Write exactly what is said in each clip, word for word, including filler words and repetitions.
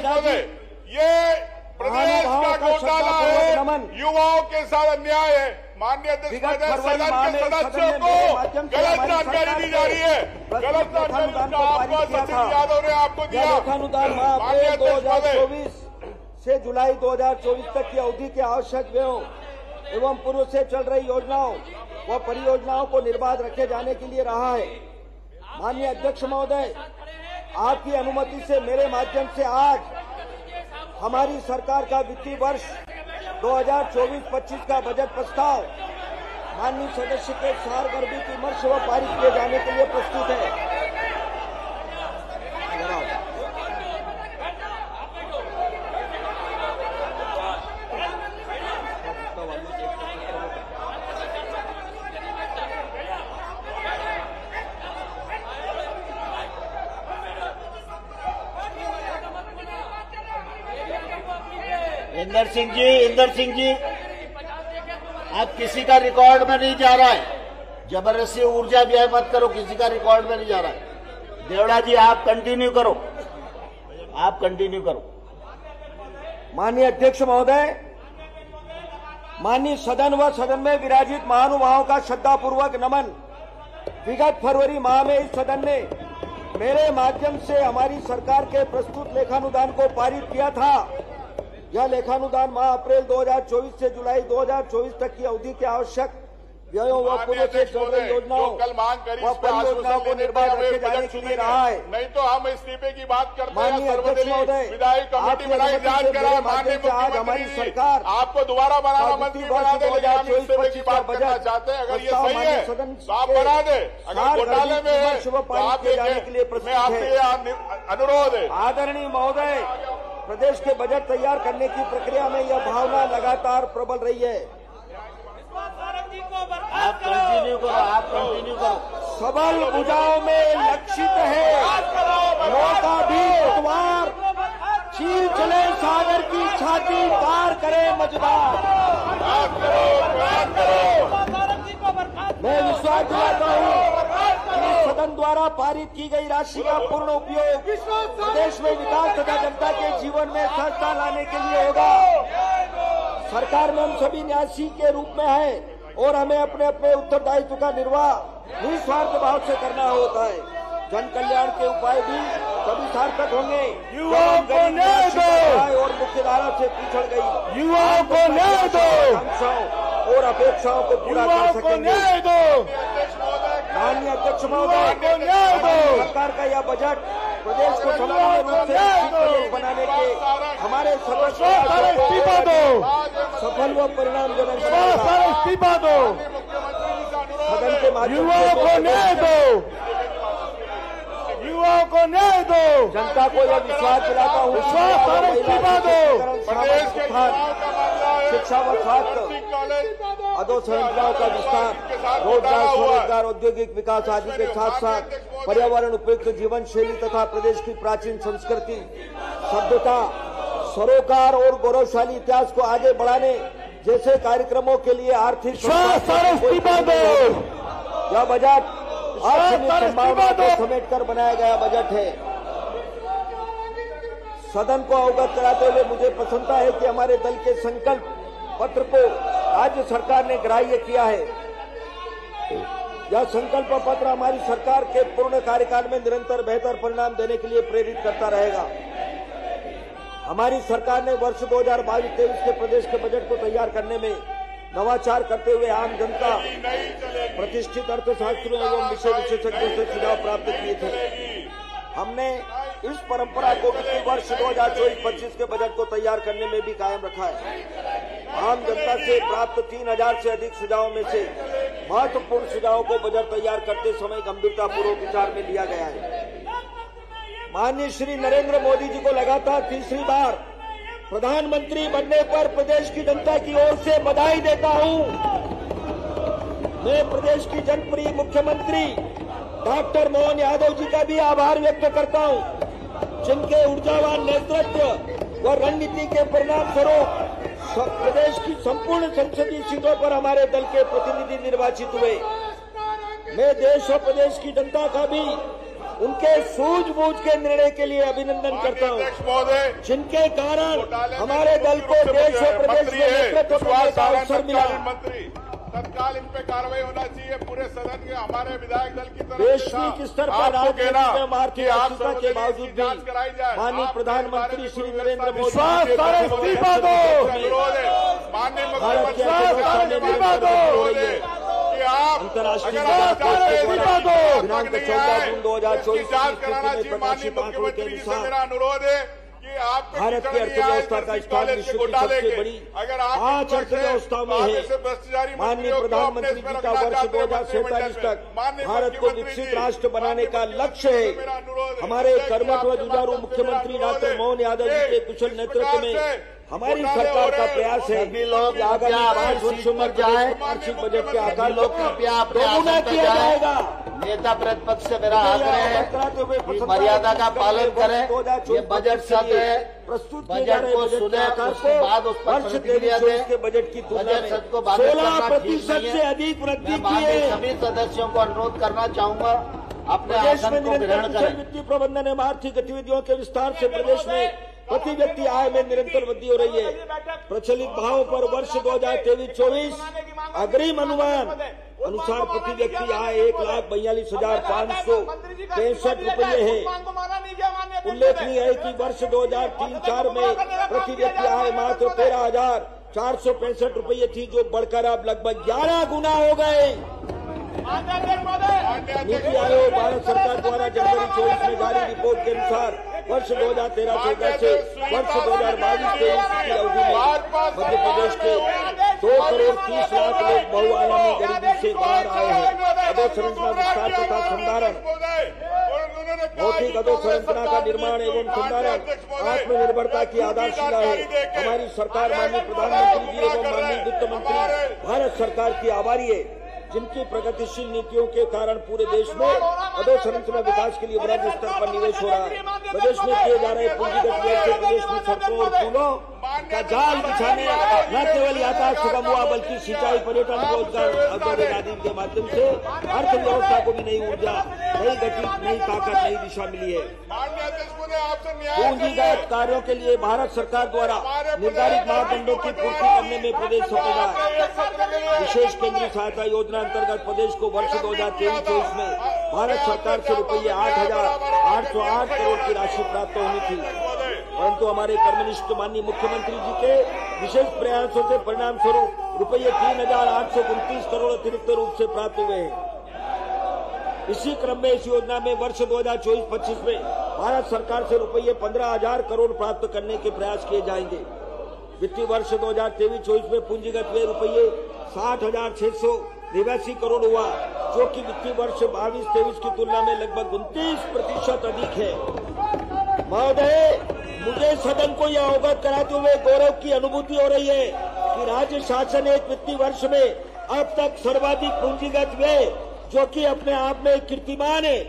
महोदय, ये प्रदेश का घोटाला है, युवाओं के साथ अन्याय है। माननीय अध्यक्ष महोदय, सदन के सदस्यों को गलत जानकारी दी जा रही है। गलत जानकारी यादव ने आपको दिया। लेखानुदान माह अप्रैल दो हजार चौबीस से जुलाई दो हजार चौबीस तक की अवधि के आवश्यक व्ययों एवं पूर्व से चल रही योजनाओं व परियोजनाओं को निर्बाध रखे जाने के लिए रहा है। माननीय अध्यक्ष महोदय, आपकी अनुमति से मेरे माध्यम से आज हमारी सरकार का वित्तीय वर्ष दो हजार चौबीस पच्चीस का बजट प्रस्ताव माननीय सदस्य के सारगर्भित विमर्श व पारित किए जाने के लिए प्रस्तुत है। इंदर सिंह जी, इंदर सिंह जी, आप किसी का रिकॉर्ड में नहीं जा रहा है। जबरदस्ती ऊर्जा व्यय मत करो, किसी का रिकॉर्ड में नहीं जा रहा है। देवड़ा जी, आप कंटिन्यू करो, आप कंटिन्यू करो। माननीय अध्यक्ष महोदय, माननीय सदन व सदन में विराजित महानुभावों का श्रद्धापूर्वक नमन। विगत फरवरी माह में इस सदन ने मेरे माध्यम से हमारी सरकार के प्रस्तुत लेखानुदान को पारित किया था। यह लेखानुदान माह अप्रैल दो हजार चौबीस से जुलाई दो हजार चौबीस तक की अवधि के आवश्यक व्ययों व पूर्व से चल रही योजनाओं व परियोजनाओं को निर्बाध रखे जाने के लिए रहा है। नहीं तो हम इस्तीफे की बात करते हैं। माननीय अध्यक्ष महोदय, विधायी कमेटी बनाई, जांच कराए। माननीय आज हमारी सरकार आपको दोबारा बनाना मंत्री बना दे, लेकिन हम इस्तीफे की बात करना चाहते हैं। अगर ये सही है तो आप बना दे, अगर घोटाले में है तो आप देखें। मैं आपसे अनुरोध है। आदरणीय महोदय, प्रदेश के बजट तैयार करने की प्रक्रिया में यह भावना लगातार प्रबल रही है। आप कंटिन्यू करो, आप कंटिन्यू करो। सबल भुजाओं में लक्षित है नौका भी पतवार, चीर चले सागर की छाती, पार करे मझधार। मैं विश्वास दिलाता हूँ कि सदन द्वारा पारित की गई राशि का पूर्ण उपयोग प्रदेश में विकास तथा जनता के जीवन में सहजता लाने के लिए होगा। सरकार में हम सभी न्यासी के रूप में है और हमें अपने अपने उत्तरदायित्व का निर्वाह निस्वार्थ भाव से करना होता है। जन कल्याण के उपाय भी तभी सार्थक होंगे युवाओं को न्याय दो और मुख्य धारा से पिछड़ गई युवाओं को न्याय दो, आकांक्षाओं और अपेक्षाओं को पूरा कर सकेंगे। माननीय अध्यक्ष महोदय, सरकार का यह बजट प्रदेश को समग्र रूप से बनाने के हमारे इस्तीफा दो, सफल व परिणामजनक इस्तीफा दो, सदन के माध्यम युवाओं को न्याय दो, युवाओं को न्याय दो। जनता को यह विश्वास दिलाता हूँ, इस्तीफा दो। प्रदेश के शिक्षा व स्वास्थ्य, अधोसंरचनाओं का विस्तार, रोजगार, स्वरोजगार, औद्योगिक विकास आदि के साथ साथ पर्यावरण उपयुक्त जीवन शैली तथा प्रदेश की प्राचीन संस्कृति, सभ्यता, सरोकार और गौरवशाली इतिहास को आगे बढ़ाने जैसे कार्यक्रमों के लिए आर्थिक यह बजट संभावना को समेट कर बनाया गया बजट है। सदन को अवगत कराते हुए मुझे प्रसन्नता है कि हमारे दल के संकल्प पत्र को राज्य सरकार ने ग्राह्य किया है। यह संकल्प पत्र हमारी सरकार के पूर्ण कार्यकाल में निरंतर बेहतर परिणाम देने के लिए प्रेरित करता रहेगा। हमारी सरकार ने वर्ष दो हजार बाईस तेईस के प्रदेश के बजट को तैयार करने में नवाचार करते हुए आम जनता, प्रतिष्ठित अर्थशास्त्रियों एवं विषय विशेषज्ञों से सुझाव प्राप्त किए थे। हमने इस परंपरा को वित्तीय वर्ष दो हजार चौबीस पच्चीस के बजट को तैयार करने में भी कायम रखा है। आम जनता से प्राप्त तीन हजार से अधिक सुझावों में से महत्वपूर्ण सुझावों को बजट तैयार करते समय गंभीरतापूर्वक विचार में लिया गया है। माननीय श्री नरेंद्र मोदी जी को लगातार तीसरी बार प्रधानमंत्री बनने पर प्रदेश की जनता की ओर से बधाई देता हूं। मैं प्रदेश की जनप्रिय मुख्यमंत्री डॉक्टर मोहन यादव जी का भी आभार व्यक्त करता हूं, जिनके ऊर्जावान नेतृत्व व रणनीति के परिणाम स्वरूप प्रदेश की संपूर्ण संसदीय सीटों पर हमारे दल के प्रतिनिधि निर्वाचित हुए। मैं देश और प्रदेश की जनता का भी उनके सूझबूझ के निर्णय के लिए अभिनंदन करता हूँ, महोदय, जिनके कारण हमारे दल को देश और प्रदेश में नेतृत्व करने का अवसर मिला। मंत्री तत्काल इन पे कार्रवाई होना चाहिए पूरे सदन के हमारे विधायक दल की तरफ से। वैश्विक स्तर पर राजनीतिक आर्थिक अस्थिरता के बावजूद भी माननीय प्रधानमंत्री श्री नरेंद्र मोदी इस्तीफा दो, माननीय मुख्यमंत्री कि आप अंतर्राष्ट्रीय दिनांक चौदह जून दो हजार चौबीस जांच कराना चाहिए। माननीय मुख्यमंत्री से मेरा अनुरोध है कि आप भारत की अर्थव्यवस्था का स्थान विश्व की सबसे बड़ी पांच अर्थव्यवस्थाओं में है। माननीय प्रधानमंत्री जी का वर्ष दो हजार सैंतालीस तक भारत को विकसित राष्ट्र बनाने का लक्ष्य है। हमारे कर्मठ व जुझारू मुख्यमंत्री डॉक्टर मोहन यादव जी के कुशल नेतृत्व में हमारी सरकार का प्रयास है कि आगामी पांच वर्षों में जाए वार्षिक बजट के आकार को दोगुना किया जाएगा। नेता प्रतिपक्ष से मेरा आग्रह है कि मर्यादा का पालन करें। ये बजट सत्र है, प्रस्तुत बजट को सुने, उसके बाद उस पर प्रतिक्रिया दें। के बजट की तुलना में सत्र को बाधित सोलह करना ठीक प्रतिशत नहीं से है। अधिक वृद्धि मैं की है। सभी सदस्यों को अनुरोध करना चाहूंगा अपने प्रदेश में आसन को निरंतर ग्रहण कुशल करें। वित्तीय प्रबंधन एवं आर्थिक गतिविधियों के विस्तार से प्रदेश में प्रति व्यक्ति आय में निरंतर वृद्धि हो रही है। प्रचलित भावों पर वर्ष दो हजार तेईस चौबीस अग्रिम अनुमान अनुसार प्रति व्यक्ति आय एक लाख बयालीस हजार पाँच सौ पैंसठ रूपये है। उल्लेखनीय है कि वर्ष दो हजार तीन चार में प्रति व्यक्ति आय मात्र तेरह हजार चार सौ पैंसठ रूपये थी, जो बढ़कर अब लगभग ग्यारह गुना हो गए। नीति आयोग भारत सरकार द्वारा जनवरी चौबीस में जारी रिपोर्ट के अनुसार वर्ष दो हजार तेरह चौदह से वर्ष दो हजार बाईस तेईस की अवधि में मध्य प्रदेश के दो करोड़ तीस लाख लोग बहुआयामी गरीबी से बाहर आए हैं। अधोसंरचना विस्तार तथा संधारण, भौतिक अधोसंरचना का निर्माण एवं संधारण आत्मनिर्भरता की आधारशिला है। हमारी सरकार माननीय प्रधानमंत्री जी एवं माननीय वित्त मंत्री भारत सरकार की आभारी है, जिनकी प्रगतिशील नीतियों के कारण पूरे देश में अधोसंरचना विकास के लिए बड़े स्तर पर निवेश हो रहा है। प्रदेश में किए जा रहे पूंजीगत निवेश से प्रदेश में सड़कों और पुलों का जाल बिछाने न केवल यातायात सुगम हुआ, बल्कि सिंचाई, पर्यटन, रोजगार, औद्योगिक आदि के माध्यम से अर्थव्यवस्था को भी नई ऊर्जा, नई गति, नई ताकत, नई दिशा मिली है। पूंजीगत कार्यों के लिए भारत सरकार द्वारा निर्धारित मापदंडों की पूर्ति करने में प्रदेश सफल रहा है। विशेष केंद्रीय सहायता योजना अंतर्गत प्रदेश को वर्ष दो हजार तेईस चौबीस में भारत सरकार से रुपये आठ हजार आठ सौ आठ करोड़ की राशि प्राप्त होनी थी, परंतु हमारे कर्मनिष्ठ माननीय मुख्यमंत्री जी के विशेष प्रयासों से परिणाम स्वरूप रुपये तीन हजार आठ सौ उनतीस करोड़ अतिरिक्त रूप से प्राप्त हुए हैं। इसी क्रम में इस योजना में वर्ष दो हजार चौबीस पच्चीस में भारत सरकार से रुपये पंद्रह हजार करोड़ प्राप्त करने के प्रयास किए जाएंगे। वित्तीय वर्ष दो हजार तेईस चौबीस में पूंजीगत व्यय रुपये साठ हजार छह सौ तिरासी करोड़ हुआ, जो कि वित्तीय वर्ष बाईस तेईस की तुलना में लगभग उनतीस प्रतिशत अधिक है। महोदय, मुझे सदन को यह अवगत कराते हुए गौरव की अनुभूति हो रही है कि राज्य शासन एक वित्तीय वर्ष में अब तक सर्वाधिक पूंजीगत व्यय, जो कि अपने आप में कीर्तिमान है।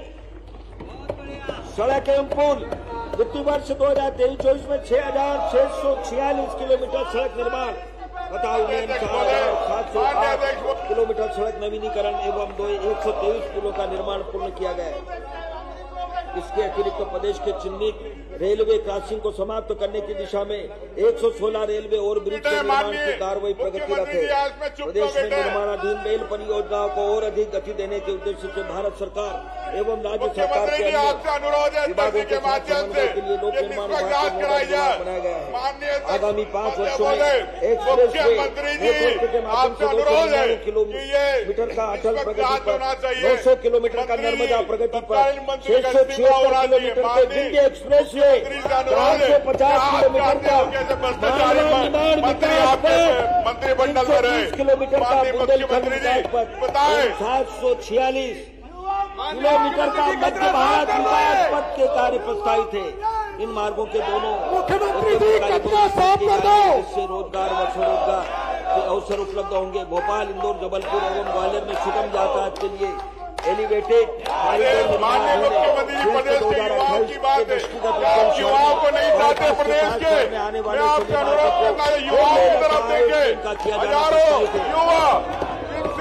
सड़क एवं पुल वित्तीय वर्ष दो हजार तेईस चौबीस में छह हजार छह सौ छियालीस किलोमीटर सड़क निर्माण तथा उन्नयन, चार हजार सात सौ आठ किलोमीटर सड़क नवीनीकरण एवं दो एक सौ तेईस पुलों का निर्माण पूर्ण किया गया। इसके अतिरिक्त तो प्रदेश के चिन्हित रेलवे क्रॉसिंग को समाप्त करने की दिशा में एक सौ सोलह रेलवे और ब्रिज के निर्माण की कार्रवाई प्रगतिरत है। प्रदेश में निर्माणाधीन रेल परियोजनाओं को और अधिक गति देने के उद्देश्य से भारत सरकार एवं राज्य सरकार के अन्य विभागों के साथ समन्वय के लिए लोक निर्माण विभाग को बनाया गया है। आगामी पांच वर्षों में एक्सप्रेस वे नेटवर्क के माध्यम से दो सौ निन्यानवे किलोमीटर का अटल प्रगति पर, नौ सौ किलोमीटर का नर्मदा प्रगति पर, छह सौ छिहत्तर किलोमीटर के विंध्य एक्सप्रेस वे, चार सौ पचास किलोमीटर का निर्माण विकास पर, मंत्रिमंडल तीस किलोमीटर का बुंदेलखंड विकास पर, सात सौ छियालीस किलोमीटर का मध्य भारत विकास पथ के कार्य प्रस्तावित थे। इन मार्गों के दोनों मुख्यमंत्री जी कब्जा साफ कर दो, इससे रोजगार व स्वरोजगार के अवसर उपलब्ध होंगे। भोपाल, इंदौर, जबलपुर एवं ग्वालियर में सुगम यातायात के लिए एलिवेटेड माननीय मुख्यमंत्री प्रदेश के युवाओं की बात है, आप युवाओं को नहीं चाहते प्रदेश के, मैं आपसे अनुरोध करना है युवाओं की तरफ देंगे। हजारों युवा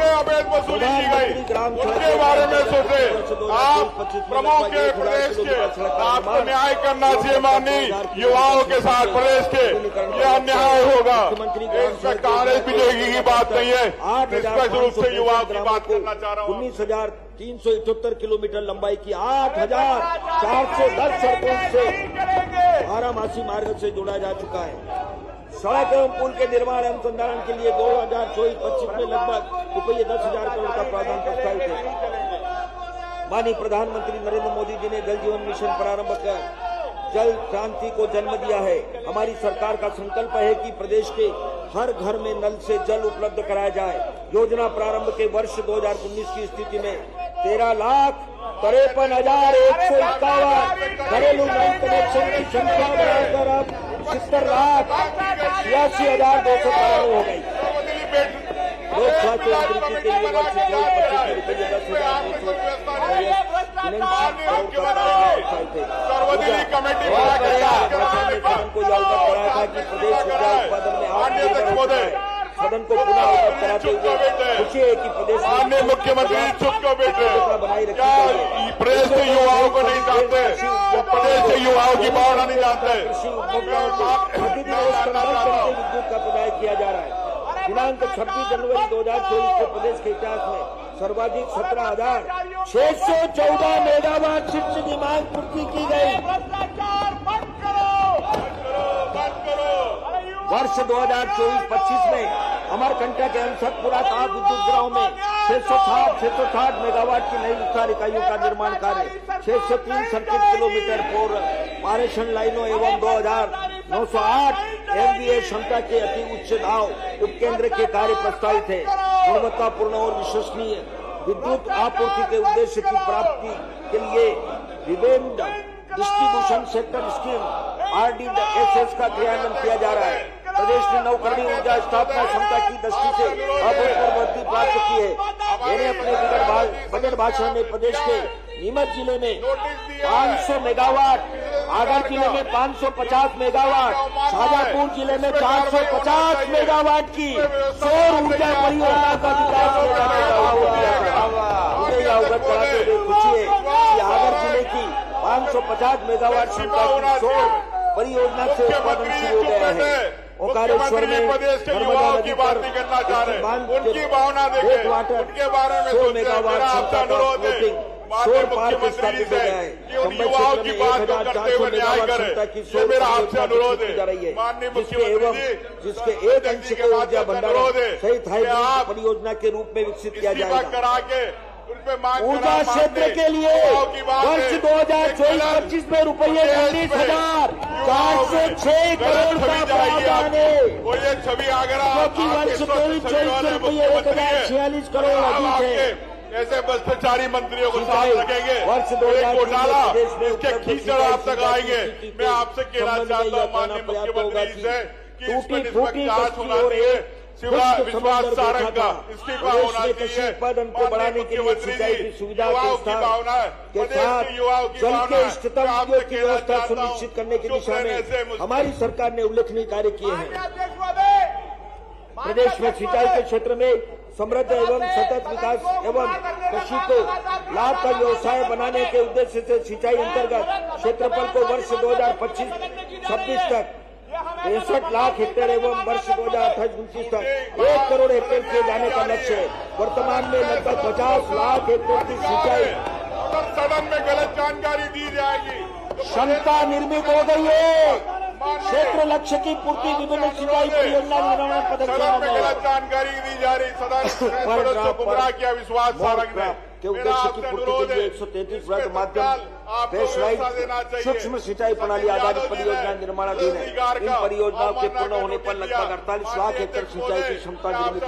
पे अवैध वसूली की गई, उनके बारे में सोचे। आप प्रमुख के प्रदेश के, आपको न्याय करना चाहिए माननीय युवाओं के साथ प्रदेश के, यह अन्याय होगा। इसमें कांग्रेस बीजेपी की बात नहीं है, निष्पक्ष रूप से युवाओं की बात करना चाह रहा हूँ। उन्नीस हजार तीन सौ इकहत्तर किलोमीटर लंबाई की आठ हजार चार सौ दस सड़कों से बारामासी मार्ग से जोड़ा जा चुका है। सड़क एवं पुल के निर्माण एवं संचालन के लिए दो हजार चौबीस पच्चीस में लगभग रुपये दस हजार करोड़ का प्रावधान प्रस्तावित है। माननीय प्रधानमंत्री नरेंद्र मोदी जी ने जल जीवन मिशन प्रारंभ कर जल क्रांति को जन्म दिया है। हमारी सरकार का संकल्प है कि प्रदेश के हर घर में नल से जल उपलब्ध कराया जाए। योजना प्रारंभ के वर्ष दो हजार उन्नीस की स्थिति में तेरह लाख तिरपन हजार एक सौ इक्यावन घरेलू नल कनेक्शन की संख्या बढ़ाकर अब सत्तर लाख छियासी हजार दो सौ करोड़ हो गई। लोक स्वास्थ्य यांत्रिकी के लिए वर्ष दो हजार पच्चीस में रुपये दस हजार दो सौ सदन को यह अवगत कराया था कि प्रदेश ऊर्जा उत्पादन में आत्मनिर्भर सदन को पुनः अवगत कराते हुए खुशी है कि प्रदेश माननीय मुख्यमंत्री चुप क्यों बैठे? क्या प्रदेश के युवाओं को नहीं जानते? प्रदेश के युवाओं की भावना नहीं जानते? कृषि उपभोक्ताओं को प्रतिदिन विद्युत का प्रदाय किया जा रहा है। दिनांक छब्बीस जनवरी दो हजार चौबीस को प्रदेश के इतिहास में सर्वाधिक सत्रह हजार छह सौ चौदह मेगावाट शिफ्ट की मांग पूर्ति की गई। वर्ष दो हजार चौबीस पच्चीस में अमरकंटक एवं सतपुरा ताप विद्युत गृहों में छह सौ साठ छह सौ साठ मेगावाट की नई विस्तार इकाइयों का निर्माण कार्य, छह सौ तीन सर्किट किलोमीटर फोर पारेषण लाइनों एवं दो हजार नौ सौ आठ एमवीए क्षमता के अति उच्च दाव उपकेंद्र के कार्य प्रस्तावित है। गुणवत्तापूर्ण और विश्वसनीय विद्युत आपूर्ति के उद्देश्य की प्राप्ति के लिए विभिन्न डिस्ट्रीब्यूशन सेक्टर स्कीम आरडीएसएस का क्रियान्वयन किया जा रहा है। प्रदेश ने नवकरणीय ऊर्जा स्थापना क्षमता की दृष्टि से अभूतपूर्व वृद्धि प्राप्त की है। मैंने अपने बजट भाषण में प्रदेश के नीमच जिले में पाँच सौ मेगावाट, आगर जिले में पाँच सौ पचास मेगावाट, शाजापुर जिले में चार सौ पचास मेगावाट की सौर ऊर्जा परियोजना का विकास मुझे अवगत कराते हुए खुशी है कि आगर जिले की पाँच सौ पचास मेगावाट क्षमता की सौर परियोजना से उत्पादन शुरू हो गया है। ओकारेश्वर में प्रदेश के युवाओं की बात नहीं करना चाह रहे, उनकी भावना देखें, उनके बारे में सोचें। मेरा आपसे अनुरोध है माननीय मुख्यमंत्री से कि उन युवाओं की बात को करते हुए न्याय करें। ये मेरा आपसे अनुरोध है माननीय मुख्यमंत्री जी, जिसके एक अंश के ऊर्जा भंडार सहित हाइब्रिड परियोजना के रूप में विकसित किया जाएगा। करा के ऊर्जा क्षेत्र के लिए वर्ष दो हजार चौबीस पच्चीस में रुपये उन्नीस हजार चार सौ छह करोड़ का प्रावधान है, वो ये छवि आगरा क्योंकि वर्ष चौबीस चौबीस में रुपये एक हजार छियालीस करोड़ अधिक है। ऐसे भ्रष्टाचारी मंत्रियों को साथ रखेंगे, वर्ष दो हजार घोटाला इसके कीचड़ आप तक आएंगे। मैं आपसे कहना चाहता हूँ माननीय मुख्यमंत्री से कि इसमें निष्पक्ष जांच होना चाहिए। विश्वास सारंग का इस्तीफा होना चाहिए। उत्पादन को बढ़ाने के लिए सिंचाई की सुविधा के साथ जल के इष्टतम की व्यवस्था सुनिश्चित करने की दिशा में हमारी सरकार ने उल्लेखनीय कार्य किए हैं। प्रदेश में सिंचाई के क्षेत्र में समृद्ध एवं सतत विकास एवं कृषि को लाभ का व्यवसाय बनाने के उद्देश्य से सिंचाई अंतर्गत क्षेत्रफल को वर्ष दो हजार पच्चीस छब्बीस तक पैंसठ लाख हेक्टेयर एवं वर्ष दो हजार अट्ठाईस उनतीस तक एक करोड़ हेक्टेयर किए जाने का लक्ष्य है। वर्तमान में लगभग पचास लाख हेक्टेयर की सिंचाई सदन में गलत जानकारी दी जाएगी, क्षमता निर्मित हो गई है। क्षेत्र लक्ष्य की पूर्ति विभिन्न सिंचाई परियोजना निर्माण पदक्षेपों में गलत जानकारी दी जा रही। सदन गुमराह किया विश्वास सारंग ने के उद्देश्य की पूर्ति के लिए एक सौ तैंतीस वर्ग माध्यम प्रेशराइज्ड सूक्ष्म सिंचाई प्रणाली आधारित परियोजना निर्माणाधीन है। इन परियोजनाओं के पूर्ण होने पर लगभग अड़तालीस लाख एकड़ सिंचाई की क्षमता निर्मित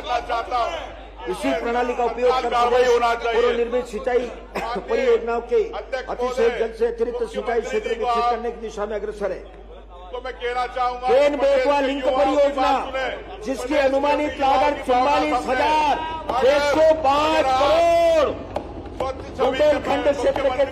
होगी। इसी प्रणाली का उपयोग कर पूर्व निर्मित सिंचाई परियोजनाओं के अतिशय जल से अतिरिक्त सिंचाई क्षेत्र विकसित करने की दिशा में अग्रसर है। तो मैं कहना चाहूंगा केन बेतवा लिंक परियोजना जिसकी अनुमानित लागत चौवालीस हजार छह सौ पाँच करोड़ बुंदेलखंड क्षेत्र के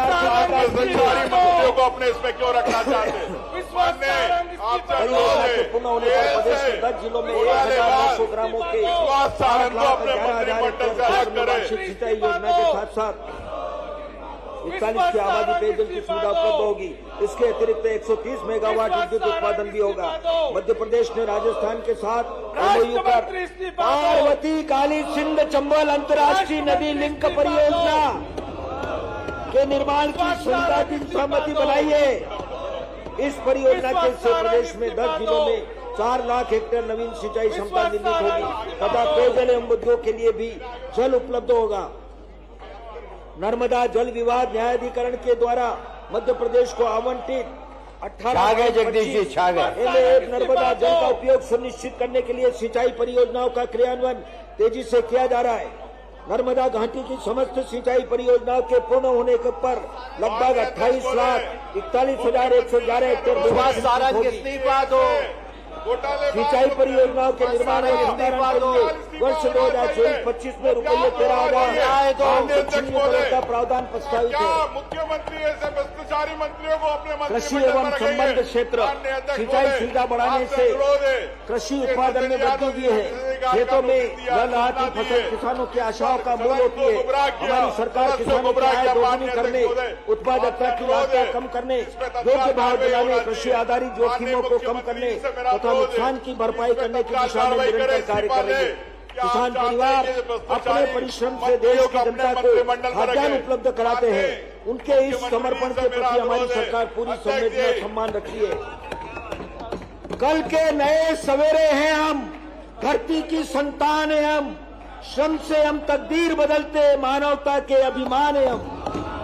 सरकारी मंत्रियों को अपने इसमें क्यों रखना चाहते हैं? पूर्ण होने पर प्रदेश के दस जिलों में एक हजार नौ सौ ग्रामों के आठ लाख ग्यारह हजार हेक्टेयर वार्षिक सिंचाई योजना के साथ साथ इकतालीस की आबादी पेयजल की सुविधा उपलब्ध होगी। इसके अतिरिक्त एक सौ तीस मेगावाट विद्युत उत्पादन भी होगा। मध्य प्रदेश ने राजस्थान के साथ एमओयू पर पार्वती काली सिंध चंबल अंतर्राष्ट्रीय नदी लिंक परियोजना के निर्माण की संवैधानिक सहमति बनाई है। इस परियोजना के से प्रदेश में दस जिलों में चार लाख हेक्टेयर नवीन सिंचाई क्षमता निर्मित होगी तथा पेयजल एवं उद्योग के लिए भी जल उपलब्ध होगा। नर्मदा जल विवाद न्यायाधिकरण के द्वारा मध्य प्रदेश को आवंटित अठारह जगदीश जी छा गए एक नर्मदा जल का उपयोग सुनिश्चित करने के लिए सिंचाई परियोजनाओं का क्रियान्वयन तेजी से किया जा रहा है। नर्मदा घाटी की समस्त सिंचाई परियोजनाओं के पूर्ण होने पर लगभग अट्ठाईस लाख इकतालीस हजार एक सौ ग्यारह हेक्टेयर सिंचाई परियोजनाओं के निर्माण और विस्तारण के लिए वर्ष दो हजार चौबीस पच्चीस में रुपये तेरह हजार करोड़ का प्रावधान प्रस्तावित है। मुख्यमंत्री ऐसे भ्रष्टाचारी मंत्रियों को अपने कृषि एवं संबद्ध क्षेत्र सिंचाई सुविधा बढ़ाने से कृषि उत्पादन में वृद्धि हुई है। खेतों में लहलहाती फसल किसानों की आशाओं का मूल होती है। हमारी सरकार किसानों की आय दोगुनी करने, उत्पादकता की लागत कम करने, योग्य भाव दिलाने, कृषि आधारित जोखिमों को कम करने तथा नुकसान की भरपाई करने की दिशा में निरंतर कार्य कर रही है। किसान परिवार अपने परिश्रम से देश की जनता को खाद्यान्न उपलब्ध कराते हैं। उनके इस समर्पण के प्रति हमारी सरकार पूरी संवेदना सम्मान रखती है। कल के नए सवेरे हैं हम, धरती की संतान है हम, श्रम से हम तकदीर बदलते, मानवता के अभिमान है हम।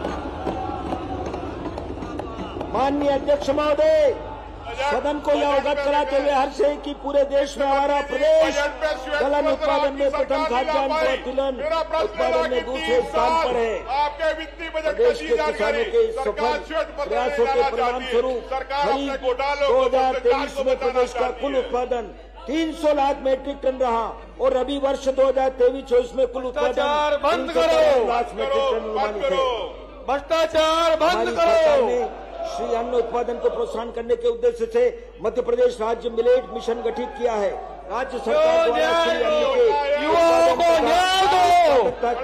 माननीय अध्यक्ष महोदय, सदन को यह अवगत कराते हुए हर्ष है कि पूरे देश में हमारा प्रदेश दलहन उत्पादन में प्रथम, खाद्यान्न और तिलहन उत्पादन में दूसरे स्थान पर है। प्रदेश के किसानों के इस सफल प्रयासों के परिणाम स्वरूप खरीफ दो हजार तेईस में प्रदेश का कुल उत्पादन तीन सौ लाख मीट्रिक टन रहा और रबी वर्ष दो हजार तेईस चौबीस में कुल उत्पादन बंद करो लाख मीट्रिक टन अनुमानित है। भ्रष्टाचार बंद करो। श्री अन्न उत्पादन को प्रोत्साहन करने के उद्देश्य से मध्य प्रदेश राज्य मिलेट मिशन गठित किया है। राज्य सरकार द्वारा श्री अन्न के युवाओं को न्याय दो,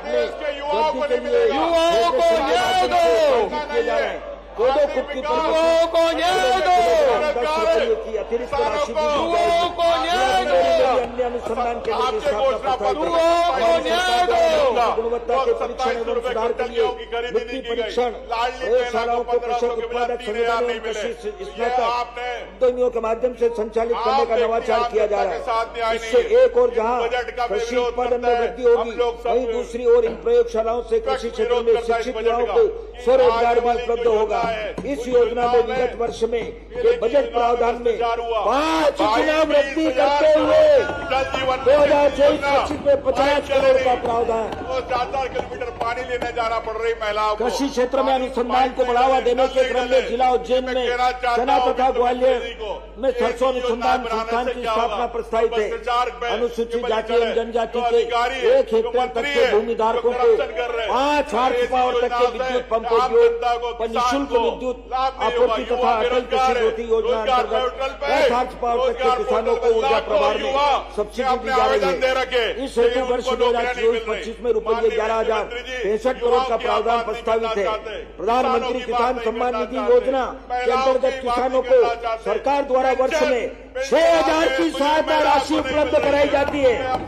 वृद्धि के लिए युवाओं को न्याय दो, किए जा रहे हैं। कोदो कुटकी पर युवाओं को न्याय दो, दस रुपये की अतिरिक्त राशि दी युवाओं को न्याय दो, अन्य अनुसंधान के लिए युवाओं को न्याय दो, गुणवत्ता के परीक्षण एवं सुधार के लिए मिट्टी परीक्षण प्रयोगशालाओं को कृषक उत्पादक संगठनों एवं कृषि स्नातक उद्यमियों के माध्यम से संचालित करने का नवाचार किया जा रहा है। इससे एक और जहां कृषि उत्पादन में वृद्धि होगी, वहीं दूसरी ओर इन प्रयोगशालाओं से कृषि क्षेत्र में शिक्षित युवाओं को स्वरोजगार भी उपलब्ध होगा। इस योजना में विगत वर्ष में के बजट प्रावधान में पांच गुना वृद्धि करते हुए दो हजार चौबीस पच्चीस में पचास करोड़ का प्रावधान। चार चार किलोमीटर पानी लेने जाना पड़ रही महिलाओं को। कृषि क्षेत्र में अनुसंधान को बढ़ावा देने के क्रम में जिला उज्जैन में चना तथा ग्वालियर में सरसों अनुसंधान संस्थान की स्थापना प्रस्तावित है। अनुसूचित जाति एवं जनजाति के एक हेक्टेयर तक के भूमि धारकों को पांच हार्स पावर तक के विद्युत पंप उद्योग पर निःशुल्क विद्युत आपूर्ति तथा अटल कृषि ज्योति योजना अंतर्गत दस हार्स पावर तक के किसानों को ऊर्जा प्रभार में सब्सिडी दी जा रही है। इस हेतु वर्ष दो हजार चौबीस पच्चीस में रुपये ग्यारह हजार पैंसठ करोड़ का प्रावधान प्रस्तावित है। प्रधानमंत्री किसान सम्मान निधि योजना के अंतर्गत किसानों को सरकार द्वारा वर्ष में छह हजार की सहायता राशि उपलब्ध कराई जाती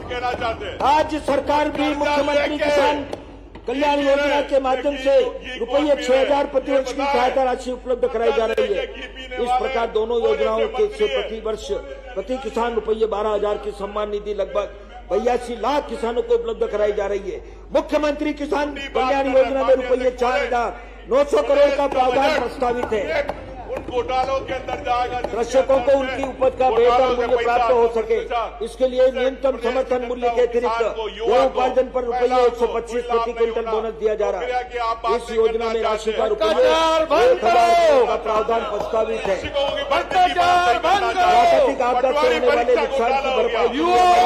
है। राज्य सरकार भी मुख्यमंत्री किसान कल्याण योजना के माध्यम से रुपये छह हजार प्रति वर्ष की सहायता राशि उपलब्ध कराई जा रही है। इस प्रकार दोनों योजनाओं के से प्रति वर्ष प्रति किसान रुपये बारह हजार की सम्मान निधि लगभग बयासी लाख किसानों को उपलब्ध कराई जा रही है। मुख्यमंत्री किसान कल्याण योजना में रुपये चार हजार नौ सौ करोड़ का प्रावधान प्रस्तावित है। उन घोटालों के अंदर जाएगा। कृषकों को उनकी उपज का बेहतर मूल्य प्राप्त हो सके, इसके लिए न्यूनतम समर्थन मूल्य के अतिरिक्त गेहूं उपार्जन पर रुपये एक सौ पच्चीस प्रति क्विंटल बोनस दिया जा रहा है। इस योजना में राशि का रुपये एक हजार का प्रावधान प्रस्तावित है। प्राकृतिक आपदा से होने वाले नुकसान की भरपाई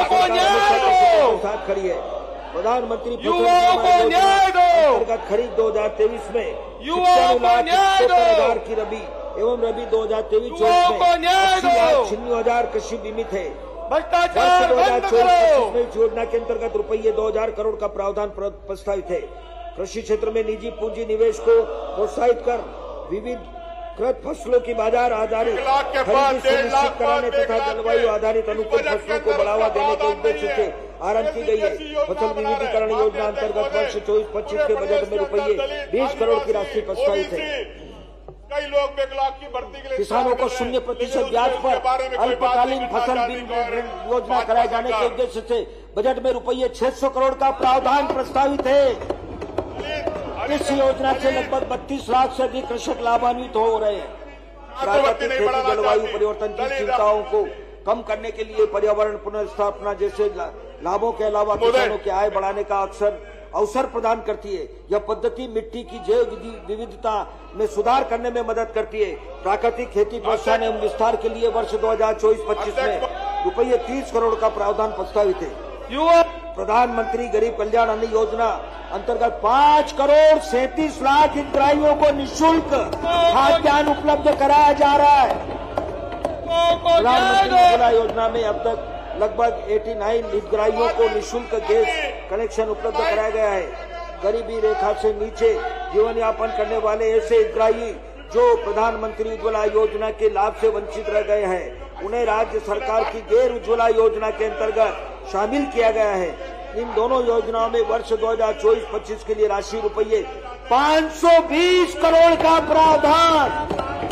साथ खड़ी है। प्रधानमंत्री युवाओं को न्याय दो, अंतर्गत खरीद दो हजार तेईस में युवाओं को न्याय दो, हजार की रबी एवं रबी दो हजार तेईस चौबीस में अस्सी लाख छिन्नू हजार कृषि बीमित है। भ्रष्टाचार दो हजार बंद चौबीस करो। पच्चीस में इस योजना के अंतर्गत रुपये दो हजार करोड़ का प्रावधान प्रस्तावित है। कृषि क्षेत्र में निजी पूंजी निवेश को प्रोत्साहित कर विविध कृत फसलों की बाजार आधारित खरीदी सुनिश्चित कराने तथा जलवायु आधारित अनुकूल फसलों को बढ़ावा देने के उद्देश्य से आरंभ की गई है। फसल विविधीकरण योजना अंतर्गत वर्ष चौबीस पच्चीस के बजट में रुपये बीस करोड़ की राशि प्रस्तावित है। कई लोग बैकलॉग की भर्ती के लिए किसानों को शून्य प्रतिशत ब्याज पर अल्पकालीन फसल ऋण योजना कराए जाने के उद्देश्य से बजट में रुपये छह सौ करोड़ का प्रावधान प्रस्तावित है। इस योजना से लगभग बत्तीस लाख से अधिक कृषक लाभान्वित हो रहे हैं। प्राकृतिक खेती जलवायु परिवर्तन की चिंताओं को कम करने के लिए पर्यावरण पुनर्स्थापना जैसे लाभों के अलावा किसानों की आय बढ़ाने का अक्सर अवसर प्रदान करती है। यह पद्धति मिट्टी की जैव विविधता में सुधार करने में मदद करती है। प्राकृतिक खेती प्रोत्साहन एवं विस्तार के लिए वर्ष दो हजार चौबीस पच्चीस में रुपये तीस करोड़ का प्रावधान प्रस्तावित है। प्रधानमंत्री गरीब कल्याण अन्न योजना अंतर्गत पाँच करोड़ सैंतीस लाख हितग्राहियों को निःशुल्क खाद्यान्न उपलब्ध कराया जा रहा है। प्रधानमंत्री उज्ज्वला योजना में अब तक लगभग नवासी हितग्राहियों को निःशुल्क गैस कनेक्शन उपलब्ध कराया गया है। गरीबी रेखा से नीचे जीवन यापन करने वाले ऐसे हितग्राही जो प्रधानमंत्री उज्ज्वला योजना के लाभ से वंचित रह गए हैं, उन्हें राज्य सरकार की गैर उज्ज्वला योजना के अंतर्गत शामिल किया गया है। इन दोनों योजनाओं में वर्ष दो हजार चौबीस पच्चीस के लिए राशि रुपये पाँच सौ बीस करोड़ का प्रावधान।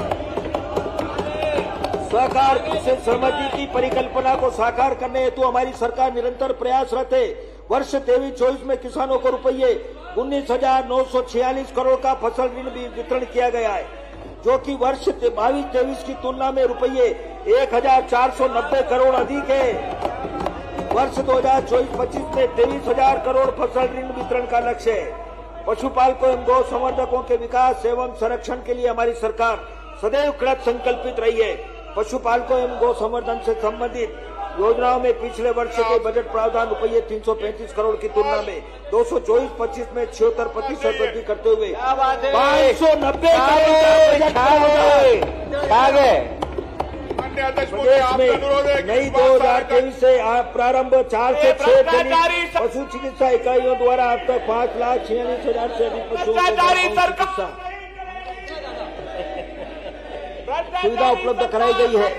सहकार से सहमति की परिकल्पना को साकार करने हेतु हमारी सरकार निरंतर प्रयासरत है। वर्ष तेईस चौबीस में किसानों को रुपये उन्नीस हजार नौ सौ छियालीस करोड़ का फसल ऋण भी वितरण किया गया है, जो कि वर्ष बाईस तेईस की तुलना में रुपये एक हजार चार सौ नब्बे करोड़ अधिक है। वर्ष दो हजार चौबीस पच्चीस में तेईस हजार करोड़ फसल ऋण वितरण का लक्ष्य है। पशुपालकों एवं गौ संवर्धकों के विकास एवं संरक्षण के लिए हमारी सरकार सदैव कृत संकल्पित रही है। पशुपालकों एवं गौ संवर्धन से संबंधित योजनाओं में पिछले वर्ष के बजट प्रावधान रुपये तीन सौ पैंतीस करोड़ की तुलना में दो सौ चौबीस पच्चीस में छिहत्तर प्रतिशत वृद्धि करते हुए पाँच सौ नब्बे प्रदेश में नई दो हजार तेईस से प्रारंभ चार से छह पशु चिकित्सा इकाइयों द्वारा अब तक पाँच लाख छियालीस हजार से अधिक पशुओं सुविधा उपलब्ध कराई गई है।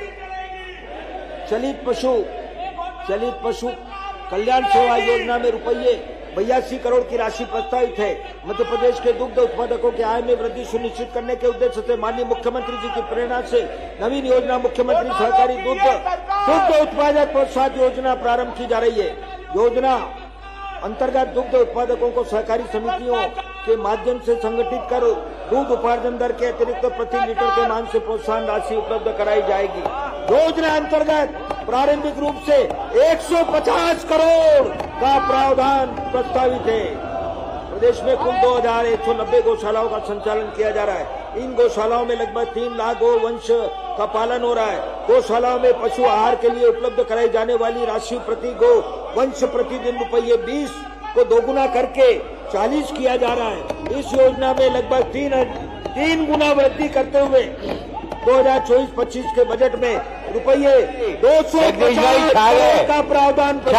चलित पशु चलित पशु कल्याण सेवा योजना में रुपये बयासी करोड़ की राशि प्रस्तावित है। मध्य प्रदेश के दुग्ध उत्पादकों की आय में वृद्धि सुनिश्चित करने के उद्देश्य से माननीय मुख्यमंत्री जी की प्रेरणा से नवीन योजना मुख्यमंत्री सहकारी दुग्ध दुग्ध उत्पादक प्रोत्साहन योजना प्रारंभ की जा रही है। योजना अंतर्गत दुग्ध उत्पादकों को सहकारी समितियों के माध्यम से संगठित कर दूध उपार्जन दर के अतिरिक्त प्रति लीटर के मान से प्रोत्साहन राशि उपलब्ध कराई जाएगी। योजना अंतर्गत प्रारंभिक रूप से एक सौ पचास करोड़ का प्रावधान प्रस्तावित है। प्रदेश में कुल दो हजार एक सौ नब्बे गौशालाओं का संचालन किया जा रहा है। इन गौशालाओं में लगभग तीन लाख गौ वंश का पालन हो रहा है। गौशालाओं में पशु आहार के लिए उपलब्ध कराई जाने वाली राशि प्रति गौ वंश प्रतिदिन रुपये बीस को दोगुना करके चालीस किया जा रहा है। इस योजना में लगभग तीन तीन गुना वृद्धि करते हुए दो हजार चौबीस पच्चीस के बजट में रुपये दो सौ पचास करोड़ का प्रावधान दो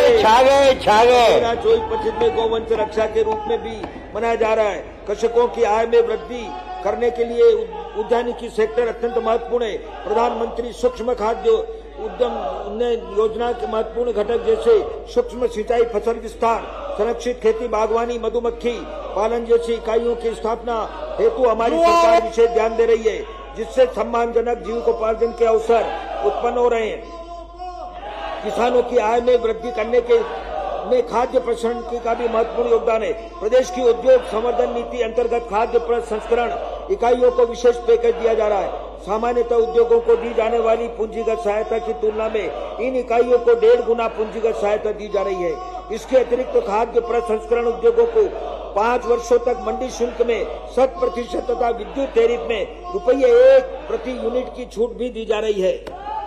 हजार चौबीस पच्चीस में गौवंश रक्षा के रूप में भी मनाया जा रहा है। कृषकों की आय में वृद्धि करने के लिए उद्यानिकी सेक्टर अत्यंत महत्वपूर्ण है। प्रधानमंत्री सूक्ष्म खाद्य उद्यम योजना के महत्वपूर्ण घटक जैसे सूक्ष्म सिंचाई, फसल विस्तार, संरक्षित खेती, बागवानी, मधुमक्खी पालन जैसी इकाइयों की स्थापना हेतु हमारी सरकार विशेष ध्यान दे रही है, जिससे सम्मानजनक जीविकोपार्जन के अवसर उत्पन्न हो रहे हैं। किसानों की आय में वृद्धि करने के में खाद्य प्रसंस्करण का भी महत्वपूर्ण योगदान है। प्रदेश की उद्योग संवर्धन नीति अंतर्गत खाद्य प्रसंस्करण इकाइयों को विशेष पैकेज दिया जा रहा है। सामान्यतः उद्योगों को दी जाने वाली पूंजीगत सहायता की तुलना में इन इकाइयों को डेढ़ गुना पूंजीगत सहायता दी जा रही है। इसके अतिरिक्त तो खाद्य प्रसंस्करण उद्योगों को पाँच वर्षों तक मंडी शुल्क में शत प्रतिशत तथा विद्युत टैरिफ में रुपये एक प्रति यूनिट की छूट भी दी जा रही है।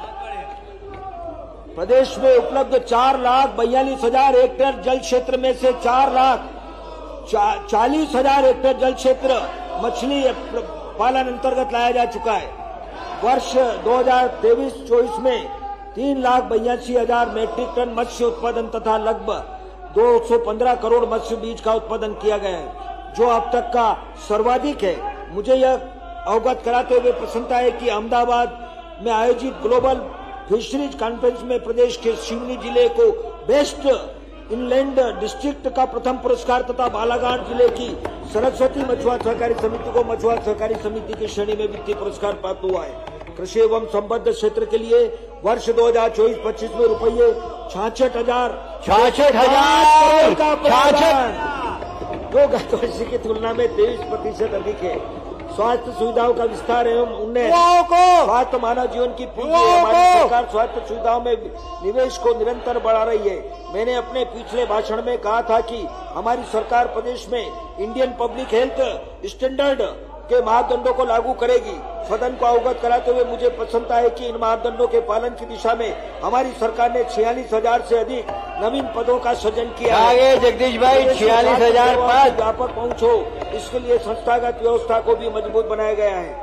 प्रदेश में उपलब्ध चार लाख बयालीस हजार हेक्टेयर जल क्षेत्र में से चार लाख चा, चालीस हजार हेक्टेयर जल क्षेत्र मछली पालन अंतर्गत लाया जा चुका है। वर्ष दो हजार तेईस चौबीस में तीन लाख बयासी हजार मैट्रिक टन मत्स्य उत्पादन तथा लगभग दो सौ पंद्रह करोड़ मत्स्य बीज का उत्पादन किया गया है, जो अब तक का सर्वाधिक है। मुझे यह अवगत कराते हुए प्रसन्नता है कि अहमदाबाद में आयोजित ग्लोबल फिशरीज कॉन्फ्रेंस में प्रदेश के सिवनी जिले को बेस्ट इनलैंड डिस्ट्रिक्ट का प्रथम पुरस्कार तथा बालाघाट जिले की सरस्वती मछुआ सहकारी समिति को मछुआ सहकारी समिति की श्रेणी में वित्तीय पुरस्कार प्राप्त हुआ है। कृषि एवं संबद्ध क्षेत्र के लिए वर्ष दो हजार चौबीस पच्चीस में रुपये छाछठ हजार छाछठ हजार का प्रावधान, जो गत वर्ष की तुलना में तेईस प्रतिशत अधिक है। स्वास्थ्य सुविधाओं का विस्तार एवं उन्नयन, स्वास्थ्य मानव जीवन की पूंजी है। हमारी सरकार स्वास्थ्य सुविधाओं में निवेश को निरंतर बढ़ा रही है। मैंने अपने पिछले भाषण में कहा था कि हमारी सरकार प्रदेश में इंडियन पब्लिक हेल्थ स्टैंडर्ड के मापदंडों को लागू करेगी। सदन को अवगत कराते हुए मुझे प्रसन्नता है कि इन मापदंडों के पालन की दिशा में हमारी सरकार ने छियालीस हजार से अधिक नवीन पदों का सृजन किया है। आगे जगदीश भाई छियालीस हजार पद व्यापक पहुंच हो, इसके लिए संस्थागत व्यवस्था को भी मजबूत बनाया गया है।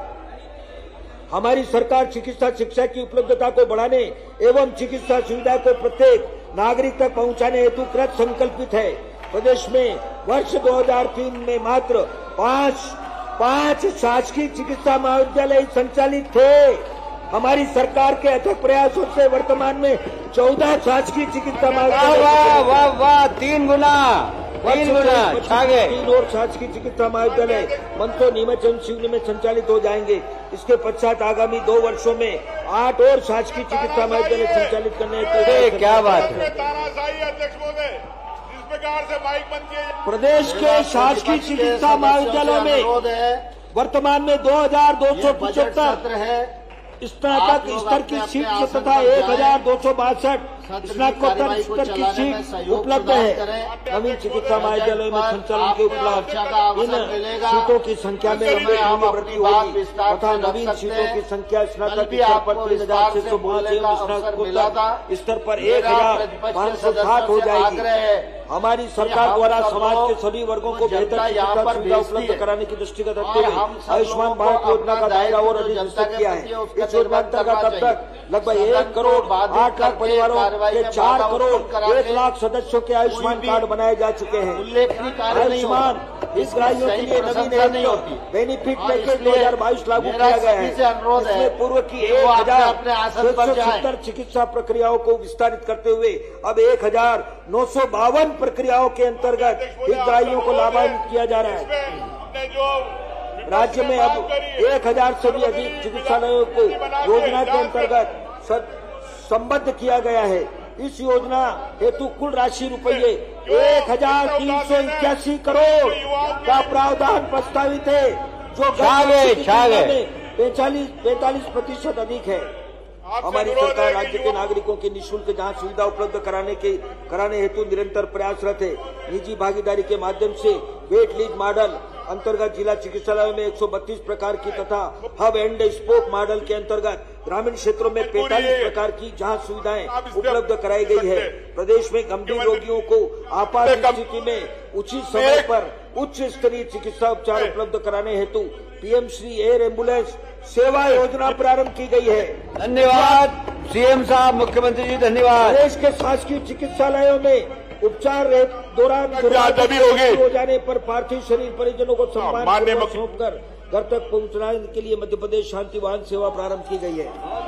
हमारी सरकार चिकित्सा शिक्षा की उपलब्धता को बढ़ाने एवं चिकित्सा सुविधा को प्रत्येक नागरिक तक पहुंचाने हेतु कृत संकल्पित है। प्रदेश में वर्ष दो हजार तीन में मात्र पांच पांच शासकीय चिकित्सा महाविद्यालय संचालित थे। हमारी सरकार के अथक प्रयासों से वर्तमान में चौदह शासकीय चिकित्सा महाविद्यालय, वाह वाह वाह, तीन गुना तीन गुना छा गए। तीन और शासकीय चिकित्सा महाविद्यालय मंदसौर, नीमच एवं सिवनी में संचालित हो जाएंगे। इसके पश्चात आगामी दो वर्षों में आठ और शासकीय चिकित्सा महाविद्यालय संचालित करने के क्या बात है। तानाशाही अध्यक्ष महोदय, जिस प्रकार से माइक बंद किए प्रदेश के शासकीय चिकित्सा महाविद्यालयों में वर्तमान में दो हजार दो सौ पचहत्तर है स्नातक स्तर की सीट तथा एक हजार दो सौ बासठ स्नातकोत्तर स्तर की सीट उपलब्ध है। नवीन चिकित्सा महाविद्यालयों में संचालन के उपलब्ध इन सीटों की संख्या में उल्लेखनीय वृद्धि होगी तथा नवीन सीटों की संख्या स्नातक स्तर पर तीन हजार छह सौ बावन एवं स्नातकोत्तर स्तर पर एक हजार पाँच सौ साठ हो जाएगी। हमारी सरकार द्वारा समाज के सभी वर्गों को बेहतर चिकित्सा सुविधा उपलब्ध कराने की दृष्टिगत रखते हुए आयुष्मान भारत योजना का दायरा और अधिक विस्तृत किया है। इस योजना अंतर्गत अब तक लगभग एक करोड़ आठ लाख परिवारों के चार करोड़ एक लाख सदस्यों के आयुष्मान कार्ड बनाए जा चुके हैं। आयुष्मान हितग्राहियों के लिए नवीन बेनिफिट पैकेज दो हजार बाईस लागू किया गया है। इसमें पूर्व की एक हजार छह सौ सत्तर चिकित्सा प्रक्रियाओं को विस्तारित करते हुए अब एक हजार नौ सौ बावन प्रक्रियाओं के अंतर्गत हितग्राहियों को लाभान्वित किया जा रहा है। राज्य में अब एक हजार से भी अधिक चिकित्सालयों को योजना के अंतर्गत संबद्ध किया गया है। इस योजना हेतु कुल राशि रुपये एक हजार तीन सौ इक्यासी करोड़ का प्रावधान प्रस्तावित है, जो पैंतालीस पैंतालीस प्रतिशत अधिक है। हमारी सरकार राज्य के नागरिकों की निःशुल्क जांच सुविधा उपलब्ध कराने के कराने हेतु निरंतर प्रयासरत है। निजी भागीदारी के माध्यम से वेट लीज मॉडल अंतर्गत जिला चिकित्सालयों में एक सौ बत्तीस प्रकार की तथा हब एंड स्पोक मॉडल के अंतर्गत ग्रामीण क्षेत्रों में पैंतालीस प्रकार की जांच सुविधाएं उपलब्ध कराई गई है। प्रदेश में गंभीर रोगियों को आपात स्थिति में उचित समय पर उच्च स्तरीय चिकित्सा उपचार उपलब्ध कराने हेतु पीएम श्री एयर एम्बुलेंस सेवा योजना प्रारंभ की गई है। धन्यवाद सीएम साहब, मुख्यमंत्री जी धन्यवाद। प्रदेश के शासकीय चिकित्सालयों में उपचार दौरान हो जाने पर पार्थिव शरीर परिजनों को सम्मान सौंप कर घर तक पहुंचाने के लिए मध्य प्रदेश शांति वाहन सेवा प्रारंभ की गई है।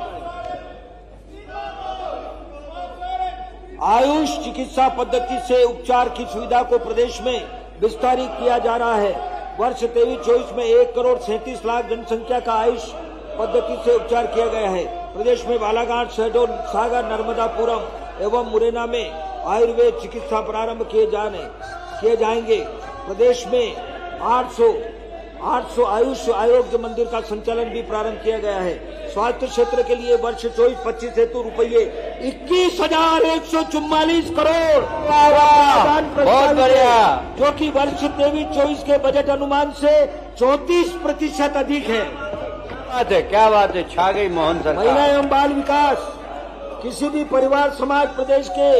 आयुष चिकित्सा पद्धति से उपचार की सुविधा को प्रदेश में विस्तारित किया जा रहा है। वर्ष तेईस चौबीस में एक करोड़ सैंतीस लाख जनसंख्या का आयुष पद्धति से उपचार किया गया है। प्रदेश में बालाघाट, शहडोल, सागर, नर्मदापुरम एवं मुरैना में आयुर्वेद चिकित्सा प्रारंभ किए जाने किए जाएंगे। प्रदेश में आठ सौ आयुष आरोग्य मंदिर का संचालन भी प्रारंभ किया गया है। स्वास्थ्य क्षेत्र के लिए वर्ष चौबीस पच्चीस हेतु रुपये इक्कीस हजार एक सौ चुम्बालीस करोड़ बहुत बढ़िया, जो कि वर्ष तेईस चौबीस के बजट अनुमान से चौंतीस प्रतिशत अधिक है। बात है, क्या बात है, छा गई मोहन सरकार। महिला एवं बाल विकास, किसी भी परिवार समाज प्रदेश के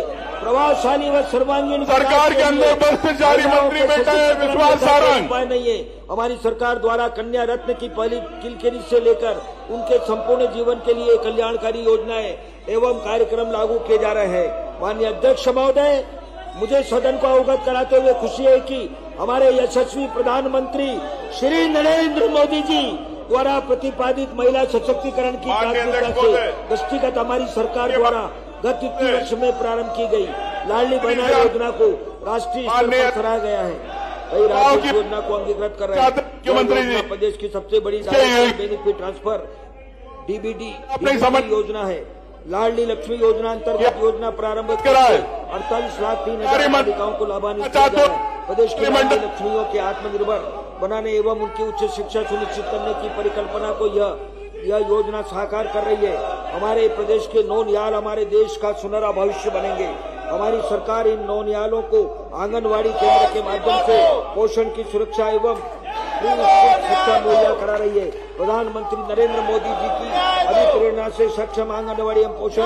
प्रभावशाली व सर्वांगीण सरकार के अंदर भ्रष्टाचारी मंत्री बैठे हैं विश्वास सारंग। उपाय नहीं है। हमारी सरकार द्वारा कन्या रत्न की पहली किलकेरी से लेकर उनके संपूर्ण जीवन के लिए कल्याणकारी योजनाएं एवं कार्यक्रम लागू किए जा रहे हैं। माननीय अध्यक्ष महोदय, मुझे सदन को अवगत कराते हुए खुशी है कि हमारे यशस्वी प्रधानमंत्री श्री नरेंद्र मोदी जी द्वारा प्रतिपादित महिला सशक्तिकरण की प्राथमिकता से दृष्टिगत हमारी सरकार द्वारा गत वित्तीय वर्ष में प्रारंभ की गई लाडली बहना योजना को राष्ट्रीय स्तर पर सराहा गया है। कई राज्य इस योजना को अंगीकृत कर रहे हैं। मुख्यमंत्री जी, प्रदेश की सबसे बड़ी बेनिफिट ट्रांसफर डीबीडी योजना है। लाडली लक्ष्मी योजना अंतर्गत योजना प्रारंभ अड़तालीस लाख तीन हजार बालिकाओं को लाभान्वित किया जा रहा है। प्रदेश की लाडली लक्ष्मियों के आत्मनिर्भर बनाने एवं उनकी उच्च शिक्षा सुनिश्चित करने की परिकल्पना को यह यह योजना साकार कर रही है। हमारे प्रदेश के नौनिहाल हमारे देश का सुनहरा भविष्य बनेंगे। हमारी सरकार इन नौनिहालों को आंगनवाड़ी केंद्र के माध्यम से पोषण की सुरक्षा एवं शिक्षा मुहैया करा रही है। प्रधानमंत्री नरेंद्र मोदी जी की अभिप्रेरणा से सक्षम आंगनवाड़ी एवं पोषण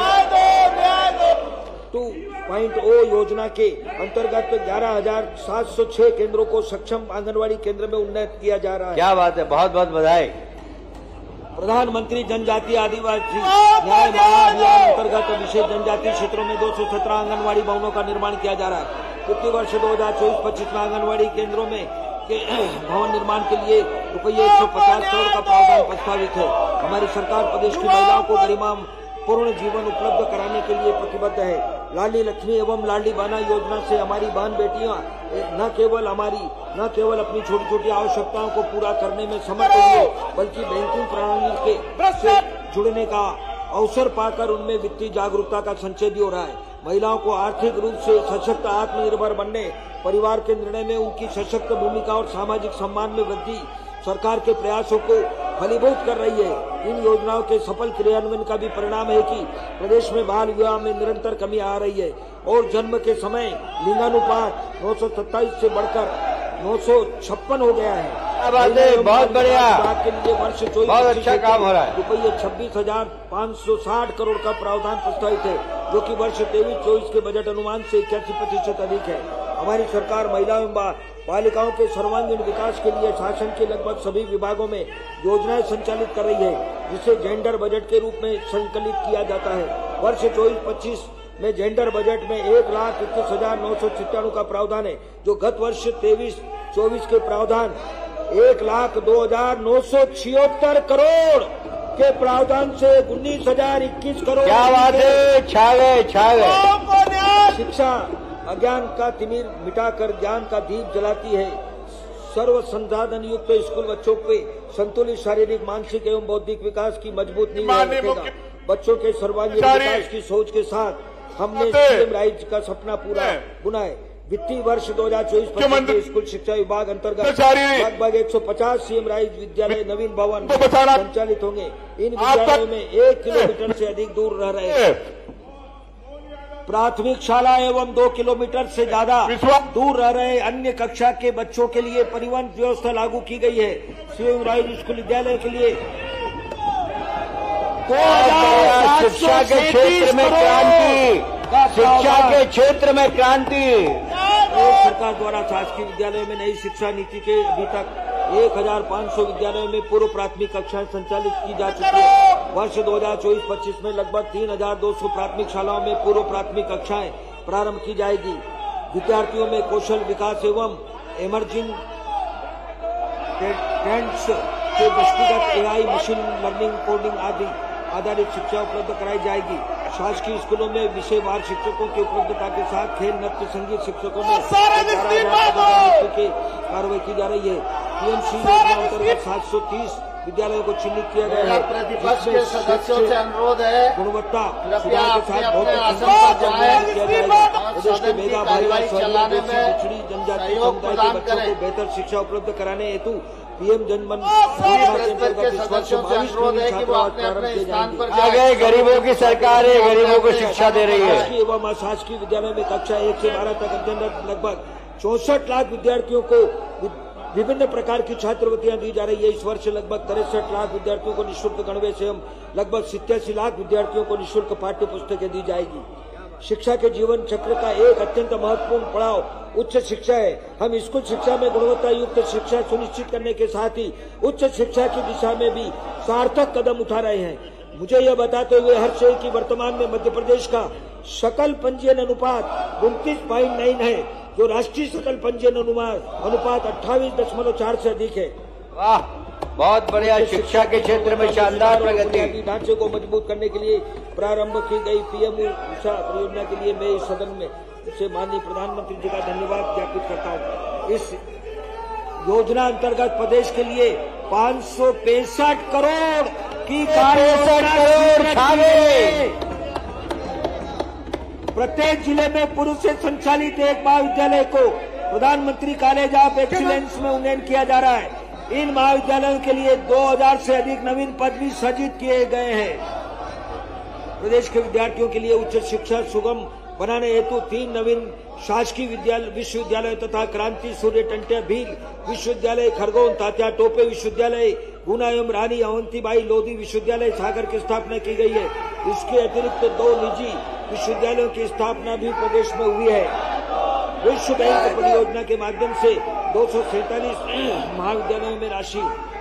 टू पॉइंट ओ योजना के अंतर्गत ग्यारह हजार सात सौ छह केंद्रों को सक्षम आंगनवाड़ी केंद्र में उन्नत किया जा रहा है। क्या बात है, बहुत बहुत बधाई। प्रधानमंत्री जनजाति आदिवासी न्याय महाअभियान अंतर्गत विशेष जनजाति क्षेत्रों में दो सौ सत्रह आंगनवाड़ी भवनों का निर्माण किया जा रहा है। वित्तीय वर्ष दो हजार चौबीस पच्चीस में आंगनवाड़ी केंद्रों में के भवन निर्माण के लिए रुपये एक सौ पचास करोड़ का प्रावधान प्रस्तावित है। हमारी सरकार प्रदेश की महिलाओं को गरिमा पूर्ण जीवन उपलब्ध कराने के लिए प्रतिबद्ध है। लाडली लक्ष्मी एवं लाडली बहना योजना से हमारी बहन बेटियां न केवल हमारी न केवल अपनी छोटी छोटी आवश्यकताओं को पूरा करने में समर्थ हुई बल्कि बैंकिंग प्रणाली के से जुड़ने का अवसर पाकर उनमें वित्तीय जागरूकता का संचय भी हो रहा है। महिलाओं को आर्थिक रूप से सशक्त आत्मनिर्भर बनने, परिवार के निर्णय में उनकी सशक्त भूमिका और सामाजिक सम्मान में वृद्धि सरकार के प्रयासों को फलीभूत कर रही है। इन योजनाओं के सफल क्रियान्वयन का भी परिणाम है कि प्रदेश में बाल विवाह में निरंतर कमी आ रही है और जन्म के समय लिंगानुपात नौ सौ सत्ताईस से बढ़कर नौ सौ छप्पन हो गया है। बहुत बढ़िया, के लिए वर्ष चौबीस बहुत अच्छा काम हो रहा है। रुपये छब्बीस हजार पाँच सौ साठ करोड़ का प्रावधान प्रस्तावित है, जो कि वर्ष तेईस चौबीस के बजट अनुमान से इक्यासी प्रतिशत अधिक है। हमारी सरकार महिलाओं एवं बालिकाओं के सर्वांगीण विकास के लिए शासन के लगभग सभी विभागों में योजनाएं संचालित कर रही है, जिसे जेंडर बजट के रूप में संकलित किया जाता है। वर्ष चौबीस पच्चीस में जेंडर बजट में एक लाख इक्कीस हजार नौ सौ छिट्टानवे का प्रावधान है, जो गत वर्ष तेईस चौबीस के प्रावधान एक लाख दो हजार नौ सौ छिहत्तर करोड़ के प्रावधान से उन्नीस हजार इक्कीस करोड़। क्या बात है, छा गए छा गए। शिक्षा अज्ञान का तिमिर मिटाकर ज्ञान का दीप जलाती है। सर्व संसाधन युक्त स्कूल बच्चों पे संतुलित शारीरिक, मानसिक एवं बौद्धिक विकास की मजबूत नींव रखेगा। बच्चों के सर्वांगीण विकास की सोच के साथ हमने सीएम राइज का सपना पूरा बुना है। वित्तीय वर्ष दो हजार चौबीस पच्चीस स्कूल शिक्षा विभाग अंतर्गत लगभग एक सौ पचास सीएम राइज विद्यालय नवीन भवन संचालित होंगे। इन विद्यालयों में एक किलोमीटर से अधिक दूर रह रहे प्राथमिक शाला एवं दो किलोमीटर से ज्यादा दूर रह रहे अन्य कक्षा के बच्चों के लिए परिवहन व्यवस्था लागू की गई है। सीएम राइज स्कूल विद्यालय के लिए शिक्षा के क्षेत्र में क्रांति, शिक्षा के क्षेत्र में क्रांति। सरकार द्वारा शासकीय विद्यालयों में नई शिक्षा नीति के अभी तक एक हजार पाँच सौ विद्यालयों में पूर्व प्राथमिक कक्षाएं संचालित की जा चुकी है। वर्ष दो हजार चौबीस पच्चीस में लगभग तीन हजार दो सौ प्राथमिक शालाओं में पूर्व प्राथमिक कक्षाएं प्रारंभ की जाएगी। विद्यार्थियों में कौशल विकास एवं इमर्जिंग ट्रेंड्स के दृष्टिगत एआई, मशीन लर्निंग, कोडिंग आदि आधारित शिक्षा उपलब्ध कराई जाएगी। शासकीय स्कूलों में विषयवार शिक्षकों की उपलब्धता के साथ खेल, नृत्य, संगीत शिक्षकों में की कार्रवाई की जा रही है। पीएमसी योजना अंतर्गत सात सौ तीस विद्यालयों को चिन्हित किया गया है। प्रतिपक्ष के सदस्यों से अनुरोध है, गुणवत्ता सुधार के साथ बहुत किया जाएगा। प्रदेश के मेगा भाईवाल पिछड़ी जनजाति समुदाय के बच्चों को बेहतर शिक्षा उपलब्ध कराने हेतु पीएम जनमन आगे गरीबों की सरकार है, गरीबों को शिक्षा दे रही है। शासकीय एवं अशासकीय विद्यालयों में कक्षा एक से बारह तक अध्ययनरत लगभग चौसठ लाख विद्यार्थियों को विभिन्न प्रकार की छात्रवृत्तियां दी जा रही है। इस वर्ष लगभग तिरसठ लाख विद्यार्थियों को निःशुल्क गणवेश एवं लगभग सत्तासी लाख विद्यार्थियों को निःशुल्क पाठ्य पुस्तकें दी जाएगी। शिक्षा के जीवन चक्र का एक अत्यंत महत्वपूर्ण पड़ाव उच्च शिक्षा है। हम स्कूल शिक्षा में गुणवत्ता युक्त शिक्षा सुनिश्चित करने के साथ ही उच्च शिक्षा की दिशा में भी सार्थक कदम उठा रहे हैं। मुझे यह बताते हुए हर्ष है कि वर्तमान में मध्य प्रदेश का सकल पंजीयन अनुपात उनतीस पॉइंट नौ है, जो राष्ट्रीय सकल पंजीयन अनुपात अट्ठाईस दशमलव चार से अधिक है। वाह, बहुत बढ़िया। शिक्षा के क्षेत्र में शानदार प्रगति। ढांचे को मजबूत करने के लिए प्रारंभ की गई पीएम उषा परियोजना के लिए मैं इस सदन में से माननीय प्रधानमंत्री जी का धन्यवाद ज्ञापित करता हूँ। इस योजना अंतर्गत प्रदेश के लिए पाँच सौ पैंसठ करोड़ की कार्य प्रत्येक जिले में पुरुष से संचालित एक महाविद्यालय को प्रधानमंत्री कॉलेज ऑफ एक्सीलेंस में उन्नयन किया जा रहा है। इन महाविद्यालयों के लिए दो हज़ार से अधिक नवीन पद भी सृजित किए गए हैं। प्रदेश के विद्यार्थियों के लिए उच्च शिक्षा सुगम बनाने हेतु तीन नवीन शासकीय विद्यालय विश्वविद्यालय तथा क्रांति सूर्य टंट्या भील विश्वविद्यालय, खरगोन तात्या टोपे विश्वविद्यालय, गुना एवं रानी अवंतीबाई लोधी विश्वविद्यालय सागर की स्थापना की गई है। इसके अतिरिक्त दो निजी विश्वविद्यालयों की स्थापना भी प्रदेश में हुई है। विश्व बैंक परियोजना के माध्यम से दो सौ सैंतालीस महाविद्यालयों में राशि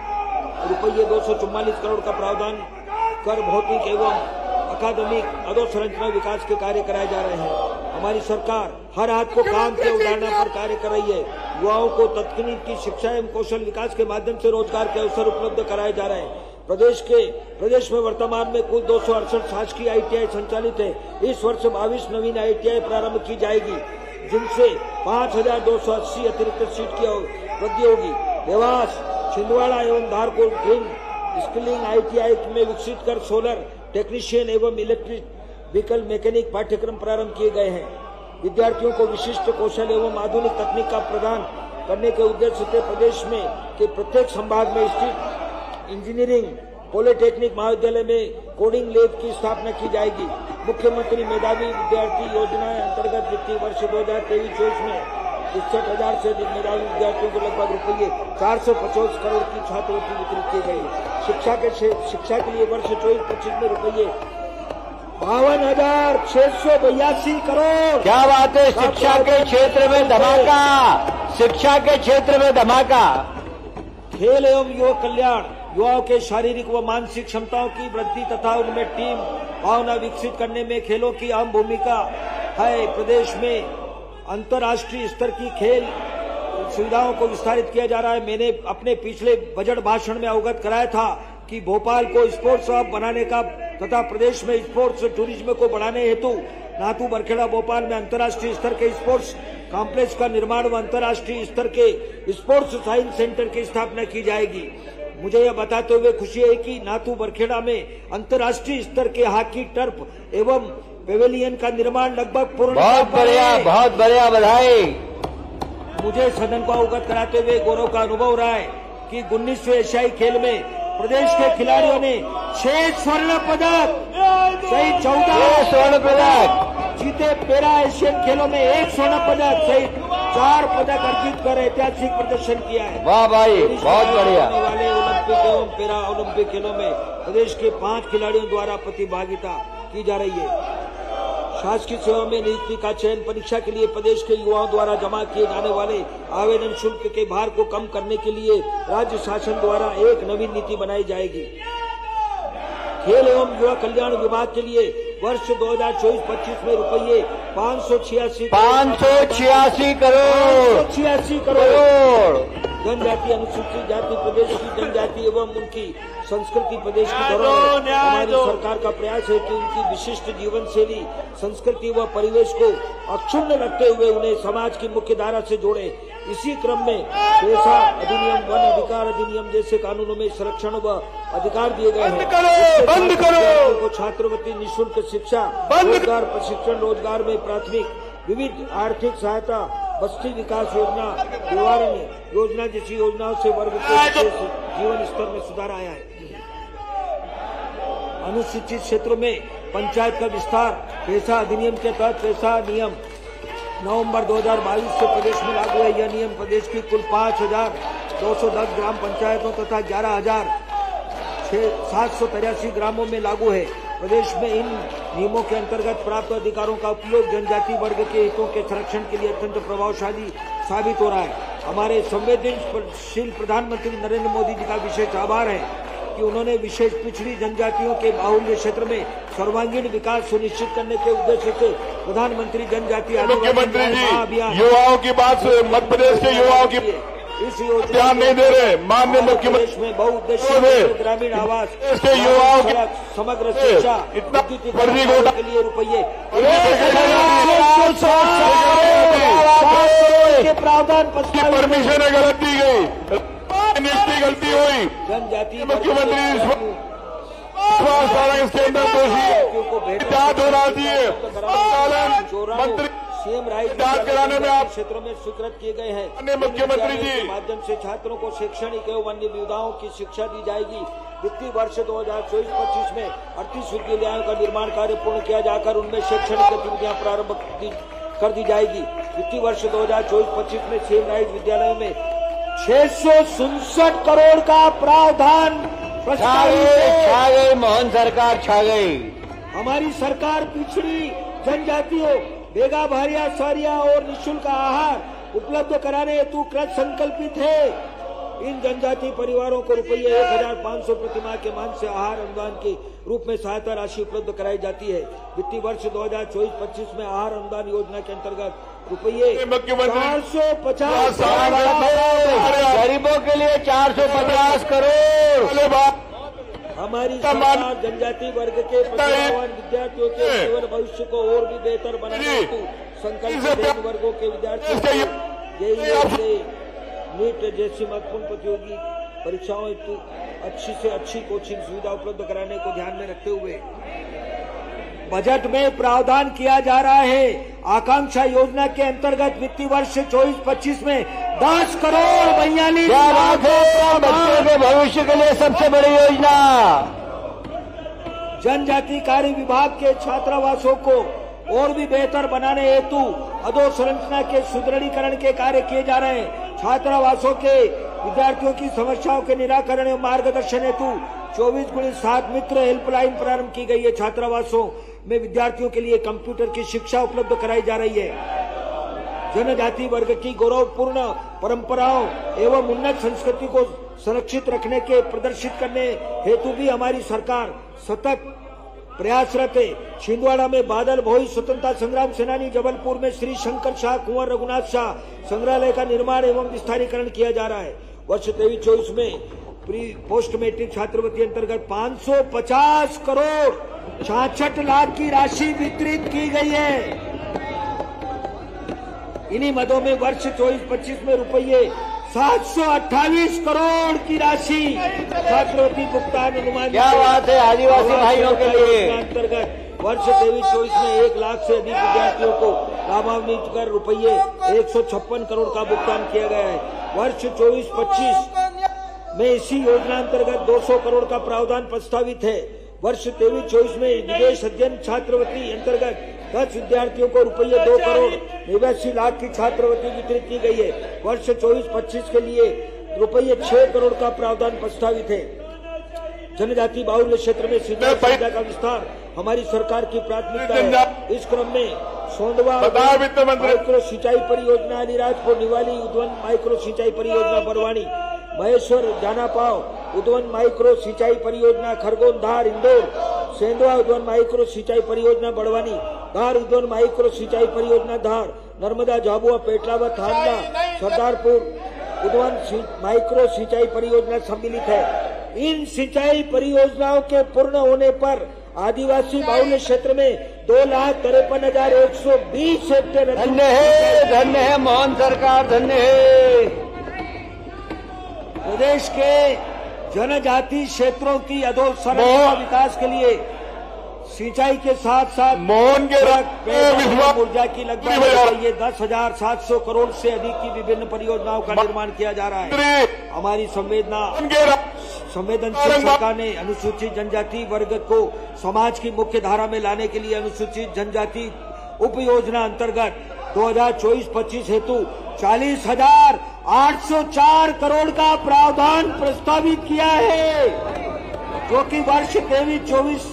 रुपये दो सौ चौवालीस करोड़ का प्रावधान कर भौतिक एवं अकादमिक अधोसंरचना विकास के कार्य कराए जा रहे हैं। हमारी सरकार हर हाथ को काम के उदाहरण पर कार्य कर रही है। युवाओं को तकनीकी शिक्षा एवं कौशल विकास के माध्यम से रोजगार के अवसर उपलब्ध कराए जा रहे हैं। प्रदेश के प्रदेश में वर्तमान में कुल दो सौ अड़सठ शासकीय आईटीआई संचालित है। इस वर्ष बाईस नवीन आईटीआई प्रारंभ की जाएगी, जिनसे पाँच हजार दो सौ अस्सी अतिरिक्त सीट की वृद्धि होगी। देवास, छिंदवाड़ा एवं धारपुर ग्रीन स्किलिंग आईटीआई में विकसित कर सोलर टेक्नीशियन एवं इलेक्ट्रिक व्हीकल मैकेनिक पाठ्यक्रम प्रारंभ किए गए हैं। विद्यार्थियों को विशिष्ट कौशल एवं आधुनिक तकनीक का प्रदान करने के उद्देश्य से प्रदेश में के प्रत्येक संभाग में स्थित इंजीनियरिंग पॉलिटेक्निक महाविद्यालय में कोडिंग लैब की स्थापना की जाएगी। मुख्यमंत्री मेधावी विद्यार्थी योजना अंतर्गत वित्तीय वर्ष दो हजार तेईस चौबीस में इकसठ हजार से अधिक मेधावी विद्यार्थियों को लगभग रुपये चार सौ पचास करोड़ की छात्रवृत्ति वितरित की गई। शिक्षा के शिक्षा के लिए वर्ष चौबीस पच्चीस में रुपये बावन हजार छह सौ बयासी करोड़। क्या बात है। शिक्षा के क्षेत्र में धमाका, शिक्षा के क्षेत्र में धमाका। खेल एवं युवा कल्याण, युवाओं के शारीरिक व मानसिक क्षमताओं की वृद्धि तथा उनमें टीम भावना विकसित करने में खेलों की अहम भूमिका है। प्रदेश में अंतर्राष्ट्रीय स्तर की खेल सुविधाओं को विस्तारित किया जा रहा है। मैंने अपने पिछले बजट भाषण में अवगत कराया था कि भोपाल को स्पोर्ट्स हब बनाने का तथा प्रदेश में स्पोर्ट्स टूरिज्म को बढ़ाने हेतु नाथू बरखेड़ा भोपाल में अंतर्राष्ट्रीय स्तर के स्पोर्ट्स कॉम्प्लेक्स का निर्माण व अंतर्राष्ट्रीय स्तर के स्पोर्ट्स साइंस सेंटर की स्थापना की जाएगी। मुझे यह बताते हुए खुशी है कि नाथू बरखेड़ा में अंतर्राष्ट्रीय स्तर के हॉकी टर्फ एवं पेवेलियन का निर्माण लगभग पूर्ण। बहुत बढ़िया, बहुत बढ़िया, बधाई। मुझे सदन को अवगत कराते हुए गौरव का अनुभव रहा है कि उन्नीसवें एशियाई खेल में प्रदेश के खिलाड़ियों ने छह स्वर्ण पदक सहित चौदह स्वर्ण पदक जीते। पैरा एशियन खेलों में एक स्वर्ण पदक सहित चार पदक अर्जित कर ऐतिहासिक प्रदर्शन किया है। वाह भाई, बहुत बढ़िया। होने वाले ओलंपिक एवं पैरा ओलंपिक खेलों में प्रदेश के पांच खिलाड़ियों द्वारा प्रतिभागिता की जा रही है। शासकीय सेवा में नियुक्ति का चयन परीक्षा के लिए प्रदेश के युवाओं द्वारा जमा किए जाने वाले आवेदन शुल्क के भार को कम करने के लिए राज्य शासन द्वारा एक नवीन नीति बनाई जाएगी। खेल एवं युवा कल्याण विभाग के लिए वर्ष दो हजार चौबीस पच्चीस में रुपये पाँच सौ छियासी पाँच सौ छियासी करोड़ छियासी करोड़ जनजाति अनुसूचित जाति प्रदेश की जनजाति एवं उनकी संस्कृति प्रदेश की धरोहर है। हमारी सरकार का प्रयास है कि उनकी विशिष्ट जीवन शैली, संस्कृति व परिवेश को अक्षुण्ण रखते हुए उन्हें समाज की मुख्य धारा से जोड़े। इसी क्रम में पेशा अधिनियम, वन अधिकार अधिनियम जैसे कानूनों में संरक्षण व अधिकार दिए गए हैं। बंद करो को छात्रवृत्ति, निःशुल्क शिक्षा, रोजगार प्रशिक्षण, रोजगार में प्राथमिक विविध आर्थिक सहायता, बस्ती विकास योजना, निवारण योजना जैसी योजनाओं से वर्ग के जीवन स्तर में सुधार आया है। अनुसूचित क्षेत्रों में पंचायत का विस्तार पेशा अधिनियम के तहत पेशा नियम नवंबर दो हजार बाईस से प्रदेश में लागू है। यह नियम प्रदेश की कुल पाँच हजार दो सौ दस ग्राम पंचायतों तथा ग्यारह हजार सात सौ तिरासी ग्रामों में लागू है। प्रदेश में इन नियमों के अंतर्गत प्राप्त अधिकारों का उपयोग जनजाति वर्ग के हितों के संरक्षण के लिए अत्यंत प्रभावशाली साबित हो रहा है। हमारे संवेदनशील प्रधानमंत्री नरेंद्र मोदी जी का विशेष आभार है कि उन्होंने विशेष पिछड़ी जनजातियों के बाहुल्य क्षेत्र में सर्वांगीण विकास सुनिश्चित करने के उद्देश्य से प्रधानमंत्री जनजाति मुख्यमंत्री जी युवाओं की बात, मध्य प्रदेश के युवाओं की इस योजना ध्यान नहीं दे रहे। माननीय मुख्यमंत्री में बहुउद्देशीय ग्रामीण आवास, इसके युवाओं की समग्र शिक्षा, इतना फर्जी घोटाला के लिए रुपये के प्रावधान परमिशन है, गलत दी गई, गलती हुई। जनजाति मुख्यमंत्री इसके अंदर दोषी जांच होना चाहिए। मंत्री सीएम राइट कराने में आप क्षेत्रों में स्वीकृत किए गए हैं। अन्य मुख्यमंत्री जी के माध्यम से छात्रों को शैक्षणिक एवं अन्य विविधाओं की शिक्षा दी जाएगी। वित्तीय वर्ष दो हजार चौबीस पच्चीस में अड़तीस विद्यालयों का निर्माण कार्य पूर्ण किया जाकर उनमें शैक्षणिक गतिविधियां प्रारंभ कर दी जाएगी। वित्तीय वर्ष दो हजार चौबीस पच्चीस में सीएम राइट विद्यालयों में छह सौ उनसठ करोड़ का प्रावधान छा गई। मोहन सरकार छा गई। हमारी सरकार पिछड़ी जनजातियों बेगा भारिया सौरिया और निःशुल्क आहार उपलब्ध कराने हेतु कृत संकल्पित है। इन जनजाति परिवारों को रुपये एक हजार पाँच सौ प्रतिमाह के मान से आहार अनुदान के रूप में सहायता राशि उपलब्ध कराई जाती है। वित्तीय वर्ष दो हजार चौबीस पच्चीस में आहार अनुदान योजना के अंतर्गत रुपये चार सौ पचास गरीबों के लिए चार सौ पचास करोड़। हमारी सरकार जनजाति वर्ग के प्रतिभावान विद्यार्थियों के जीवन भविष्य को और भी बेहतर बनाने हेतु संकल्पित वर्गों के विद्यार्थियों को नीट जैसी महत्वपूर्ण प्रतियोगी परीक्षाओं हेतु अच्छी से अच्छी कोचिंग सुविधा उपलब्ध कराने को ध्यान में रखते हुए बजट में प्रावधान किया जा रहा है। आकांक्षा योजना के अंतर्गत वित्तीय वर्ष चौबीस पच्चीस में दस करोड़ बयालीस लाख बच्चों के भविष्य के लिए सबसे बड़ी योजना। जनजाति कार्य विभाग के छात्रावासों को और भी बेहतर बनाने हेतु अधोसंरचना के सुदृढ़ीकरण के कार्य किए जा रहे हैं। छात्रावासों के विद्यार्थियों की समस्याओं के निराकरण एवं मार्गदर्शन हेतु चौबीस गुणे सात मित्र हेल्पलाइन प्रारंभ की गई है। छात्रावासों में विद्यार्थियों के लिए कंप्यूटर की शिक्षा उपलब्ध कराई जा रही है। जनजाति वर्ग की गौरवपूर्ण परंपराओं एवं उन्नत संस्कृति को संरक्षित रखने के प्रदर्शित करने हेतु भी हमारी सरकार सतत प्रयासरत है। छिंदवाड़ा में बादल भोई स्वतंत्रता संग्राम सेनानी, जबलपुर में श्री शंकर शाह कुंवर रघुनाथ शाह संग्रहालय का निर्माण एवं विस्तारीकरण किया जा रहा है। वर्ष तेईस चौबीस में प्री पोस्ट मैट्रिक छात्रवृत्ति अंतर्गत पाँच सौ पचास करोड़ छियासठ लाख की राशि वितरित की गई है। इन्हीं मदों में वर्ष चौबीस पच्चीस में रुपये सात सौ अट्ठाईस करोड़ की राशि छात्रवृत्ति भुगतान अनुमान। क्या बात है आदिवासी भाइयों के लिए। अंतर्गत वर्ष तेईस चौबीस में एक लाख से अधिक विद्यार्थियों को लाभान्वित कर रुपये एक सौ छप्पन करोड़ का भुगतान किया गया है। वर्ष चौबीस पच्चीस में इसी योजना अंतर्गत दो सौ करोड़ का प्रावधान प्रस्तावित है। वर्ष तेईस चौबीस में विदेश अध्ययन छात्रवृत्ति अंतर्गत दस विद्यार्थियों को रुपये दो करोड़ निवासी लाख की छात्रवृत्ति वितरित की गई है। वर्ष चौबीस पच्चीस के लिए रुपये छह करोड़ का प्रावधान प्रस्तावित है। जनजाति बाहुल्य क्षेत्र में सिंचाई सुविधा का विस्तार हमारी सरकार की प्राथमिकता है। इस क्रम में सोंदवा माइक्रो सिंचाई परियोजना, अलीराजपुर निवाली उद्वन माइक्रो सिंचाई परियोजना बरवानी, महेश्वर जानापाव उद्वन माइक्रो सिंचाई परियोजना खरगोन धार इंदौर, सेंधवा उद्वन माइक्रो सिंचाई परियोजना बड़वानी, धार उद्वन माइक्रो सिंचाई परियोजना धार, नर्मदा झाबुआ पेटलावा थाना सरदारपुर उद्वन माइक्रो सिंचाई परियोजना सम्मिलित है। इन सिंचाई परियोजनाओं के पूर्ण होने पर आदिवासी बाहुल्य क्षेत्र में दो लाख तिरपन हजार एक सौ बीस हेक्टेयर। धन्य है, धन्य है मोहन सरकार, धन्य है। प्रदेश के जनजाति क्षेत्रों की अधोसंरचना विकास के लिए सिंचाई के साथ साथ मोहन के ऊर्जा की लगभग ये दस हजार सात सौ करोड़ से अधिक की विभिन्न परियोजनाओं का निर्माण किया जा रहा है। हमारी संवेदना संवेदनशील सरकार ने अनुसूचित जनजाति वर्ग को समाज की मुख्य धारा में लाने के लिए अनुसूचित जनजाति उप योजना अंतर्गत दो हजार चौबीस पच्चीस हेतु चालीस हजार आठ सौ चार करोड़ का प्रावधान प्रस्तावित किया है, जो कि वर्ष तेईस चौबीस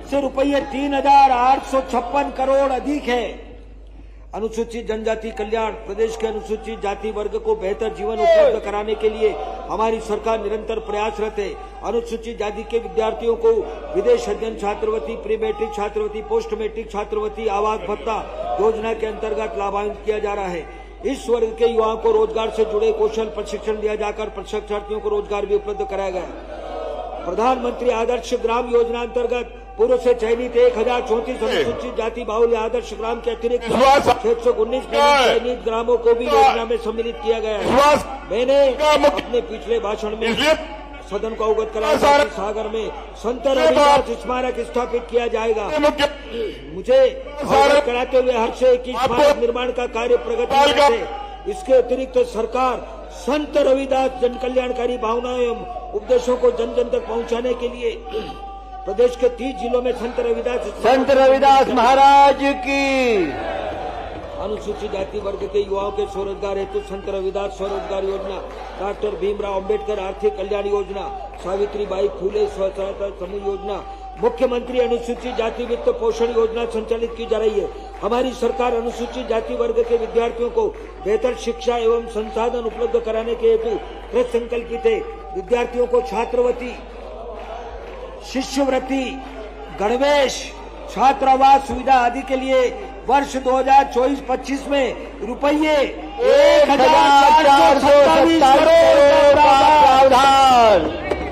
से रुपये तीन हजार आठ सौ छप्पन करोड़ अधिक है। अनुसूचित जनजाति कल्याण। प्रदेश के अनुसूचित जाति वर्ग को बेहतर जीवन उपलब्ध कराने के लिए हमारी सरकार निरंतर प्रयासरत है। अनुसूचित जाति के विद्यार्थियों को विदेश अध्ययन छात्रवृत्ति, प्री मैट्रिक छात्रवृत्ति, पोस्ट मैट्रिक छात्रवृत्ति, आवास भत्ता योजना के अंतर्गत लाभान्वित किया जा रहा है। इस वर्ग के युवाओं को रोजगार से जुड़े कौशल प्रशिक्षण दिया जाकर प्रशिक्षार्थियों को रोजगार भी उपलब्ध कराया गया। प्रधानमंत्री आदर्श ग्राम योजना अंतर्गत पूर्व से चयनित एक हजार चौंतीस अनुसूचित जाति बाहुल्य आदर्श ग्राम के अतिरिक्त छह सौ उन्नीस चयनित ग्रामों को भी योजना में सम्मिलित किया गया है। मैंने अपने पिछले भाषण में सदन को अवगत कराया कि सागर में संत रविदास स्मारक स्थापित किया जाएगा। मुझे अवगत कराते हुए हर्ष है कि स्मारक निर्माण का कार्य प्रगति में है। इसके अतिरिक्त सरकार संत रविदास जन कल्याणकारी भावनाओं एवं उपदेशों को जन जन तक पहुंचाने के लिए प्रदेश के तीस जिलों में संत रविदास संत रविदास महाराज की अनुसूचित जाति वर्ग के युवाओं के स्वरोजगार हेतु संत रविदास स्वरोजगार योजना, डॉक्टर भीमराव अंबेडकर आर्थिक कल्याण योजना, सावित्री बाई फूले स्व सहायता समूह योजना, मुख्यमंत्री अनुसूचित जाति वित्त पोषण योजना संचालित की जा रही है। हमारी सरकार अनुसूचित जाति वर्ग के विद्यार्थियों को बेहतर शिक्षा एवं संसाधन उपलब्ध कराने के हेतु कृत संकल्पित है। विद्यार्थियों को छात्रवृत्ति, शिष्यवृत्ति, गणवेश, छात्रावास सुविधा आदि के लिए वर्ष दो हजार चौबीस पच्चीस में रुपये एक हजार चार सौ सत्ताईस करोड़ का प्रावधान।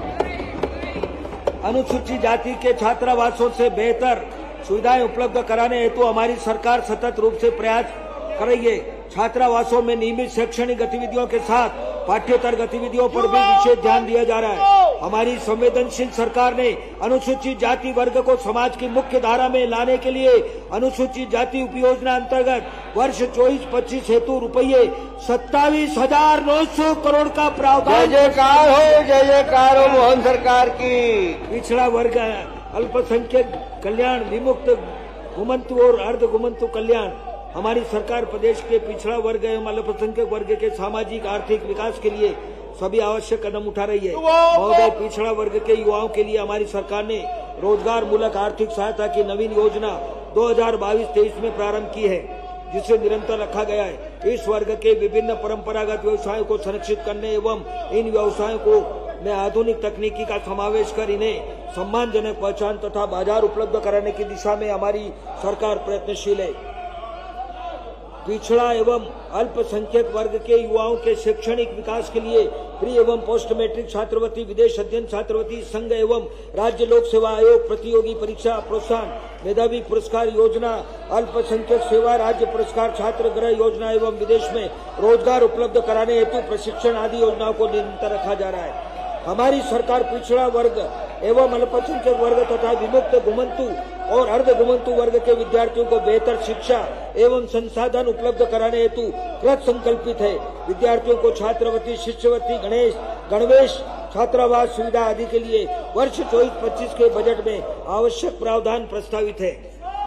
अनुसूचित जाति के छात्रावासों से बेहतर सुविधाएं उपलब्ध कराने हेतु हमारी सरकार सतत रूप से प्रयास कर रही है। छात्रावासों में नियमित शैक्षणिक गतिविधियों के साथ पाठ्येतर गतिविधियों पर भी विशेष ध्यान दिया जा रहा है। हमारी संवेदनशील सरकार ने अनुसूचित जाति वर्ग को समाज की मुख्य धारा में लाने के लिए अनुसूचित जाति उपयोजना अंतर्गत वर्ष चौबीस पच्चीस हेतु रुपये सत्ताईस हजार नौ सौ करोड़ का प्रावधान। जय जयकार हो, जय जयकार हो मोहन सरकार की। पिछड़ा वर्ग, अल्पसंख्यक कल्याण, विमुक्त घुमंतु और अर्ध घुमंतु कल्याण। हमारी सरकार प्रदेश के पिछड़ा वर्ग एवं अल्पसंख्यक वर्ग के सामाजिक आर्थिक विकास के लिए सभी आवश्यक कदम उठा रही है। महोदय, पिछड़ा वर्ग के युवाओं के लिए हमारी सरकार ने रोजगार मूलक आर्थिक सहायता की नवीन योजना दो हजार बाईस तेईस में प्रारंभ की है, जिसे निरंतर रखा गया है। इस वर्ग के विभिन्न परंपरागत व्यवसायों को संरक्षित करने एवं इन व्यवसायों को में आधुनिक तकनीकी का समावेश कर इन्हें सम्मानजनक पहचान तथा बाजार उपलब्ध कराने की दिशा में हमारी सरकार प्रयत्नशील है। पिछड़ा एवं अल्पसंख्यक वर्ग के युवाओं के शैक्षणिक विकास के लिए प्री एवं पोस्ट मैट्रिक छात्रवृत्ति, विदेश अध्ययन छात्रवृत्ति, संघ एवं राज्य लोक सेवा आयोग प्रतियोगी परीक्षा प्रोत्साहन, मेधावी पुरस्कार योजना, अल्पसंख्यक सेवा राज्य पुरस्कार, छात्र गृह योजना एवं विदेश में रोजगार उपलब्ध कराने हेतु प्रशिक्षण आदि योजनाओं को निरंतर रखा जा रहा है। हमारी सरकार पिछड़ा वर्ग एवं अल्पसंख्यक वर्ग तथा विमुक्त घुमंतु और अर्ध घुमंतु वर्ग के विद्यार्थियों को बेहतर शिक्षा एवं संसाधन उपलब्ध कराने हेतु कृत संकल्पित है। विद्यार्थियों को छात्रवृत्ति, शिष्यवृत्ति, गणेश गणवेश, छात्रावास सुविधा आदि के लिए वर्ष चौबीस पच्चीस के बजट में आवश्यक प्रावधान प्रस्तावित है।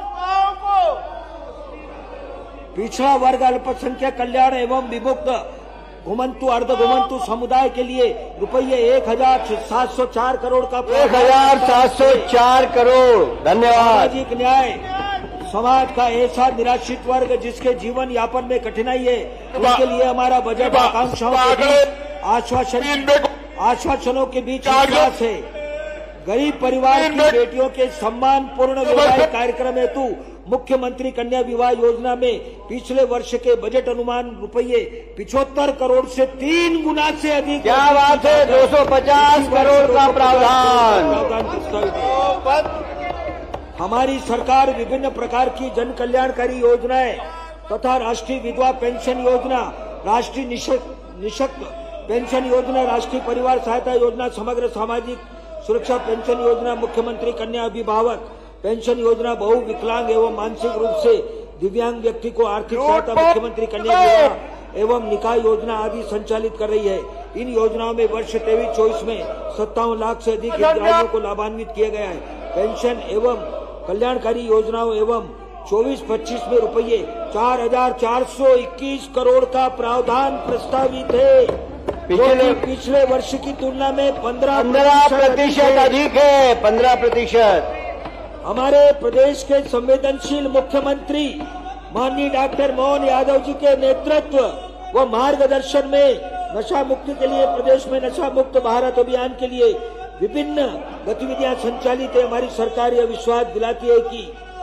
पिछड़ा वर्ग, अल्पसंख्यक कल्याण एवं विमुक्त घुमंतु अर्ध घुमंतु समुदाय के लिए रुपये एक हजार सात सौ चार करोड़ का एक हजार सात सौ चार करोड़। धन्यवाद। सामाजिक न्याय, समाज का ऐसा निराश्रित वर्ग जिसके जीवन यापन में कठिनाई है, उसके लिए हमारा बजट आकांक्षाओं के बीच आश्वासन आश्वासनों के बीच विश्वास है। गरीब परिवार की बेटियों के सम्मान पूर्ण वैवाहिक कार्यक्रम हेतु मुख्यमंत्री कन्या विवाह योजना में पिछले वर्ष के बजट अनुमान रुपये पिछहत्तर करोड़ से तीन गुना से अधिक। क्या बात है, दो सौ पचास करोड़ का प्रावधान प्रस्तावित है। हमारी सरकार विभिन्न प्रकार की जन कल्याणकारी योजनाएं तथा राष्ट्रीय विधवा पेंशन योजना, राष्ट्रीय निःशक्त पेंशन योजना, राष्ट्रीय परिवार सहायता योजना, समग्र सामाजिक सुरक्षा पेंशन योजना, मुख्यमंत्री कन्या अभिभावक पेंशन योजना, बहु विकलांग एवं मानसिक रूप से दिव्यांग व्यक्ति को आर्थिक सहायता, मुख्यमंत्री कन्या विवाह एवं निकाह योजना आदि संचालित कर रही है। इन योजनाओं में वर्ष तेईस चौबीस में सत्तावन लाख से अधिक हितग्राहियों को लाभान्वित किया गया है। पेंशन एवं कल्याणकारी योजनाओं एवं चौबीस पच्चीस में रुपये चार हजार चार सौ इक्कीस करोड़ का प्रावधान प्रस्तावित है, पिछले पिछले वर्ष की तुलना में पंद्रह पंद्रह प्रतिशत अधिक है। पंद्रह प्रतिशत हमारे प्रदेश के संवेदनशील मुख्यमंत्री माननीय डॉक्टर मोहन यादव जी के नेतृत्व व मार्गदर्शन में नशा मुक्ति के लिए प्रदेश में नशा मुक्त भारत अभियान के लिए विभिन्न गतिविधियां संचालित है। हमारी सरकार यह विश्वास दिलाती है कि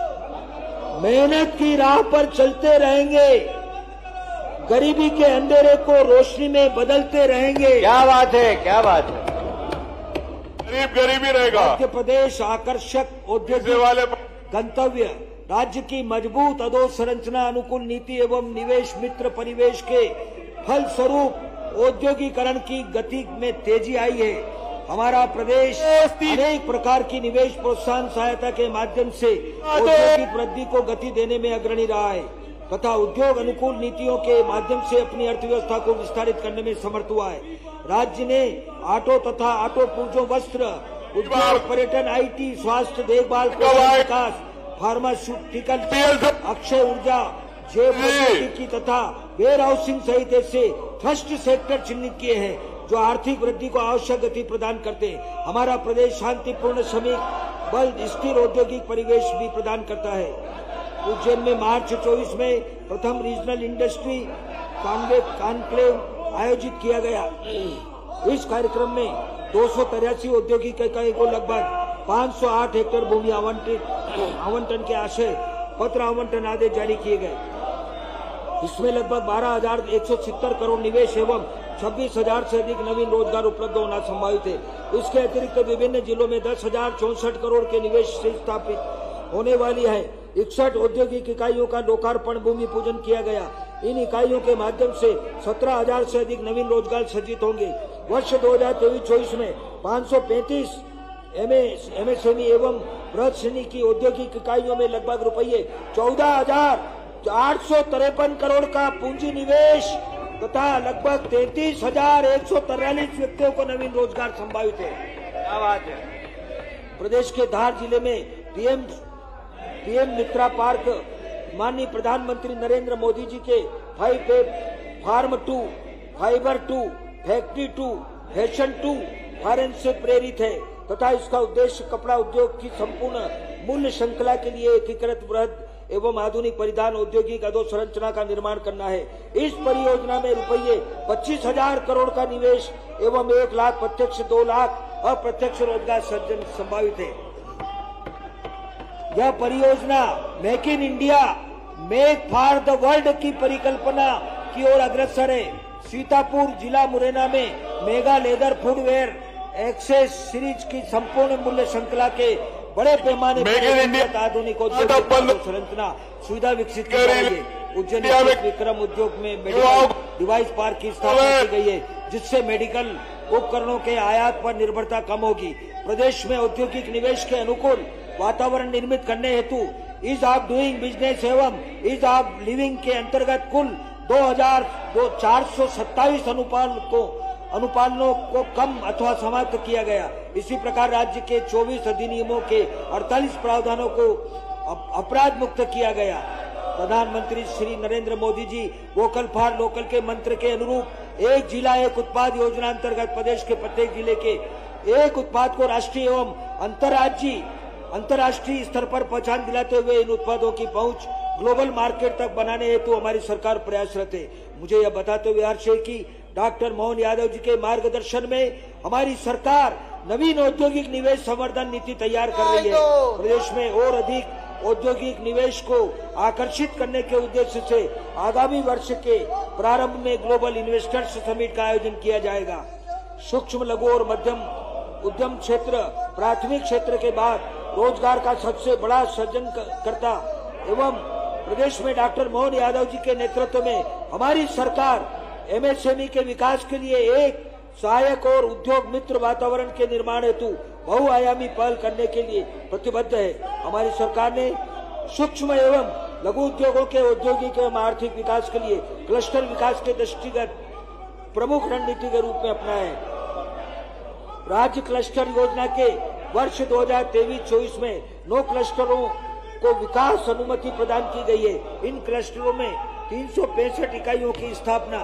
मेहनत की राह पर चलते रहेंगे, गरीबी के अंधेरे को रोशनी में बदलते रहेंगे। क्या बात है, क्या बात है। गरीब गरीबी रहेगा। मध्य प्रदेश आकर्षक औद्योगिक वाले गंतव्य, राज्य की मजबूत अधोसंरचना, अनुकूल नीति एवं निवेश मित्र परिवेश के फलस्वरूप औद्योगिकरण की गति में तेजी आई है। हमारा प्रदेश अनेक प्रकार की निवेश प्रोत्साहन सहायता के माध्यम से औद्योगिक वृद्धि को गति देने में अग्रणी रहा है तथा उद्योग अनुकूल नीतियों के माध्यम से अपनी अर्थव्यवस्था को विस्तारित करने में समर्थ हुआ है। राज्य ने ऑटो तथा ऑटो पूर्जो वस्त्र उद्योग, पर्यटन, आईटी, स्वास्थ्य देखभाल, विकास, फार्मास्यूटिकल, अक्षय ऊर्जा, जैव प्रौद्योगिकी तथा वेयर हाउसिंग सहित ऐसे थ्रस्ट सेक्टर चिन्हित किए हैं जो आर्थिक वृद्धि को आवश्यक गति प्रदान करते हैं। हमारा प्रदेश शांतिपूर्ण, श्रमिक, बल, स्थिर औद्योगिक परिवेश भी प्रदान करता है। उज्जैन में मार्च चौबीस में प्रथम रीजनल इंडस्ट्री कॉन्क्लेव आयोजित किया गया। इस कार्यक्रम में दो सौ तिरासी औद्योगिक इकाई को लगभग पाँच सौ आठ हेक्टेयर भूमि आवंटित आवंटन के आशय पत्र आवंटन आदेश जारी किए गए। इसमें लगभग बारह हजार एक सौ सत्तर करोड़ निवेश एवं छब्बीस हजार से अधिक नवीन रोजगार उपलब्ध होना संभावित है। इसके अतिरिक्त विभिन्न जिलों में दस हजार चौसठ करोड़ के निवेश से स्थापित होने वाली है। इकसठ औद्योगिक इकाइयों का लोकार्पण भूमि पूजन किया गया। इन इकाइयों के माध्यम से सत्रह हजार से अधिक नवीन रोजगार सृजित होंगे। वर्ष दो हजार तेईस चौबीस में पाँच सौ पैंतीस एमएसएमई एवं बृहद श्रेणी की औद्योगिक इकाइयों में लगभग रुपये चौदह हजार आठ सौ तिरपन करोड़ का पूंजी निवेश तथा लगभग तैतीस हजार एक सौ तिरालीस व्यक्तियों को नवीन रोजगार संभावित है। क्या बात है। प्रदेश के धार जिले में पीएम पीएम मित्रा पार्क माननीय प्रधानमंत्री नरेंद्र मोदी जी के five A farm to, fibre to, factory to, fashion to foreign से प्रेरित है तथा इसका उद्देश्य कपड़ा उद्योग की संपूर्ण मूल्य श्रृंखला के लिए एकीकृत वृहद एवं आधुनिक परिधान औद्योगिक अधोसंरचना का निर्माण करना है। इस परियोजना में रुपये पच्चीस हजार करोड़ का निवेश एवं एक लाख प्रत्यक्ष, दो लाख अप्रत्यक्ष रोजगार सृजन संभावित है। यह परियोजना make in India, make for the world की परिकल्पना की ओर अग्रसर है। सीतापुर जिला मुरैना में mega leather footwear access series की संपूर्ण मूल्य श्रृंखला के बड़े पैमाने पर आधुनिक संरचना सुविधा विकसित की जाएगी। उज्जैन में विक्रम उद्योग में मेडिकल डिवाइस पार्क की स्थापना की गई है जिससे मेडिकल उपकरणों के आयात पर निर्भरता कम होगी। प्रदेश में औद्योगिक निवेश के अनुकूल वातावरण निर्मित करने हेतु ईज ऑफ डूइंग बिजनेस एवं ईज ऑफ लिविंग के अंतर्गत कुल दो हजार चार सौ सत्ताईस अनुपाल को अनुपालनों को कम अथवा समाप्त किया गया। इसी प्रकार राज्य के चौबीस अधिनियमों के अड़तालीस प्रावधानों को अपराध मुक्त किया गया। प्रधानमंत्री Shri Narendra Modi ji vocal for local के मंत्र के अनुरूप एक जिला एक उत्पाद योजना अंतर्गत प्रदेश के प्रत्येक जिले के एक उत्पाद को राष्ट्रीय एवं अंतर्राज्यीय अंतर्राष्ट्रीय स्तर पर पहचान दिलाते हुए इन उत्पादों की पहुंच ग्लोबल मार्केट तक बनाने हेतु हमारी सरकार प्रयासरत है। मुझे यह बताते हुए हर्ष है कि डॉक्टर मोहन यादव जी के मार्गदर्शन में हमारी सरकार नवीन औद्योगिक निवेश संवर्धन नीति तैयार कर रही है। प्रदेश में और अधिक औद्योगिक निवेश को आकर्षित करने के उद्देश्य से आगामी वर्ष के प्रारंभ में ग्लोबल इन्वेस्टर्स समिट का आयोजन किया जाएगा। सूक्ष्म, लघु और मध्यम उद्यम क्षेत्र प्राथमिक क्षेत्र के बाद रोजगार का सबसे बड़ा सृजन करता एवं प्रदेश में डॉक्टर मोहन यादव जी के नेतृत्व में हमारी सरकार एमएसएमई के विकास के लिए एक सहायक और उद्योग मित्र वातावरण के निर्माण हेतु बहुआयामी पहल करने के लिए प्रतिबद्ध है। हमारी सरकार ने सूक्ष्म एवं लघु उद्योगों के औद्योगिक एवं आर्थिक विकास के लिए क्लस्टर विकास के दृष्टिगत प्रमुख रणनीति के रूप में अपनाया है। राज्य क्लस्टर योजना के वर्ष दो हजार तेईस चौबीस में नौ क्लस्टरों को विकास अनुमति प्रदान की गई है। इन क्लस्टरों में तीन सौ पैंसठ इकाइयों की स्थापना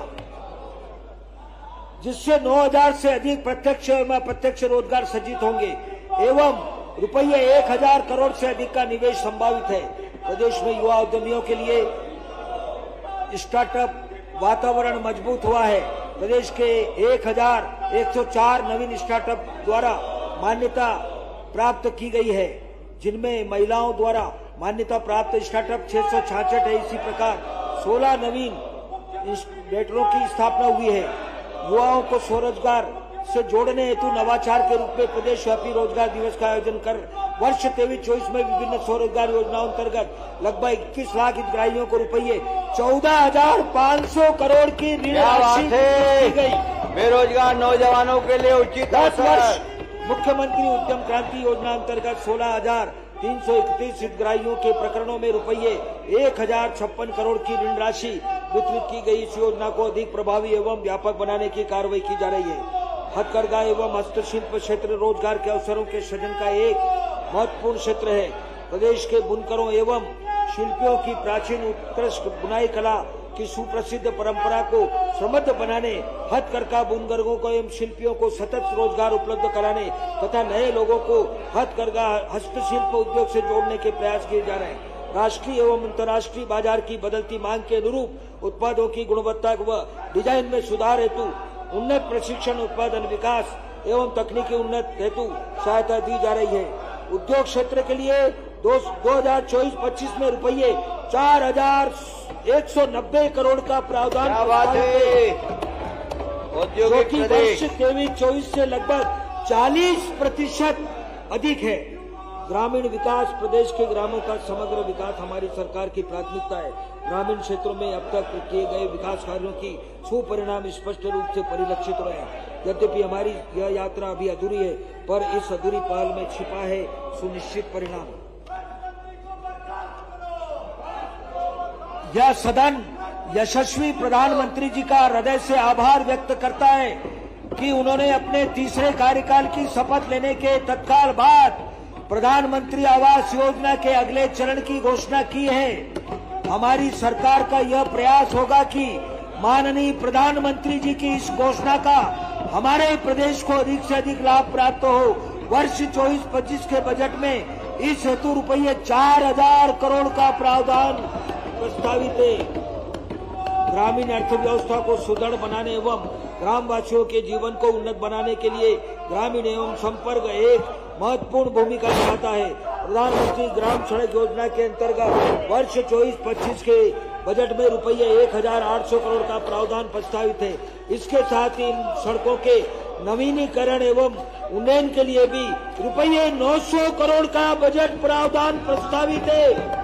जिससे नौ हजार से अधिक प्रत्यक्ष एवं अप्रत्यक्ष रोजगार सृजित होंगे एवं रुपये एक हजार करोड़ से अधिक का निवेश संभावित है। प्रदेश में युवा उद्यमियों के लिए स्टार्टअप वातावरण मजबूत हुआ है। प्रदेश के एक हजार एक सौ चार नवीन स्टार्टअप द्वारा मान्यता प्राप्त की गई है, जिनमें महिलाओं द्वारा मान्यता प्राप्त स्टार्टअप छह सौ छियासठ है। इसी प्रकार सोलह नवीन इंक्यूबेटरों की स्थापना हुई है। युवाओं को स्वरोजगार से जोड़ने हेतु नवाचार के रूप में प्रदेश व्यापी रोजगार दिवस का आयोजन कर वर्ष तेईस चौबीस में विभिन्न स्वरोजगार योजनाओं अंतर्गत लगभग इक्कीस लाख हितग्राहियों को रुपये चौदह हजार पाँच सौ करोड़ की ऋण राशि दी गई। बेरोजगार नौजवानों के लिए उचित दस वर्ष मुख्यमंत्री उद्यम क्रांति योजना अंतर्गत सोलह हजार तीन सौ इकतीस हितग्राहियों के प्रकरणों में रुपये एक हजार छप्पन करोड़ की ऋण राशि वितरित की गई। इस योजना को अधिक प्रभावी एवं व्यापक बनाने की कार्रवाई की जा रही है। हथकरघा एवं हस्तशिल्प क्षेत्र रोजगार के अवसरों के सृजन का एक महत्वपूर्ण क्षेत्र है। प्रदेश के बुनकरों एवं शिल्पियों की प्राचीन उत्कृष्ट बुनाई कला की सुप्रसिद्ध परंपरा को समृद्ध बनाने, हथकरघा बुनकरों को एवं शिल्पियों को सतत रोजगार उपलब्ध कराने तथा नए लोगों को हथकरघा हस्तशिल्प उद्योग से जोड़ने के प्रयास किए जा रहे हैं। राष्ट्रीय एवं अंतर्राष्ट्रीय बाजार की बदलती मांग के अनुरूप उत्पादों की गुणवत्ता व डिजाइन में सुधार हेतु उन्नत प्रशिक्षण, उत्पादन विकास एवं तकनीकी उन्नत हेतु सहायता दी जा रही है। उद्योग क्षेत्र के लिए दो हजार चौबीस पच्चीस में रुपये चार हजार एक सौ नब्बे करोड़ का प्रावधान जो कि वर्ष तेईस चौबीस से लगभग चालीस प्रतिशत अधिक है। ग्रामीण विकास, प्रदेश के ग्रामों का समग्र विकास हमारी सरकार की प्राथमिकता है। ग्रामीण क्षेत्रों में अब तक किए गए विकास कार्यों की सुपरिणाम स्पष्ट रूप से परिलक्षित हो रहे हैं। यद्यपि हमारी यह यात्रा अभी अधूरी है, पर इस अधूरी पहल में छिपा है सुनिश्चित परिणाम। यह सदन यशस्वी प्रधानमंत्री जी का हृदय से आभार व्यक्त करता है कि उन्होंने अपने तीसरे कार्यकाल की शपथ लेने के तत्काल बाद प्रधानमंत्री आवास योजना के अगले चरण की घोषणा की है। हमारी सरकार का यह प्रयास होगा कि माननीय प्रधानमंत्री जी की इस घोषणा का हमारे प्रदेश को अधिक से अधिक लाभ प्राप्त हो। वर्ष चौबीस पच्चीस के बजट में इस हेतु रुपये चार हजार करोड़ का प्रावधान प्रस्तावित है। ग्रामीण अर्थव्यवस्था को सुदृढ़ बनाने एवं ग्रामवासियों के जीवन को उन्नत बनाने के लिए ग्रामीण एवं संपर्क एक महत्वपूर्ण भूमिका निभाता है। प्रधानमंत्री ग्राम सड़क योजना के अंतर्गत वर्ष चौबीस पच्चीस के बजट में रुपये एक हजार आठ सौ करोड़ का प्रावधान प्रस्तावित है। इसके साथ ही इन सड़कों के नवीनीकरण एवं उन्नयन के लिए भी रुपये नौ सौ करोड़ का बजट प्रावधान प्रस्तावित है।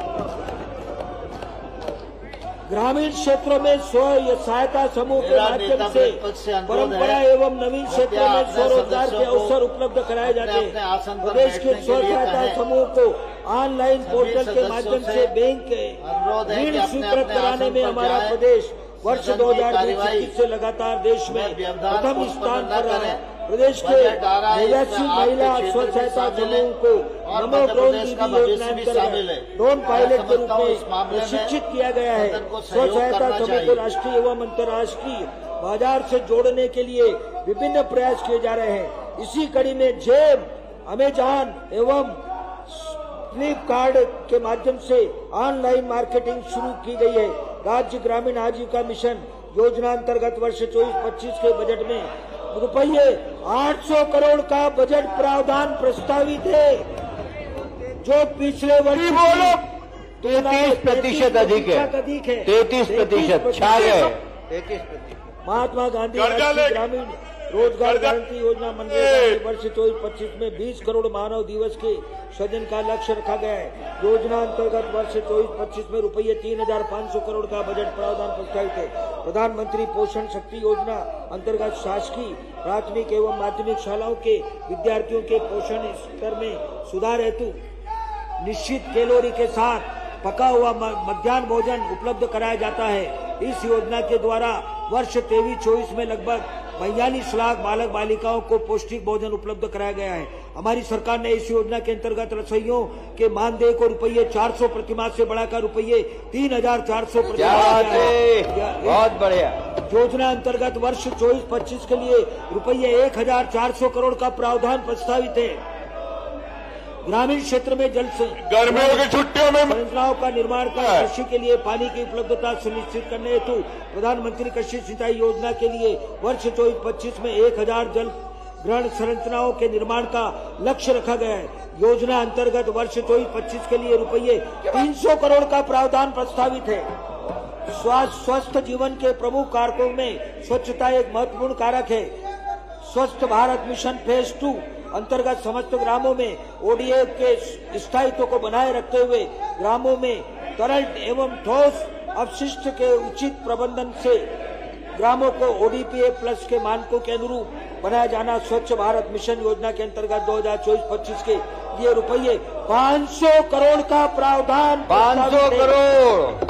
ग्रामीण क्षेत्रों में स्व सहायता समूह के माध्यम से परंपरा एवं नवीन क्षेत्रों में स्वरोजगार के अवसर उपलब्ध कराए जाते हैं। प्रदेश के स्व सहायता समूह को ऑनलाइन पोर्टल के माध्यम से बैंक के ऋण स्वीकृत कराने में हमारा प्रदेश वर्ष दो हजार बीस से लगातार देश में प्रथम स्थान पर रहा है। प्रदेश के निवासी महिला स्व सहायता समूह को नमो ड्रोन दीदी योजना अंतर्गत ड्रोन पायलट के रूप में प्रशिक्षित किया गया है। स्व सहायता समूह को राष्ट्रीय एवं अंतर्राष्ट्रीय बाजार से जोड़ने के लिए विभिन्न प्रयास किए जा रहे हैं। इसी कड़ी में जेम, अमेजॉन एवं फ्लिपकार्ट के माध्यम से ऑनलाइन मार्केटिंग शुरू की गई है। राज्य ग्रामीण आजीविका मिशन योजना अंतर्गत वर्ष चौबीस पच्चीस के बजट में रुपये आठ सौ करोड़ का बजट प्रावधान प्रस्तावित है, जो पिछले वर्ष बोलो तैतीस प्रतिशत अधिक है। अधिक है तैतीस प्रतिशत छा गए। तैतीस प्रतिशत महात्मा गांधी राष्ट्रीय ग्रामीण रोजगार गारंटी योजना मनरेगा वर्ष चौबीस पच्चीस में बीस करोड़ मानव दिवस के सृजन का लक्ष्य रखा गया है। योजना अंतर्गत वर्ष चौबीस पच्चीस में रुपये तीन हजार पाँच सौ करोड़ का बजट प्रावधान प्रस्तावित है। प्रधानमंत्री पोषण शक्ति योजना अंतर्गत शासकीय प्राथमिक एवं माध्यमिक शालाओं के विद्यार्थियों के पोषण स्तर में सुधार हेतु निश्चित कैलोरी के साथ पका हुआ मध्याह्न भोजन उपलब्ध कराया जाता है। इस योजना के द्वारा वर्ष तेईस चौबीस में लगभग बयालीस लाख बालक बालिकाओं को पौष्टिक भोजन उपलब्ध कराया गया है। हमारी सरकार ने इस योजना के अंतर्गत रसोइयों के मानदेय को रुपये चार सौ प्रतिमाह से बढ़ाकर रुपये तीन हजार चार सौ बहुत बढ़िया। योजना अंतर्गत वर्ष चौबीस पच्चीस के लिए रुपये एक हजार चार सौ करोड़ का प्रावधान प्रस्तावित है। ग्रामीण क्षेत्र में जल गर्मियों की छुट्टियों में संरचनाओं का निर्माण कर कृषि के लिए पानी की उपलब्धता सुनिश्चित करने हेतु प्रधानमंत्री कृषि सिंचाई योजना के लिए वर्ष चौबीस पच्चीस में एक हजार जल ग्रहण संरचनाओं के निर्माण का लक्ष्य रखा गया है। योजना अंतर्गत वर्ष चौबीस पच्चीस के लिए रुपये तीन सौ करोड़ का प्रावधान प्रस्तावित है। स्वास्थ्य स्वस्थ जीवन के प्रमुख कारकों में स्वच्छता एक महत्वपूर्ण कारक है। स्वस्थ भारत मिशन फेज टू अंतर्गत समस्त ग्रामों में ओडीए के स्थायित्व को बनाए रखते हुए ग्रामों में तरल एवं ठोस अपशिष्ट के उचित प्रबंधन से ग्रामों को ओडीपीए प्लस के मानकों के अनुरूप बनाया जाना। स्वच्छ भारत मिशन योजना के अंतर्गत दो हजार चौबीस पच्चीस के लिए रुपये पाँच सौ करोड़ का प्रावधान पाँच सौ करोड़।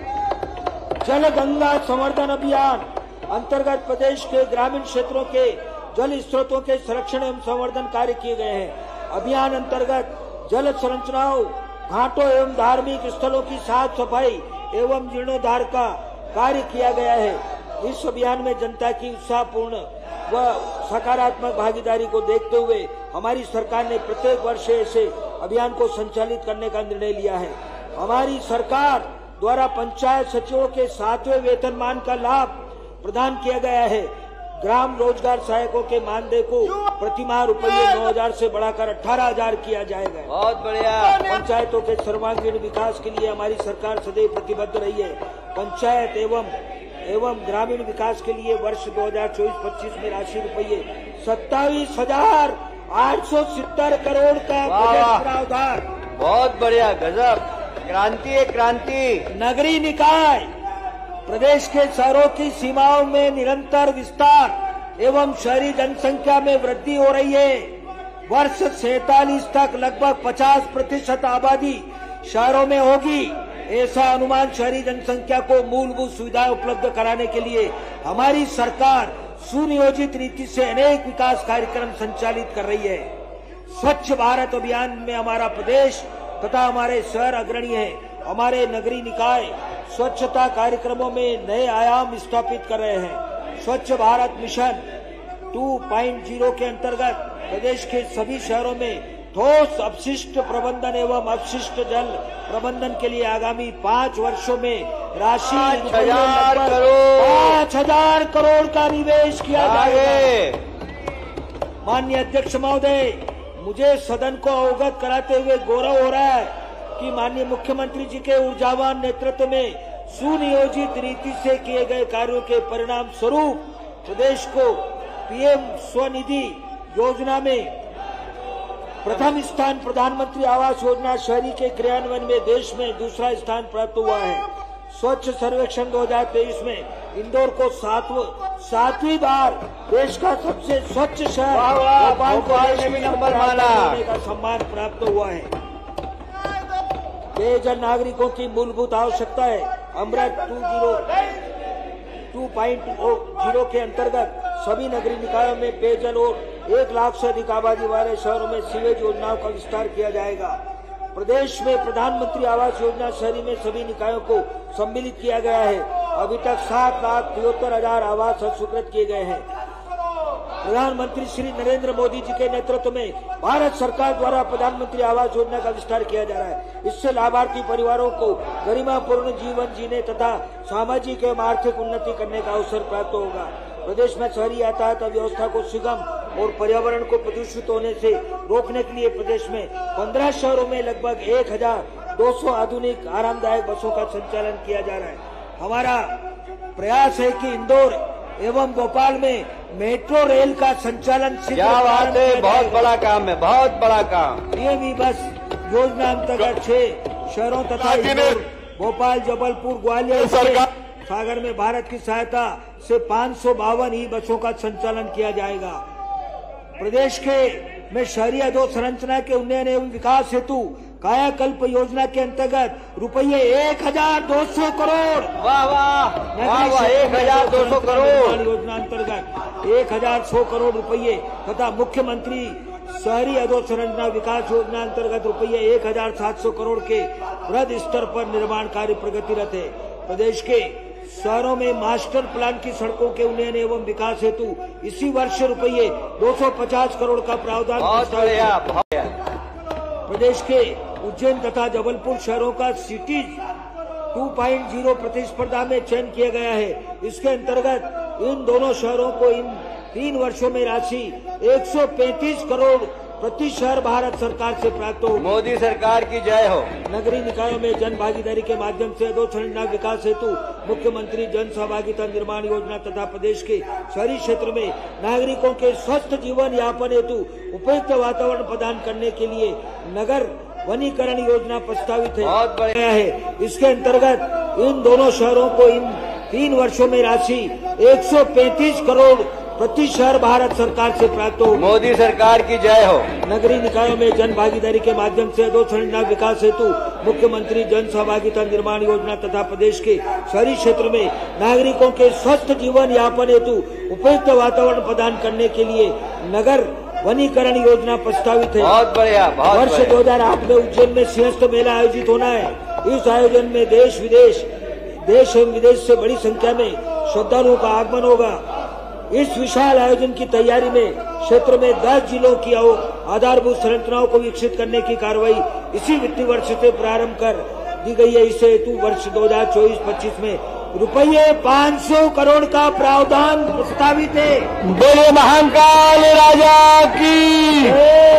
जल गंगा संवर्धन अभियान अंतर्गत प्रदेश के ग्रामीण क्षेत्रों के जल स्रोतों के संरक्षण एवं संवर्धन कार्य किए गए हैं। अभियान अंतर्गत जल संरचनाओं, घाटों एवं धार्मिक स्थलों की साफ सफाई एवं जीर्णोद्धार का कार्य किया गया है। इस अभियान में जनता की उत्साहपूर्ण व सकारात्मक भागीदारी को देखते हुए हमारी सरकार ने प्रत्येक वर्ष ऐसे अभियान को संचालित करने का निर्णय लिया है। हमारी सरकार द्वारा पंचायत सचिवों के सातवें वेतनमान का लाभ प्रदान किया गया है। ग्राम रोजगार सहायकों के मानदेय को प्रतिमाह रुपये नौ हजार से बढ़ाकर अठारह हजार किया जाएगा। बहुत बढ़िया। पंचायतों के सर्वांगीण विकास के लिए हमारी सरकार सदैव प्रतिबद्ध रही है। पंचायत एवं एवं ग्रामीण विकास के लिए वर्ष दो हजार चौबीस पच्चीस में राशि रुपये सत्ताईस हजार आठ सौ सत्तर करोड़ का बजट प्रावधान। बहुत बढ़िया, गजब, क्रांति है क्रांति। नगरीय निकाय प्रदेश के शहरों की सीमाओं में निरंतर विस्तार एवं शहरी जनसंख्या में वृद्धि हो रही है। वर्ष सैतालीस तक लगभग पचास प्रतिशत आबादी शहरों में होगी। ऐसा अनुमान शहरी जनसंख्या को मूलभूत सुविधाएं उपलब्ध कराने के लिए हमारी सरकार सुनियोजित रीति से अनेक विकास कार्यक्रम संचालित कर रही है। स्वच्छ भारत अभियान में हमारा प्रदेश तथा हमारे शहर अग्रणी है। हमारे नगरीय निकाय स्वच्छता कार्यक्रमों में नए आयाम स्थापित कर रहे हैं। Swachh Bharat mission two point zero के अंतर्गत प्रदेश के सभी शहरों में ठोस अपशिष्ट प्रबंधन एवं अपशिष्ट जल प्रबंधन के लिए आगामी पाँच वर्षों में राशि पाँच हजार करोड़ पाँच हजार करोड़ का निवेश किया जाएगा। माननीय अध्यक्ष महोदय, मुझे सदन को अवगत कराते हुए गौरव हो रहा है कि माननीय मुख्यमंत्री जी के ऊर्जावान नेतृत्व में सुनियोजित रीति से किए गए कार्यों के परिणाम स्वरूप प्रदेश को पीएम स्वनिधि योजना में प्रथम स्थान, प्रधानमंत्री आवास योजना शहरी के क्रियान्वयन में देश में दूसरा स्थान प्राप्त हुआ है। स्वच्छ सर्वेक्षण दो हजार तेईस में इंदौर को सातवीं सातवीं बार देश का सबसे स्वच्छ शहर भोपाल ने भी नंबर माना का सम्मान प्राप्त हुआ है। पेयजल नागरिकों की मूलभूत आवश्यकता है। Amrut two zero two point zero के अंतर्गत सभी नगरीय निकायों में पेयजल और एक लाख से अधिक आबादी वाले शहरों में सीवेज योजनाओं का विस्तार किया जाएगा। प्रदेश में प्रधानमंत्री आवास योजना शहरी में सभी निकायों को सम्मिलित किया गया है। अभी तक सात लाख तिहत्तर हजार आवास स्वीकृत किए गए हैं। प्रधानमंत्री श्री नरेंद्र मोदी जी के नेतृत्व में भारत सरकार द्वारा प्रधानमंत्री आवास योजना का विस्तार किया जा रहा है। इससे लाभार्थी परिवारों को गरिमापूर्ण जीवन जीने तथा सामाजिक एवं आर्थिक उन्नति करने का अवसर प्राप्त होगा। प्रदेश में शहरी यातायात व्यवस्था को सुगम और पर्यावरण को प्रदूषित होने से रोकने के लिए प्रदेश में पंद्रह शहरों में लगभग एक हजार दो सौ आधुनिक आरामदायक बसों का संचालन किया जा रहा है। हमारा प्रयास है कि इंदौर एवं भोपाल में मेट्रो रेल का संचालन क्या बात है, बहुत बड़ा काम है, बहुत बड़ा काम। पीएमई बस योजना अंतर्गत छह शहरों तथा इंदौर, भोपाल, जबलपुर, ग्वालियर, सागर में भारत की सहायता से पाँच सौ बावन ही बसों का संचालन किया जाएगा। प्रदेश के में शहरी अधोसंरचना के उन्नयन एवं विकास हेतु कायाकल्प योजना के अंतर्गत रुपये एक हजार दो सौ करोड़ वाह वाह वाह वाह एक हजार दो सौ करोड़ योजना अंतर्गत एक हजार सौ करोड़ रुपये तथा मुख्यमंत्री शहरी अधोसंरचना विकास योजना अंतर्गत रुपये एक हजार सात सौ करोड़ के वृहद स्तर पर निर्माण कार्य प्रगतिरत है। प्रदेश के शहरों में मास्टर प्लान की सड़कों के उन्नयन एवं विकास हेतु इसी वर्ष रुपये दो सौ पचास करोड़ का प्रावधान प्रदेश के उज्जैन तथा जबलपुर शहरों का सिटीज टू पॉइंट ज़ीरो प्रतिस्पर्धा में चयन किया गया है। इसके अंतर्गत इन दोनों शहरों को इन तीन वर्षों में राशि एक सौ पैंतीस करोड़ प्रति शहर भारत सरकार से प्राप्त हो। मोदी सरकार की जय हो। नगरीय निकायों में जन भागीदारी के माध्यम से अधोसंरचना विकास हेतु मुख्यमंत्री जन सहभागिता निर्माण योजना तथा प्रदेश के शहरी क्षेत्र में नागरिकों के स्वस्थ जीवन यापन हेतु उपयुक्त वातावरण प्रदान करने के लिए नगर वनीकरण योजना प्रस्तावित है, है। इसके अंतर्गत इन दोनों शहरों को इन तीन वर्षों में राशि एक सौ पैंतीस करोड़ प्रति शहर भारत सरकार से प्राप्त हो। मोदी सरकार की जय हो। नगरीय निकायों में जन भागीदारी के माध्यम से अधोसंरचना विकास हेतु मुख्यमंत्री जन सहभागिता निर्माण योजना तथा प्रदेश के शहरी क्षेत्र में नागरिकों के स्वस्थ जीवन यापन हेतु उपयुक्त वातावरण प्रदान करने के लिए नगर वनीकरण योजना प्रस्तावित है। बहुत बढ़िया, बहुत वर्ष दो हजार आठ में उज्जैन में सिंहस्थ मेला आयोजित होना है। इस आयोजन में देश विदेश देश एवं विदेश से बड़ी संख्या में श्रद्धालुओं का आगमन होगा। इस विशाल आयोजन की तैयारी में क्षेत्र में दस जिलों की आधारभूत संरचनाओं को विकसित करने की कार्रवाई इसी वित्तीय वर्ष से प्रारंभ कर दी गई है। इस हेतु वर्ष दो हजार चौबीस पच्चीस में रुपये पाँच सौ करोड़ का प्रावधान प्रस्तावित है। बोले महाकाल राजा की।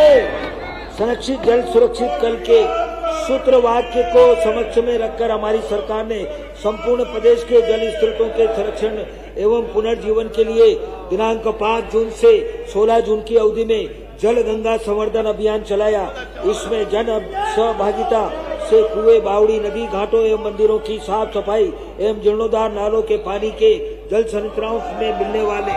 संरक्षित जल सुरक्षित कल के सूत्र वाक्य को समक्ष में रखकर हमारी सरकार ने संपूर्ण प्रदेश के जल स्रोतों के संरक्षण एवं पुनर्जीवन के लिए दिनांक पाँच जून से सोलह जून की अवधि में जल गंगा संवर्धन अभियान चलाया। इसमें जन सहभागिता से कुएं, बावड़ी, नदी, घाटों एवं मंदिरों की साफ सफाई एवं जीर्णोद्धार, नालों के पानी के जल संरचनाओं में मिलने वाले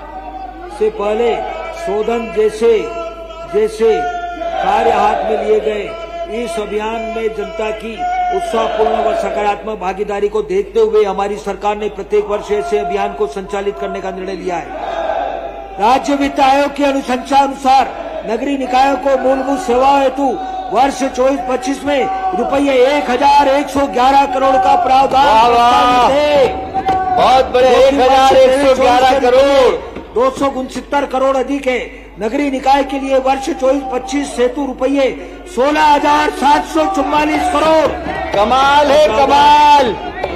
से पहले शोधन जैसे जैसे कार्य हाथ में लिए गए। इस अभियान में जनता की उत्साहपूर्ण व सकारात्मक भागीदारी को देखते हुए हमारी सरकार ने प्रत्येक वर्ष ऐसे अभियान को संचालित करने का निर्णय लिया है। राज्य वित्त आयोग की अनुशंसा अनुसार नगरीय निकायों को मूलभूत सेवाओं हेतु वर्ष चौबीस पच्चीस में रुपये एक हजार एक सौ ग्यारह करोड़ का प्रावधान है। बहुत बड़े एक हजार एक सौ ग्यारह करोड़ दो सौ उनसत्तर करोड़ अधिक है। नगरीय निकाय के लिए वर्ष चौबीस पच्चीस हेतु रुपये सोलह हजार सात सौ चौवालीस करोड़। कमाल है, कमाल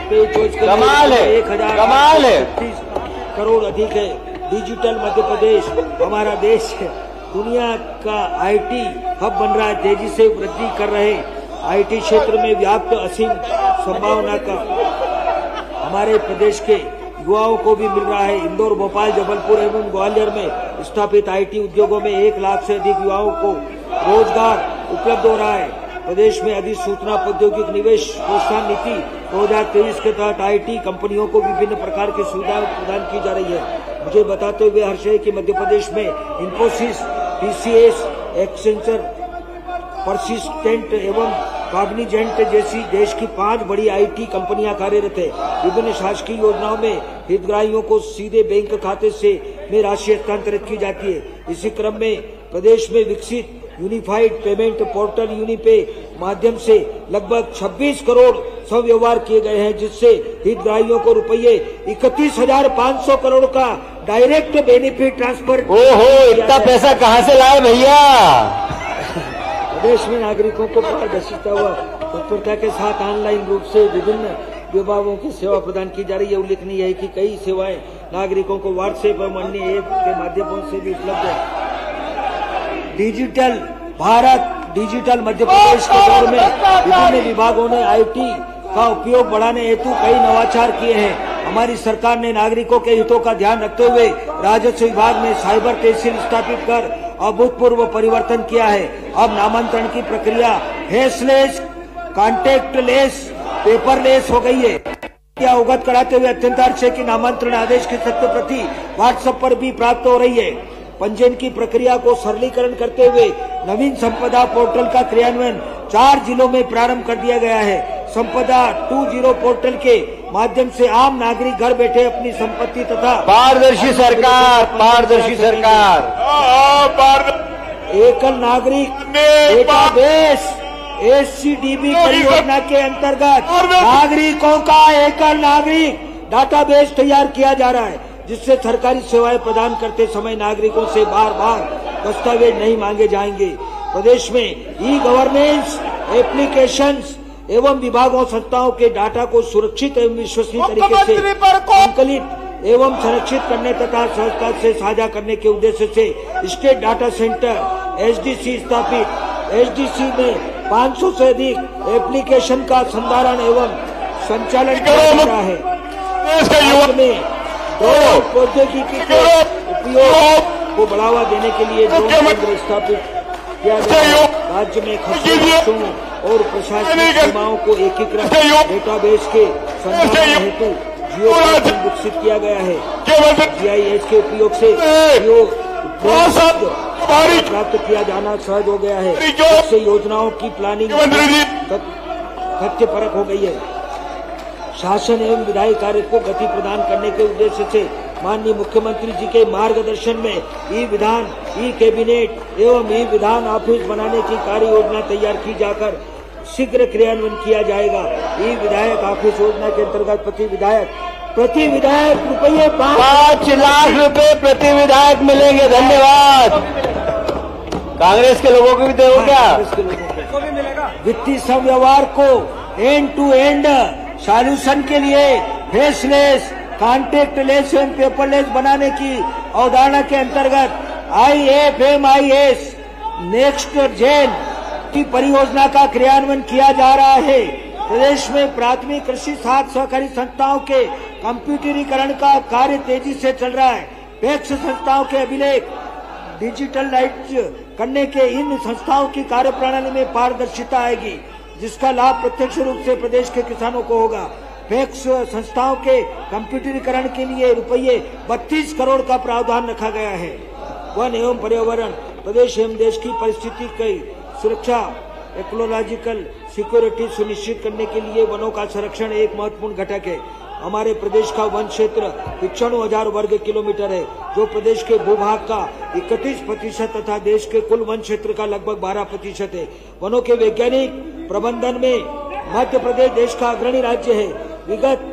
कमाल है, एक हजार कमाल है, करोड़ अधिक है। डिजिटल मध्य प्रदेश हमारा देश है, दुनिया का आईटी हब बन रहा है। तेजी से वृद्धि कर रहे आईटी क्षेत्र में व्याप्त असीम संभावना का हमारे प्रदेश के युवाओं को भी मिल रहा है। इंदौर, भोपाल, जबलपुर एवं ग्वालियर में स्थापित आईटी उद्योगों में एक लाख से अधिक युवाओं को रोजगार उपलब्ध हो रहा है। प्रदेश में अधिसूचना प्रौद्योगिक निवेश प्रोत्साहन नीति दो हजार तेईस के तहत आईटी कंपनियों को विभिन्न प्रकार की सुविधाएं प्रदान की जा रही है। मुझे बताते हुए हर्ष है कि मध्य प्रदेश में इंफोसिस, टीसीएस, एक्सेंचर, परसिस्टेंट एवं कॉग्निजेंट जैसी देश की पांच बड़ी आईटी कंपनियां कार्यरत है। विभिन्न शासकीय योजनाओं में हितग्राहियों को सीधे बैंक खाते से में राशि हस्तांतरित की जाती है। इसी क्रम में प्रदेश में विकसित यूनिफाइड पेमेंट पोर्टल यूनिपे माध्यम से लगभग छब्बीस करोड़ सौ व्यवहार किए गए हैं, जिससे हितग्राहियों को रुपये इकतीस हजार पाँच सौ करोड़ का डायरेक्ट बेनिफिट ट्रांसफर। ओहो, इतना पैसा कहाँ से लाए भैया। प्रदेश में नागरिकों को पारदर्शिता व तत्परता के साथ ऑनलाइन रूप से विभिन्न विभागों की सेवा प्रदान की जा रही है। उल्लेखनीय है कि कई सेवाएं नागरिकों को व्हाट्सएप एवं अन्य ऐप के माध्यमों से भी उपलब्ध है। डिजिटल भारत, डिजिटल मध्य प्रदेश के दौर में विभिन्न विभागों ने आईटी का उपयोग बढ़ाने हेतु कई नवाचार किए हैं। हमारी सरकार ने नागरिकों के हितों का ध्यान रखते हुए राजस्व विभाग में साइबर तहसील स्थापित कर अभूतपूर्व परिवर्तन किया है। अब नामांतरण की प्रक्रिया फेसलेस, कॉन्टेक्टलेस, पेपरलेस हो गई है। क्या अवगत कराते हुए अत्यंत हर्ष है कि नामांतरण आदेश की सत्य प्रति व्हाट्सएप पर भी प्राप्त हो रही है। पंजीयन की प्रक्रिया को सरलीकरण करते हुए नवीन संपदा पोर्टल का क्रियान्वयन चार जिलों में प्रारंभ कर दिया गया है। संपदा टू जीरो पोर्टल के माध्यम से आम नागरिक घर बैठे अपनी संपत्ति तथा पारदर्शी सरकार, पारदर्शी सरकार, एकल नागरिक डेटाबेस एससीडीबी परियोजना के अंतर्गत नागरिकों का एकल नागरिक डाटाबेस तैयार किया जा रहा है, जिससे सरकारी सेवाएं प्रदान करते समय नागरिकों से बार बार दस्तावेज नहीं मांगे जाएंगे। प्रदेश में ई गवर्नेंस एप्लीकेशंस एवं विभागों संस्थाओं के डाटा को सुरक्षित एवं विश्वसनीय तरीके से संकलित एवं संरक्षित करने तथा सहजता से साझा करने के उद्देश्य से स्टेट डाटा सेंटर एसडीसी स्थापित। एसडीसी में पाँच सौ से अधिक एप्लीकेशन का संधारण एवं संचालन किया जा रहा है। राज्य में ड्रोन प्रौद्योगिकी के उपयोग को बढ़ावा देने के लिए ड्रोन केंद्र स्थापित किया गया। राज्य में खर्चों और प्रशासनिक सेवाओं को एकीकृत डेटाबेस के संचालन हेतु जियो विकसित किया गया है। जीआईएस के उपयोग से जियो प्राप्त किया जाना सहज हो गया है। इससे योजनाओं की प्लानिंग तथ्यपरक हो गई है। शासन एवं विधायी कार्य को गति प्रदान करने के उद्देश्य से माननीय मुख्यमंत्री जी के मार्गदर्शन में ई विधान, ई कैबिनेट एवं ई विधान ऑफिस बनाने की कार्य योजना तैयार की जाकर शीघ्र क्रियान्वयन किया जाएगा। ई विधायक ऑफिस योजना के अंतर्गत प्रति विधायक प्रति विधायक रुपये पाँच लाख रुपए प्रति विधायक मिलेंगे। धन्यवाद। कांग्रेस के लोगों को भी देगा क्या? वित्तीय संव्यवहार को एंड टू एंड सॉल्यूशन के लिए फेसलेस, कॉन्टेक्ट लेस एवं पेपरलेस बनाने की अवधारणा के अंतर्गत I F M I S next gen की परियोजना का क्रियान्वयन किया जा रहा है। प्रदेश में प्राथमिक कृषि साख सहकारी संस्थाओं के कंप्यूटरीकरण का कार्य तेजी से चल रहा है। पैक्स संस्थाओं के अभिलेख डिजिटलाइज करने के इन संस्थाओं की कार्य प्रणाली में पारदर्शिता आएगी, जिसका लाभ प्रत्यक्ष रूप से प्रदेश के किसानों को होगा। पैक्स संस्थाओं के कंप्यूटरीकरण के लिए रुपये बत्तीस करोड़ का प्रावधान रखा गया है। वन एवं पर्यावरण प्रदेश एवं देश की परिस्थिति की सुरक्षा इकोलॉजिकल सिक्योरिटी सुनिश्चित करने के लिए वनों का संरक्षण एक महत्वपूर्ण घटक है। हमारे प्रदेश का वन क्षेत्र पचानवे हजार वर्ग किलोमीटर है, जो प्रदेश के भूभाग का इकतीस प्रतिशत तथा देश के कुल वन क्षेत्र का लगभग बारह प्रतिशत है। वनों के वैज्ञानिक प्रबंधन में मध्य प्रदेश देश का अग्रणी राज्य है। विगत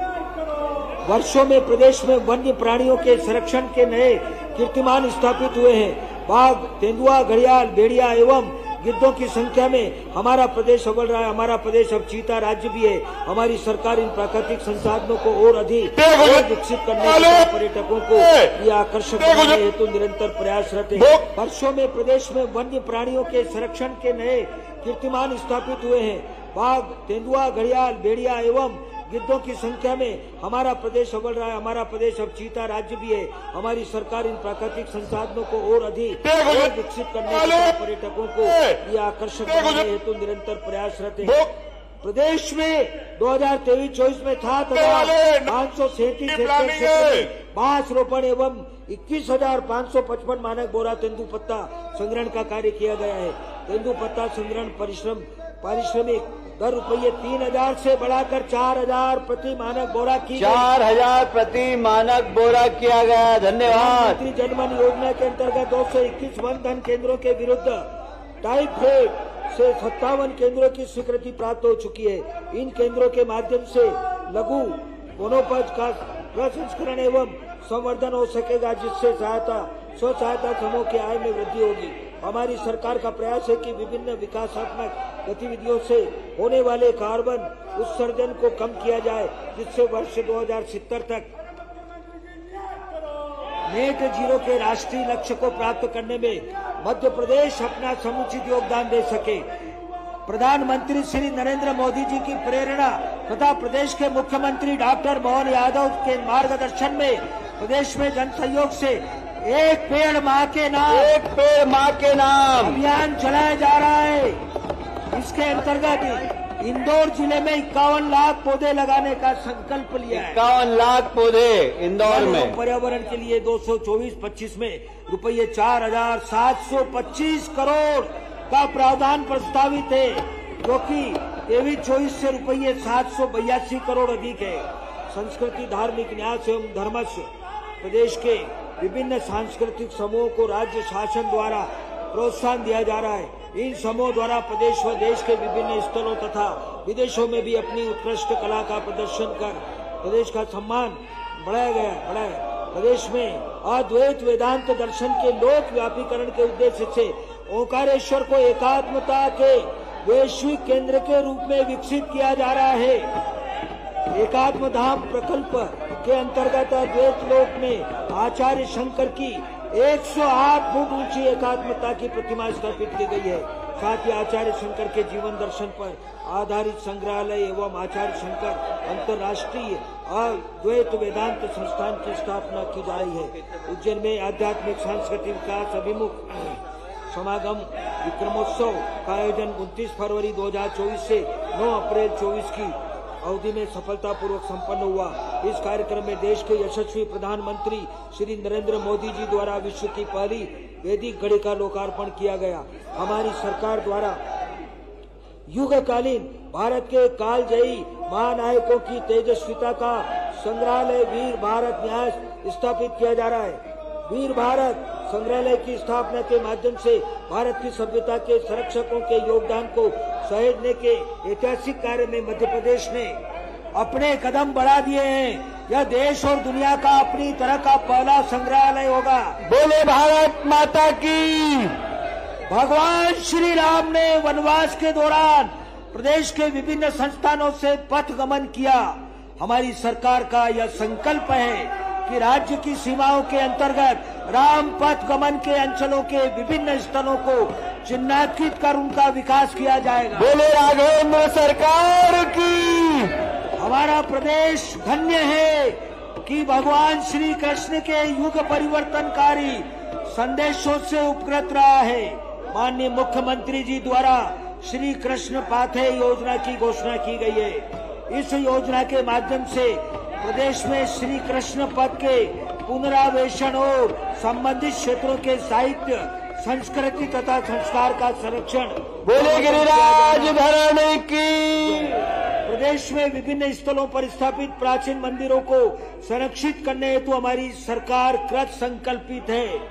वर्षों में प्रदेश में वन्य प्राणियों के संरक्षण के नए कीर्तिमान स्थापित हुए हैं। बाघ, तेंदुआ, घड़ियाल, भेड़िया एवं गिद्धों की संख्या में हमारा प्रदेश अव्वल रहा है। हमारा प्रदेश अब चीता राज्य भी है। हमारी सरकार इन प्राकृतिक संसाधनों को और अधिक और विकसित करने के लिए पर्यटकों को ये आकर्षक बनाने हेतु निरंतर प्रयासरत है। वर्षों में प्रदेश में वन्य प्राणियों के संरक्षण के नए कीर्तिमान स्थापित हुए हैं। बाघ, तेंदुआ, घड़ियाल, भेड़िया एवं गिद्धों की संख्या में हमारा प्रदेश अव्वल रहा है। हमारा प्रदेश अब चीता राज्य भी है। हमारी सरकार इन प्राकृतिक संसाधनों को और अधिक और विकसित करने के लिए पर्यटकों को ये आकर्षक बनाने हेतु निरंतर प्रयासरत है। प्रदेश में दो हजार तेईस चौबीस में सात हजार पाँच सौ सैंतीस हेक्टेयर क्षेत्र में बांस रोपण एवं इक्कीस हजार पाँच सौ पचपन मानक बोरा तेंदुपत्ता संग्रहण का कार्य किया गया है। तेंदुपत्ता संग्रहण परिश्रम पारिश्रमिक दर रुपये तीन हजार से बढ़ाकर चार हजार प्रति मानक बोरा की चार हजार प्रति मानक बोरा किया गया। धन्यवाद। प्रधानमंत्री जनधन योजना के अंतर्गत दो सौ इक्कीस वन धन केंद्रों के विरुद्ध टाइफाइड से सत्तावन केंद्रों की स्वीकृति प्राप्त हो चुकी है। इन केंद्रों के माध्यम से लघु वनोपज का प्रसंस्करण एवं संवर्धन हो सकेगा, जिससे सहायता स्व सहायता समूह की आय में वृद्धि होगी। हमारी सरकार का प्रयास है कि विभिन्न विकासात्मक गतिविधियों से होने वाले कार्बन उत्सर्जन को कम किया जाए, जिससे वर्ष दो हजार सत्तर तक नेट जीरो के राष्ट्रीय लक्ष्य को प्राप्त करने में मध्य प्रदेश अपना समुचित योगदान दे सके। प्रधानमंत्री श्री नरेंद्र मोदी जी की प्रेरणा तथा प्रदेश के मुख्यमंत्री डॉक्टर मोहन यादव के मार्गदर्शन में प्रदेश में जन सहयोग से एक पेड़ माँ के नाम एक पेड़ माँ के नाम अभियान चलाया जा रहा है। इसके अंतर्गत इंदौर जिले में इक्यावन लाख पौधे लगाने का संकल्प लिया है। इक्यावन लाख पौधे इंदौर में। पर्यावरण के लिए दो सौ चौबीस पच्चीस में रुपये चार हजार सात सौ पच्चीस करोड़ का प्रावधान प्रस्तावित है, जो कि तेईस चौबीस से रुपये सात सौ बयासी करोड़ अधिक है। संस्कृति, धार्मिक न्यास एवं धर्मस्व प्रदेश के विभिन्न सांस्कृतिक समूहों को राज्य शासन द्वारा प्रोत्साहन दिया जा रहा है। इन समूहों द्वारा प्रदेश व देश के विभिन्न स्थलों तथा विदेशों में भी अपनी उत्कृष्ट कला का प्रदर्शन कर प्रदेश का सम्मान बढ़ाया गया बढ़ाया प्रदेश में अद्वैत वेदांत दर्शन के लोक व्यापीकरण के उद्देश्य से ओंकारेश्वर को एकात्मता के वैश्विक केंद्र के रूप में विकसित किया जा रहा है। एकात्म धाम प्रकल्प के अंतर्गत द्वैत लोक में आचार्य शंकर की एक सौ आठ फुट ऊंची एकात्मता की प्रतिमा स्थापित की गई है। साथ ही आचार्य शंकर के जीवन दर्शन पर आधारित संग्रहालय एवं आचार्य शंकर अंतर्राष्ट्रीय अद्वैत वेदांत संस्थान की स्थापना की जा रही है। उज्जैन में आध्यात्मिक सांस्कृतिक विकास अभिमुख समागम विक्रमोत्सव का आयोजन उनतीस फरवरी दो हजार चौबीस से नौ अप्रैल चौबीस की अवधि में सफलतापूर्वक संपन्न हुआ। इस कार्यक्रम में देश के यशस्वी प्रधानमंत्री श्री नरेंद्र मोदी जी द्वारा विश्व की पहली वैदिक घड़ी का लोकार्पण किया गया। हमारी सरकार द्वारा युगकालीन भारत के कालजयी महानायकों की तेजस्विता का संग्रहालय वीर भारत न्यास स्थापित किया जा रहा है। वीर भारत संग्रहालय की स्थापना के माध्यम से भारत की सभ्यता के संरक्षकों के योगदान को सहेजने के ऐतिहासिक कार्य में मध्य प्रदेश ने अपने कदम बढ़ा दिए हैं। यह देश और दुनिया का अपनी तरह का पहला संग्रहालय होगा। बोले भारत माता की। भगवान श्री राम ने वनवास के दौरान प्रदेश के विभिन्न संस्थानों से पथ गमन किया। हमारी सरकार का यह संकल्प है कि राज्य की सीमाओं के अंतर्गत राम पथ गमन के अंचलों के विभिन्न स्थलों को चिन्हांकित कर उनका विकास किया जाएगा। बोले राघवेंद्र सरकार की। हमारा प्रदेश धन्य है कि भगवान श्री कृष्ण के युग परिवर्तनकारी संदेशों से उपकृत रहा है। माननीय मुख्यमंत्री जी द्वारा श्री कृष्ण पाथे योजना की घोषणा की गई है। इस योजना के माध्यम से प्रदेश में श्री कृष्ण पथ के पुनरावेशन और संबंधित क्षेत्रों के साहित्य, संस्कृति तथा संस्कार का संरक्षण। बोले गिरिराज धरण की। प्रदेश में विभिन्न स्थलों पर स्थापित प्राचीन मंदिरों को संरक्षित करने हेतु हमारी सरकार कृत संकल्पित है।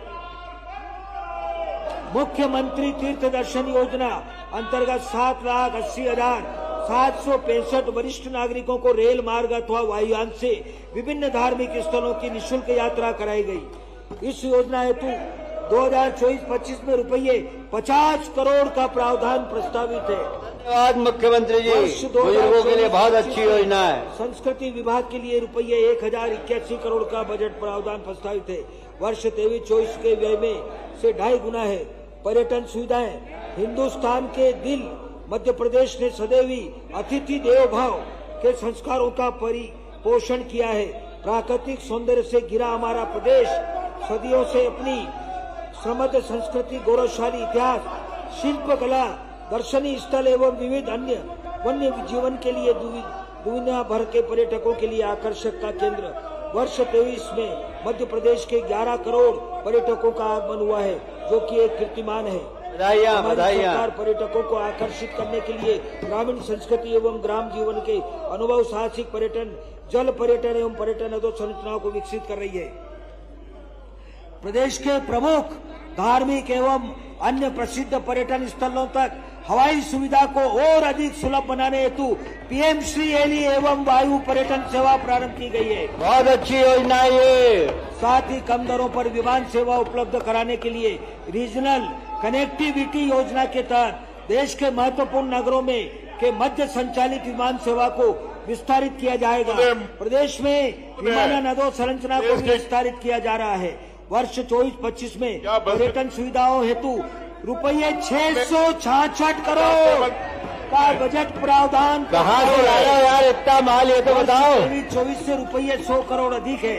मुख्यमंत्री तीर्थ दर्शन योजना अंतर्गत सात लाख अस्सी हजार सात सौ पैंसठ वरिष्ठ नागरिकों को रेल मार्ग अथवा वायुयान से विभिन्न धार्मिक स्थलों की निःशुल्क यात्रा कराई गई। इस योजना हेतु दो हजार चौबीस पच्चीस में रुपये पचास करोड़ का प्रावधान प्रस्तावित है। धन्यवाद मुख्यमंत्री जी, बुजुर्गों के लिए बहुत अच्छी योजना है। संस्कृति विभाग के लिए रुपये एक हजार इक्यासी करोड़ का बजट प्रावधान प्रस्तावित है। वर्ष तेईस चौबीस के व्यय में से ढाई गुना है। पर्यटन सुविधाएं। हिंदुस्तान के दिल मध्य प्रदेश ने सदैव अतिथि देवो भव के संस्कारों का परिपोषण किया है। प्राकृतिक सौंदर्य से घिरा हमारा प्रदेश सदियों से अपनी समृद्ध संस्कृति, गौरवशाली इतिहास, शिल्प कला, दर्शनीय स्थल एवं विविध अन्य वन्य जीवन के लिए दुनिया भर के पर्यटकों के लिए आकर्षक का केंद्र। वर्ष तेईस में मध्य प्रदेश के ग्यारह करोड़ पर्यटकों का आगमन हुआ है, जो कि एक कीर्तिमान है। हमारी सरकार पर्यटकों को आकर्षित करने के लिए ग्रामीण संस्कृति एवं ग्राम जीवन के अनुभव, साहसिक पर्यटन, जल पर्यटन एवं पर्यटन अधोसंरचनाओं को विकसित कर रही है। प्रदेश के प्रमुख धार्मिक एवं अन्य प्रसिद्ध पर्यटन स्थलों तक हवाई सुविधा को और अधिक सुलभ बनाने हेतु पीएम श्री हेली एवं वायु पर्यटन सेवा प्रारंभ की गई है। बहुत अच्छी योजना है ये। साथ ही कम दरों पर विमान सेवा उपलब्ध कराने के लिए रीजनल कनेक्टिविटी योजना के तहत देश के महत्वपूर्ण नगरों में के मध्य संचालित विमान सेवा को विस्तारित किया जाएगा। प्रदेश में विमानन अधोसंरचना को भी विस्तारित किया जा रहा है। वर्ष चौबीस पच्चीस में पर्यटन सुविधाओं हेतु रुपये छह सौ छाछठ करोड़ का बजट प्रावधान कहाँ से लाया यार इतना माल, ये तो बताओ। चौबीस से रुपये सौ करोड़ अधिक है।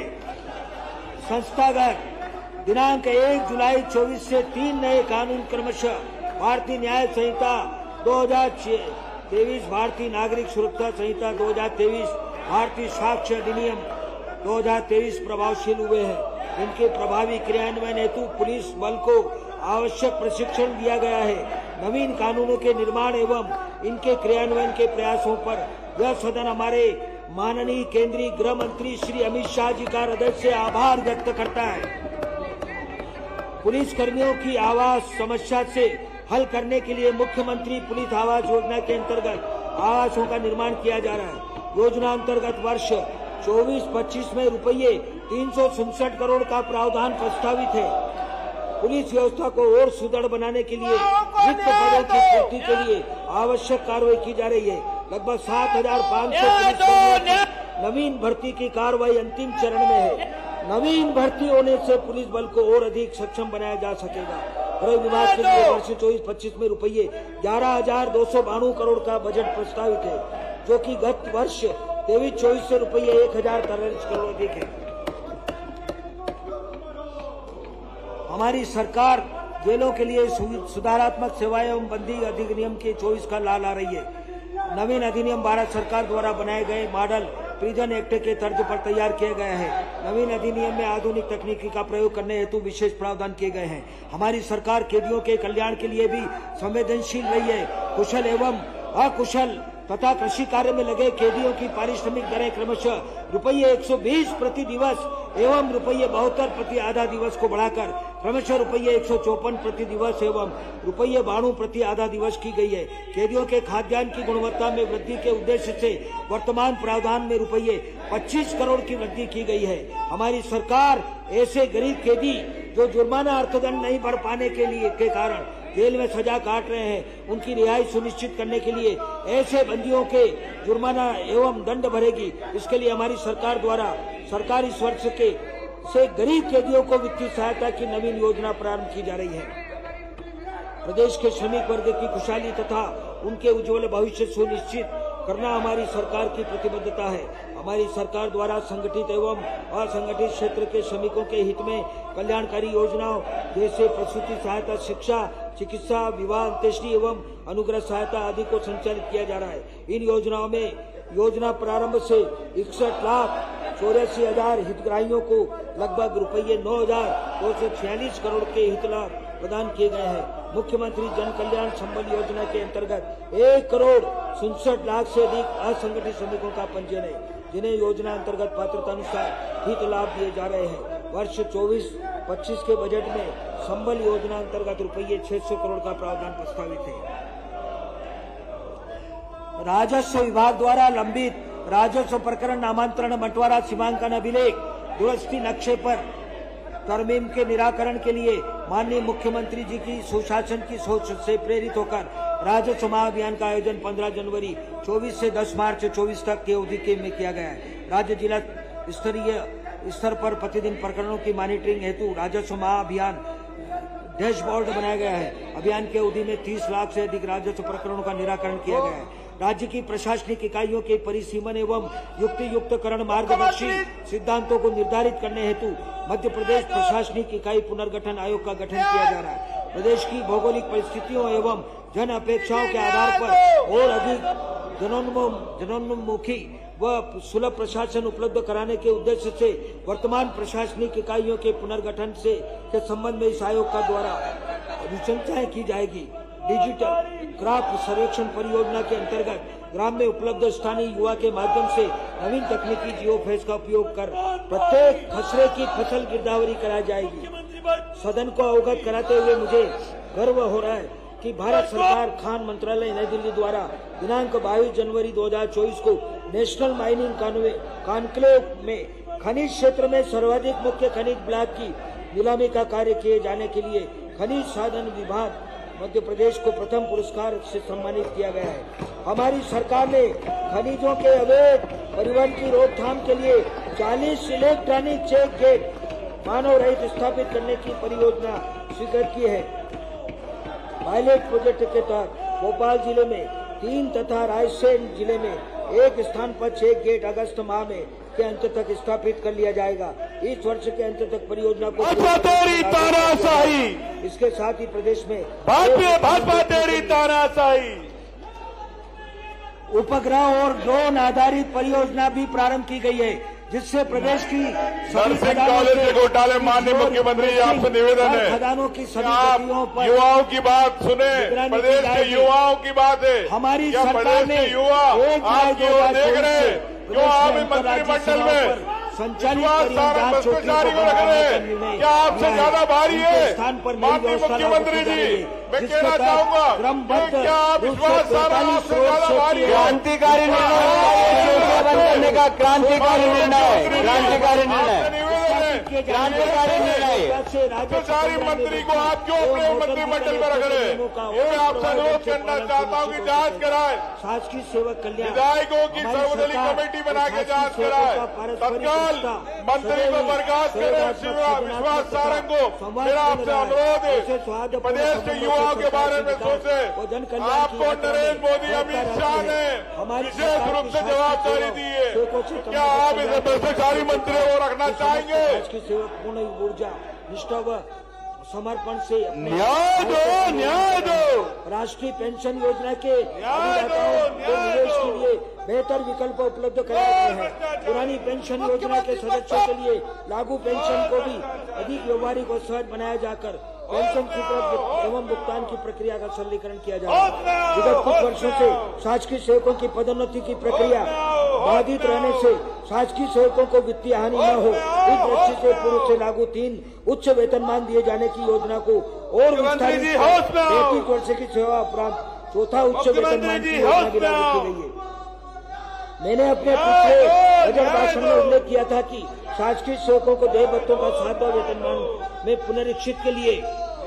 संस्थागत दिनांक एक जुलाई चौबीस से तीन नए कानून क्रमशः भारतीय न्याय संहिता दो हजार तेईस, भारतीय नागरिक सुरक्षा संहिता दो हजार तेईस, भारतीय साक्ष्य अधिनियम दो हजार तेईस प्रभावशील हुए हैं। इनके प्रभावी क्रियान्वयन हेतु पुलिस बल को आवश्यक प्रशिक्षण दिया गया है। नवीन कानूनों के निर्माण एवं इनके क्रियान्वयन के प्रयासों पर यह सदन हमारे माननीय केंद्रीय गृह मंत्री श्री अमित शाह जी का हृदय से आभार व्यक्त करता है। पुलिस कर्मियों की आवास समस्या से हल करने के लिए मुख्यमंत्री पुलिस आवास योजना के अंतर्गत आवासों का निर्माण किया जा रहा है। योजना अंतर्गत वर्ष चौबीस पच्चीस में रुपये तीन सौ उनसठ करोड़ का प्रावधान प्रस्तावित है। पुलिस व्यवस्था को और सुदृढ़ बनाने के लिए रिक्त पदों की पूर्ति के लिए आवश्यक कार्रवाई की जा रही है। लगभग सात हजार पाँच सौ पुलिस नवीन भर्ती की कार्रवाई अंतिम चरण में है। नवीन भर्ती होने से पुलिस बल को और अधिक सक्षम बनाया जा सकेगा। गृह विभाग के लिए वर्ष चौबीस पच्चीस में रुपये ग्यारह हजार दो सौ बानवे करोड़ का बजट प्रस्तावित है, जो कि गत वर्ष तेईस चौबीस से रुपये एक हजार तैंतालीस करोड़ अधिक है। हमारी सरकार जेलों के लिए सुधारात्मक सेवाएं एवं बंदी अधिनियम के चौबीस का लाभ ला रही है। नवीन अधिनियम भारत सरकार द्वारा बनाए गए मॉडल प्रिजन एक्ट के तर्ज पर तैयार किए गए हैं। नवीन अधिनियम में आधुनिक तकनीकी का प्रयोग करने हेतु विशेष प्रावधान किए गए हैं। हमारी सरकार कैदियों के कल्याण के लिए भी संवेदनशील रही है। कुशल एवं अकुशल तथा कृषि कार्य में लगे कैदियों की पारिश्रमिक दरें क्रमशः रुपये एक सौ बीस प्रति दिवस एवं रुपये बहत्तर प्रति आधा दिवस को बढ़ाकर क्रमशः रुपये एक सौ चौपन प्रति दिवस एवं रुपये बानवे प्रति आधा दिवस की गई है। कैदियों के खाद्यान्न की गुणवत्ता में वृद्धि के उद्देश्य से वर्तमान प्रावधान में रुपये पच्चीस करोड़ की वृद्धि की गई है। हमारी सरकार ऐसे गरीब कैदी जो जुर्माना अर्थदंड नहीं भर पाने के लिए के कारण जेल में सजा काट रहे हैं, उनकी रिहाई सुनिश्चित करने के लिए ऐसे बंदियों के जुर्माना एवं दंड भरेगी। इसके लिए हमारी सरकार द्वारा सरकार इस वर्ष के से गरीब कैदियों को वित्तीय सहायता की नवीन योजना प्रारंभ की जा रही है। प्रदेश के श्रमिक वर्ग की खुशहाली तथा उनके उज्जवल भविष्य सुनिश्चित करना हमारी सरकार की प्रतिबद्धता है। हमारी सरकार द्वारा संगठित एवं असंगठित क्षेत्र के श्रमिकों के हित में कल्याणकारी योजनाओं जैसे प्रसूति सहायता, शिक्षा, चिकित्सा, विवाह, अंत्येष्टि एवं अनुग्रह सहायता आदि को संचालित किया जा रहा है। इन योजनाओं में योजना प्रारंभ से इकसठ लाख चौरासी हजार हितग्राहियों को लगभग रुपये नौ हजार दो सौ छियालीस करोड़ के हित लाभ प्रदान किए गए हैं। मुख्यमंत्री जन कल्याण संबल योजना के अंतर्गत एक करोड़ उनसठ लाख से अधिक असंगठित श्रमिकों का पंजीयन है, जिन्हें योजना अंतर्गत पात्रता अनुसार हित लाभ दिए जा रहे हैं। वर्ष चौबीस पच्चीस के बजट में संबल योजना अंतर्गत रुपये छह सौ करोड़ का प्रावधान प्रस्तावित है। राजस्व विभाग द्वारा लंबित राजस्व प्रकरण नामांतरण, बंटवारा, सीमांकन अभिलेख, दुरुस्ती नक्शे पर तरमीम के निराकरण के लिए माननीय मुख्यमंत्री जी की सुशासन की सोच से प्रेरित होकर राजस्व महाअभियान का आयोजन पंद्रह जनवरी चौबीस से दस मार्च चौबीस तक की अवधि के में किया गया है। राज्य जिला स्तरीय स्तर पर प्रतिदिन प्रकरणों की मॉनिटरिंग हेतु राजस्व महाअभियान डैशबोर्ड बनाया गया है। अभियान की अवधि में तीस लाख से अधिक राजस्व प्रकरणों का निराकरण किया गया है। राज्य की प्रशासनिक इकाइयों के परिसीमन एवं युक्ति युक्तकरण मार्गदर्शी सिद्धांतों को निर्धारित करने हेतु मध्य प्रदेश प्रशासनिक इकाई पुनर्गठन आयोग का गठन किया जा रहा है। प्रदेश की भौगोलिक परिस्थितियों एवं जन अपेक्षाओं के आधार पर और अधिक जनोन्मुखी व सुलभ प्रशासन उपलब्ध कराने के उद्देश्य से वर्तमान प्रशासनिक इकाइयों के पुनर्गठन से के संबंध में इस आयोग का द्वारा अनुशंसाएं की जाएगी। डिजिटल क्राप सर्वेक्षण परियोजना के अंतर्गत ग्राम में उपलब्ध स्थानीय युवा के माध्यम से नवीन तकनीकी जियोफेंस का उपयोग कर प्रत्येक खसरे की फसल गिरदावरी कराई जाएगी। सदन को अवगत कराते हुए मुझे गर्व हो रहा है कि भारत सरकार खान मंत्रालय नई दिल्ली द्वारा दिनांक बाईस जनवरी दो हजार चौबीस को नेशनल माइनिंग कॉन्क्लेव में खनिज क्षेत्र में सर्वाधिक मुख्य खनिज ब्लॉक की नीलामी का कार्य किए जाने के लिए खनिज साधन विभाग मध्य प्रदेश को प्रथम पुरस्कार से सम्मानित किया गया है। हमारी सरकार ने खनिजों के अवैध परिवहन की रोकथाम के लिए चालीस इलेक्ट्रॉनिक चेक गेट मानव रहित स्थापित करने की परियोजना स्वीकृत की है। पायलट प्रोजेक्ट के तहत भोपाल जिले में तीन तथा रायसेन जिले में एक स्थान पर चेक गेट अगस्त माह में के अंत तक स्थापित कर लिया जाएगा। इस वर्ष के अंत तक परियोजना को तेरी तानाशाही, इसके साथ ही प्रदेश में भाजपा तेरी तानाशाही उपग्रह और ड्रोन आधारित परियोजना भी प्रारंभ की गई है, जिससे प्रदेश की नर्सिंग कॉलेज के घोटाले माननीय मुख्यमंत्री आपसे निवेदन है खदानों की सभी आप युवाओं की बात सुने। प्रदेश के युवाओं की बात है। हमारी क्या प्रदेश के युवा आपकी ओर देख रहे हैं? क्यों आप मंत्रिमंडल में संचालित भ्रष्टाचारी को रख रहे हैं? क्या आपसे ज्यादा भारी है? माननीय मुख्यमंत्री जी, मैं कहना चाहूंगा क्या आप विश्वास सारा आपसे ज्यादा भारी है? क्रांतिकारी निर्णय बंद करने का क्रांतिकारी निर्णय क्रांतिकारी निर्णय किए जाने सरकारी मंत्री को आप क्यों अपने मंत्रिमंडल में रख रहे हैं? ये मैं आपसे अनुरोध करना चाहता हूँ कि जांच कराए, शासकीय सेवक कल्याण विधायकों की सर्वदलीय कमेटी बना के जांच कराए, तत्काल मंत्री को बर्खास्त करें विश्वास सारंग को। मेरा आपसे अनुरोध है प्रदेश के युवाओं के बारे में सोचे। आपको नरेंद्र मोदी अमित शाह ने विशेष रूप से जवाबदारी दी है, क्या आप इसे भ्रष्टाचारी मंत्री को रखना चाहेंगे? सेवक पूर्ण ऊर्जा निष्ठा व समर्पण से न्याय दो, न्याय दो। राष्ट्रीय पेंशन योजना के अभिदाताओं को निवेश के लिए बेहतर विकल्प उपलब्ध कराए गए हैं। पुरानी पेंशन योजना के सदस्यों के लिए लागू पेंशन को भी अधिक व्यवहारिक और सहज बनाया जाकर पेंशन स्वीकृत एवं भुगतान की प्रक्रिया का सरलीकरण किया जा रहा है। विगत कुछ वर्षों से शासकीय सेवकों की पदोन्नति की प्रक्रिया बाधित रहने से शासकीय सेवकों को वित्तीय हानि न हो, इस दृष्टि से पूर्व से लागू तीन उच्च वेतनमान दिए जाने की योजना को और विस्तारित तैंतीस वर्ष की सेवा उपरांत चौथा उच्च वेतनमान की योजना भी लागू की गई है। मैंने अपने पिछले बजट भाषण में उल्लेख किया था कि शासकीय सेवकों को देय भत्तों का सातवां वेतनमान में पुनरीक्षित के लिए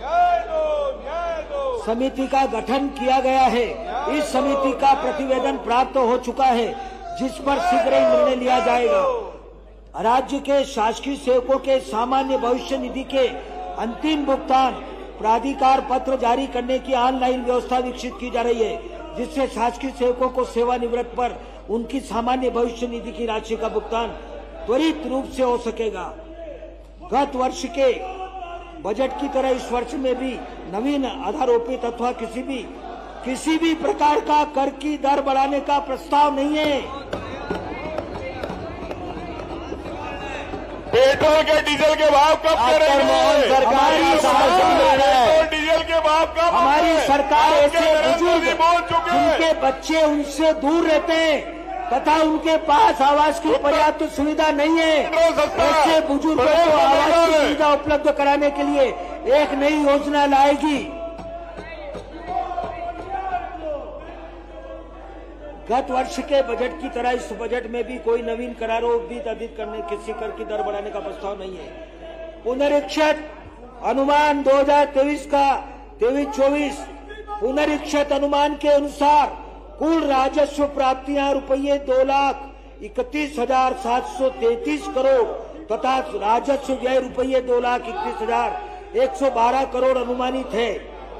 समिति का गठन किया गया है। इस समिति का प्रतिवेदन प्राप्त हो चुका है, जिस पर शीघ्र ही निर्णय लिया जाएगा। राज्य के शासकीय सेवकों के सामान्य भविष्य निधि के अंतिम भुगतान प्राधिकार पत्र जारी करने की ऑनलाइन व्यवस्था विकसित की जा रही है, जिससे शासकीय सेवकों को सेवानिवृत्त पर उनकी सामान्य भविष्य निधि की राशि का भुगतान त्वरित रूप से हो सकेगा। गत वर्ष के बजट की तरह इस वर्ष में भी नवीन आधारोपित अथवा किसी भी किसी भी प्रकार का कर की दर बढ़ाने का प्रस्ताव नहीं है। पेट्रोल के डीजल के भाव कब करेंगे? सरकारी पेट्रोल डीजल के भाव कब? हमारी सरकार ऐसे बुजुर्ग जिनके बच्चे उनसे दूर रहते हैं तथा उनके पास आवास की पर्याप्त सुविधा नहीं है, ऐसे बुजुर्गों को आवास की सुविधा उपलब्ध कराने के लिए एक नई योजना लाएगी। गत वर्ष के बजट की तरह इस बजट में भी कोई नवीन करारों भी अधिक करने किसी कर की दर बढ़ाने का प्रस्ताव नहीं है। पुनरीक्षित अनुमान दो हजार तेईस का तेईस चौबीस पुनरीक्षित अनुमान के अनुसार कुल राजस्व प्राप्तियां रुपये दो लाख इकतीस हजार सात सौ तैतीस करोड़ तथा राजस्व व्यय रुपये दो लाख इकतीस हजार एक सौ बारह करोड़ अनुमानित है।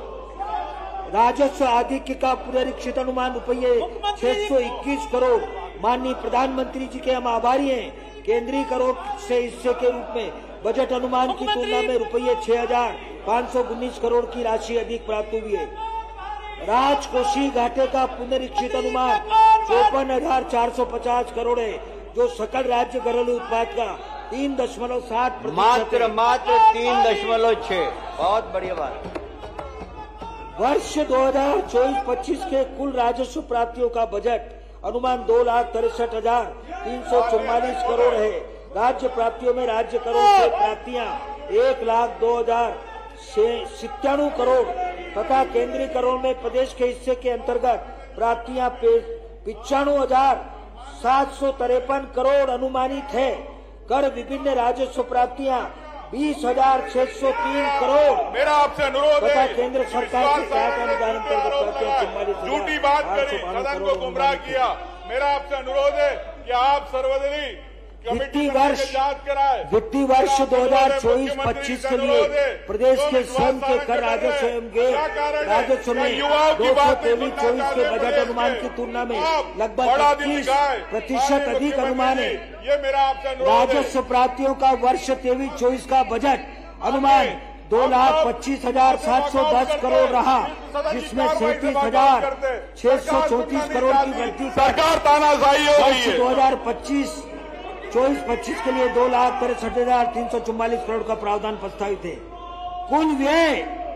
राजस्व आधिक्य का पुनरीक्षित अनुमान रुपये छह सौ इक्कीस करोड़। माननीय प्रधानमंत्री जी के हम आभारी हैं। केंद्रीय करों से हिस्से के रूप में बजट अनुमान की तुलना में रुपये छह हजार पाँच सौ उन्नीस करोड़ की राशि अधिक प्राप्त हुई है। राजकोषीय घाटे का पुनरीक्षित अनुमान चौपन हजार चार सौ पचास करोड़ है, जो सकल राज्य घरेलू उत्पाद का तीन दशमलव सात मात्र मात्र तीन दशमलव छह। बहुत बढ़िया बात। वर्ष दो हजार चौबीस पच्चीस के कुल राजस्व प्राप्तियों का बजट अनुमान दो लाख तिरसठ हजार तीन सौ चौवालीस करोड़ है। राज्य प्राप्तियों में राज्य करों से प्राप्तियां एक लाख दो हजार सिक्यानवे करोड़ तथा केंद्रीय करों में प्रदेश के हिस्से के अंतर्गत प्राप्तियां पिचानवे हजार सात सौ तिरपन करोड़ अनुमानित है। कर विभिन्न राजस्व प्राप्तियां बीस हजार छह सौ तीन करोड़। मेरा आपसे अनुरोध है, केंद्र सरकार के तहत अनुदान अंतर्गत झूठी बात करी, सदन को गुमराह किया। मेरा आपसे अनुरोध है कि आप सर्वदलीय वित्तीय वर्ष वित्तीय वर्ष दो हजार चौबीस पच्चीस के लिए प्रदेश के स्वयं के कर राजस्व एवं गैर राजस्व में दो सौ तेईस चौबीस के बजट अनुमान की तुलना में लगभग इक्कीस प्रतिशत अधिक अनुमान है। ये मेरा आपसे अनुरोध है। राजस्व प्राप्तियों का वर्ष तेईस चौबीस का बजट अनुमान दो लाख पच्चीस हजार सात सौ दस करोड़ रहा, जिसमें सैंतीस हजार छह सौ चौंतीस करोड़ की वृद्धि सरकार तानाशाही हो रही है। दो हजार पच्चीस चौबीस पच्चीस के लिए दो लाख तिरसठ हजार तीन सौ चौवालीस करोड़ का प्रावधान प्रस्तावित है। कुल व्यय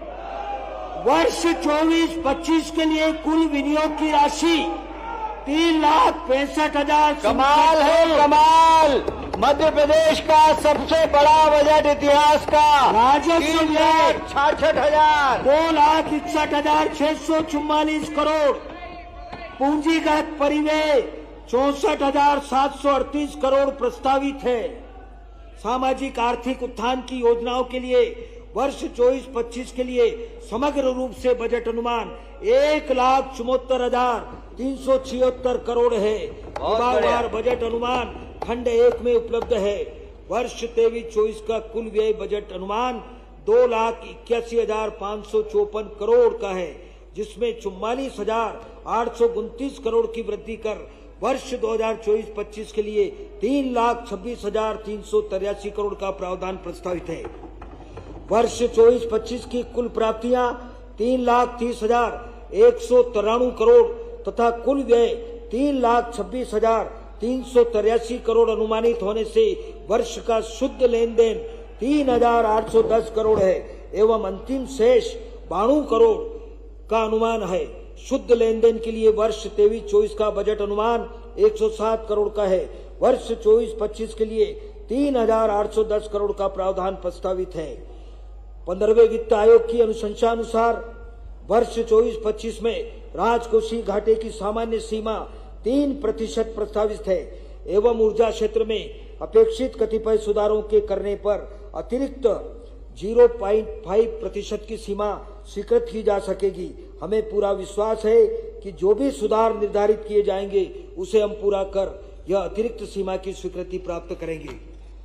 वर्ष चौबीस पच्चीस के लिए कुल विनियोग की राशि तीन लाख पैंसठ हजार। कमाल है, कमाल। मध्य प्रदेश का सबसे बड़ा बजट इतिहास का। राजस्व व्यय छियासठ हजार दो लाख इकसठ हजार छह सौ चौवालीस करोड़। पूंजीगत परिव्यय चौसठ हजार सात सौ अड़तीस करोड़ प्रस्तावित है। सामाजिक आर्थिक उत्थान की योजनाओं के लिए वर्ष चौबीस पच्चीस के लिए समग्र रूप से बजट अनुमान एक लाख चौहत्तर हजार तीन सौ छिहत्तर करोड़ है। विभागवार बजट अनुमान खंड एक में उपलब्ध है। वर्ष तेईस चौबीस का कुल व्यय बजट अनुमान दो लाख इक्यासी हजार पाँच सौ चौपन करोड़ का है, जिसमें चौवालीस हजार आठ सौ उनतीस करोड़ की वृद्धि कर वर्ष दो हजार चौबीस पच्चीस के लिए तीन लाख छब्बीस हजार तीन सौ तिरासी करोड़ का प्रावधान प्रस्तावित है। वर्ष चौबीस पच्चीस की कुल प्राप्तियां तीन लाख तीस हजार एक सौ तिरानवे करोड़ तथा कुल व्यय तीन लाख छब्बीस हजार तीन सौ तिरासी करोड़ अनुमानित होने से वर्ष का शुद्ध लेन देन तीन हजार आठ सौ दस करोड़ है एवं अंतिम शेष बानवे करोड़ का अनुमान है। शुद्ध लेन देन के लिए वर्ष तेईस चौबीस का बजट अनुमान एक सौ सात करोड़ का है। वर्ष चौबीस पच्चीस के लिए तीन हजार आठ सौ दस करोड़ का प्रावधान प्रस्तावित है। पंद्रहवें वित्त आयोग की अनुशंसा अनुसार वर्ष चौबीस पच्चीस में राजकोषीय घाटे की सामान्य सीमा तीन प्रतिशत प्रस्तावित है एवं ऊर्जा क्षेत्र में अपेक्षित कतिपय सुधारों के करने पर अतिरिक्त शून्य दशमलव पाँच प्रतिशत की सीमा स्वीकृत की जा सकेगी। हमें पूरा विश्वास है कि जो भी सुधार निर्धारित किए जाएंगे उसे हम पूरा कर यह अतिरिक्त सीमा की स्वीकृति प्राप्त करेंगे।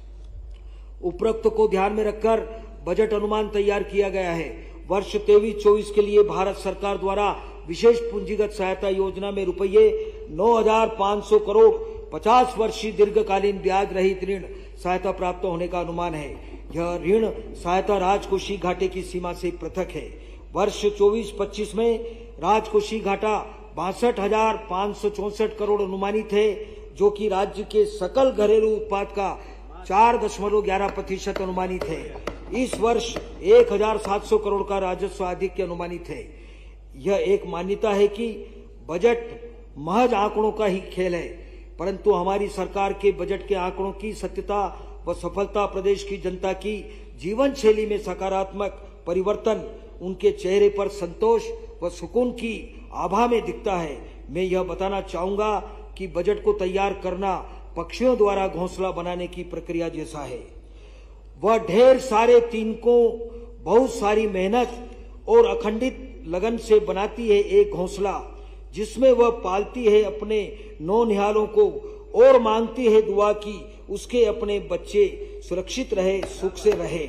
उपरोक्त को ध्यान में रखकर बजट अनुमान तैयार किया गया है। वर्ष तेईस चौबीस के लिए भारत सरकार द्वारा विशेष पूंजीगत सहायता योजना में रुपये नौ हजार पाँच सौ करोड़ पचास वर्षीय दीर्घकालीन ब्याज रहित ऋण सहायता प्राप्त होने का अनुमान है। यह ऋण सहायता राजकोषीय घाटे की सीमा से पृथक है। वर्ष चौबीस पच्चीस में राजकोषीय घाटा बासठ हजार पाँच सौ चौसठ करोड़ अनुमानित है, जो कि राज्य के सकल घरेलू उत्पाद का चार दशमलव ग्यारह प्रतिशत अनुमानित है। इस वर्ष एक हजार सात सौ करोड़ का राजस्व आधिक्य अनुमानित है। यह एक मान्यता है कि बजट महज आंकड़ों का ही खेल है, परंतु हमारी सरकार के बजट के आंकड़ों की सत्यता व सफलता प्रदेश की जनता की जीवन शैली में सकारात्मक परिवर्तन, उनके चेहरे पर संतोष व सुकून की आभा में दिखता है। मैं यह बताना चाहूंगा कि बजट को तैयार करना पक्षियों द्वारा घोंसला बनाने की प्रक्रिया जैसा है। वह ढेर सारे तिनकों, बहुत सारी मेहनत और अखंडित लगन से बनाती है एक घोंसला, जिसमें वह पालती है अपने नौ निहालों को और मांगती है दुआ की उसके अपने बच्चे सुरक्षित रहे, सुख से रहे।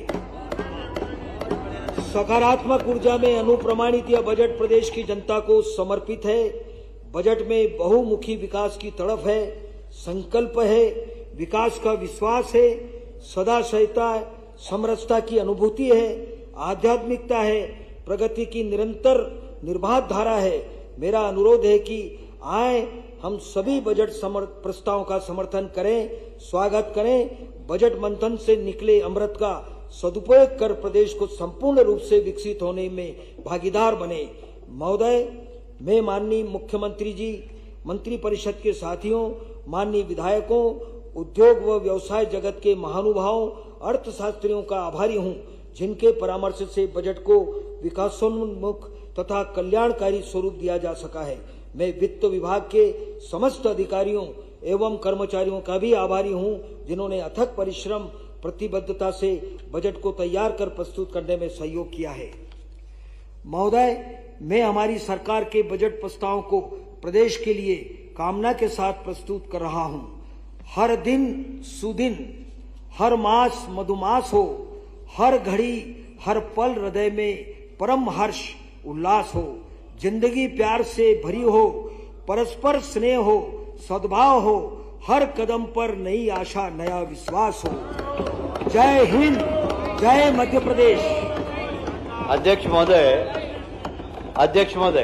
सकारात्मक ऊर्जा में अनुप्रमाणित यह बजट प्रदेश की जनता को समर्पित है। बजट में बहुमुखी विकास की तड़प है, संकल्प है, विकास का विश्वास है, सदाशयता समरसता की अनुभूति है, आध्यात्मिकता है, प्रगति की निरंतर निर्बाध धारा है। मेरा अनुरोध है कि आए हम सभी बजट प्रस्तावों का समर्थन करें, स्वागत करें। बजट मंथन से निकले अमृत का सदुपयोग कर प्रदेश को संपूर्ण रूप से विकसित होने में भागीदार बने। महोदय, मैं माननीय मुख्यमंत्री जी, मंत्री परिषद के साथियों, माननीय विधायकों, उद्योग व व्यवसाय जगत के महानुभावों, अर्थशास्त्रियों का आभारी हूं, जिनके परामर्श से बजट को विकासोन्मुख तथा कल्याणकारी स्वरूप दिया जा सका है। मैं वित्त विभाग के समस्त अधिकारियों एवं कर्मचारियों का भी आभारी हूं, जिन्होंने अथक परिश्रम प्रतिबद्धता से बजट को तैयार कर प्रस्तुत करने में सहयोग किया है। महोदय, मैं हमारी सरकार के बजट प्रस्तावों को प्रदेश के लिए कामना के साथ प्रस्तुत कर रहा हूं। हर दिन सुदिन, हर मास मधुमास हो, हर घड़ी हर पल हृदय में परम हर्ष उल्लास हो, जिंदगी प्यार से भरी हो, परस्पर स्नेह हो, सद्भाव हो, हर कदम पर नई आशा नया विश्वास हो। जय हिंद, जय मध्य प्रदेश। अध्यक्ष महोदय, अध्यक्ष महोदय,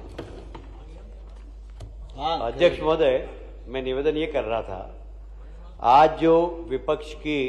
अध्यक्ष महोदय, मैं निवेदन ये कर रहा था, आज जो विपक्ष की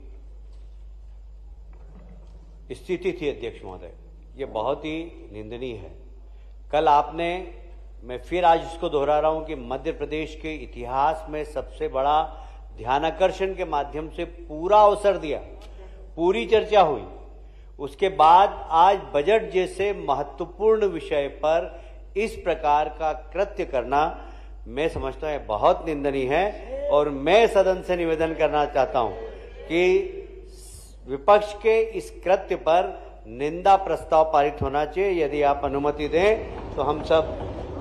स्थिति थी अध्यक्ष महोदय, ये बहुत ही निंदनीय है। कल आपने, मैं फिर आज इसको दोहरा रहा हूं कि मध्य प्रदेश के इतिहास में सबसे बड़ा ध्यानाकर्षण के माध्यम से पूरा अवसर दिया, पूरी चर्चा हुई, उसके बाद आज बजट जैसे महत्वपूर्ण विषय पर इस प्रकार का कृत्य करना मैं समझता हूं बहुत निंदनीय है। और मैं सदन से निवेदन करना चाहता हूं कि विपक्ष के इस कृत्य पर निंदा प्रस्ताव पारित होना चाहिए। यदि आप अनुमति दें तो हम सब,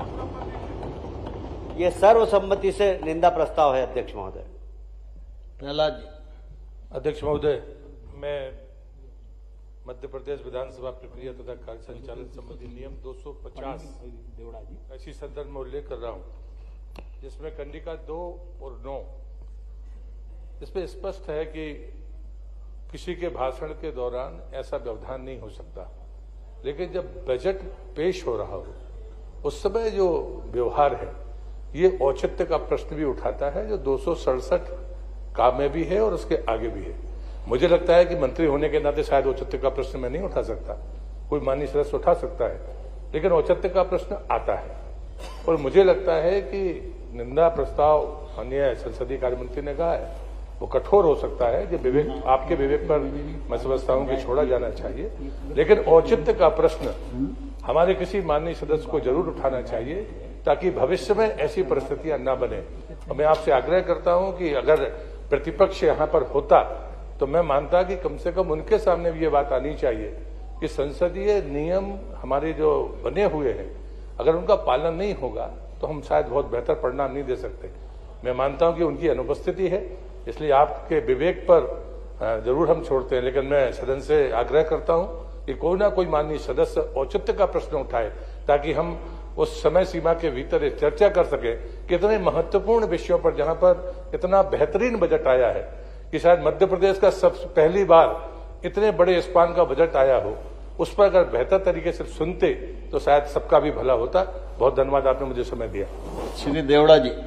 ये सर्वसम्मति से निंदा प्रस्ताव है अध्यक्ष महोदय। प्रहलाद जी। अध्यक्ष महोदय, मैं मध्य प्रदेश विधानसभा प्रक्रिया तथा कार्य संचालन संबंधी नियम दो सौ पचास ऐसी संदर्भ में उल्लेख कर रहा हूं जिसमें कंडिका दो और नौ, इसमें स्पष्ट है कि किसी के भाषण के दौरान ऐसा व्यवधान नहीं हो सकता, लेकिन जब बजट पेश हो रहा हो उस समय जो व्यवहार है ये औचित्य का प्रश्न भी उठाता है, जो दो सौ सड़सठ का में भी है और उसके आगे भी है। मुझे लगता है कि मंत्री होने के नाते शायद औचित्य का प्रश्न मैं नहीं उठा सकता, कोई माननीय सदस्य उठा सकता है, लेकिन औचित्य का प्रश्न आता है। और मुझे लगता है कि निंदा प्रस्ताव माननीय संसदीय कार्य मंत्री ने कहा है वो कठोर हो सकता है, जो विवेक, आपके विवेक पर मैं समझता हूं कि छोड़ा जाना चाहिए, लेकिन औचित्य का प्रश्न हमारे किसी माननीय सदस्य को जरूर उठाना चाहिए ताकि भविष्य में ऐसी परिस्थितियां न बने। और मैं आपसे आग्रह करता हूं कि अगर प्रतिपक्ष यहां पर होता तो मैं मानता कि कम से कम उनके सामने भी ये बात आनी चाहिए कि संसदीय नियम हमारे जो बने हुए हैं अगर उनका पालन नहीं होगा तो हम शायद बहुत बेहतर परिणाम नहीं दे सकते। मैं मानता हूं कि उनकी अनुपस्थिति है, इसलिए आपके विवेक पर जरूर हम छोड़ते हैं, लेकिन मैं सदन से आग्रह करता हूं कि कोई ना कोई माननीय सदस्य औचित्य का प्रश्न उठाए ताकि हम उस समय सीमा के भीतर चर्चा कर सके कि इतने महत्वपूर्ण विषयों पर जहां पर इतना बेहतरीन बजट आया है कि शायद मध्य प्रदेश का सबसे पहली बार इतने बड़े स्पान का बजट आया हो, उस पर अगर बेहतर तरीके से सुनते तो शायद सबका भी भला होता। बहुत धन्यवाद, आपने मुझे समय दिया। श्री देवड़ा जी।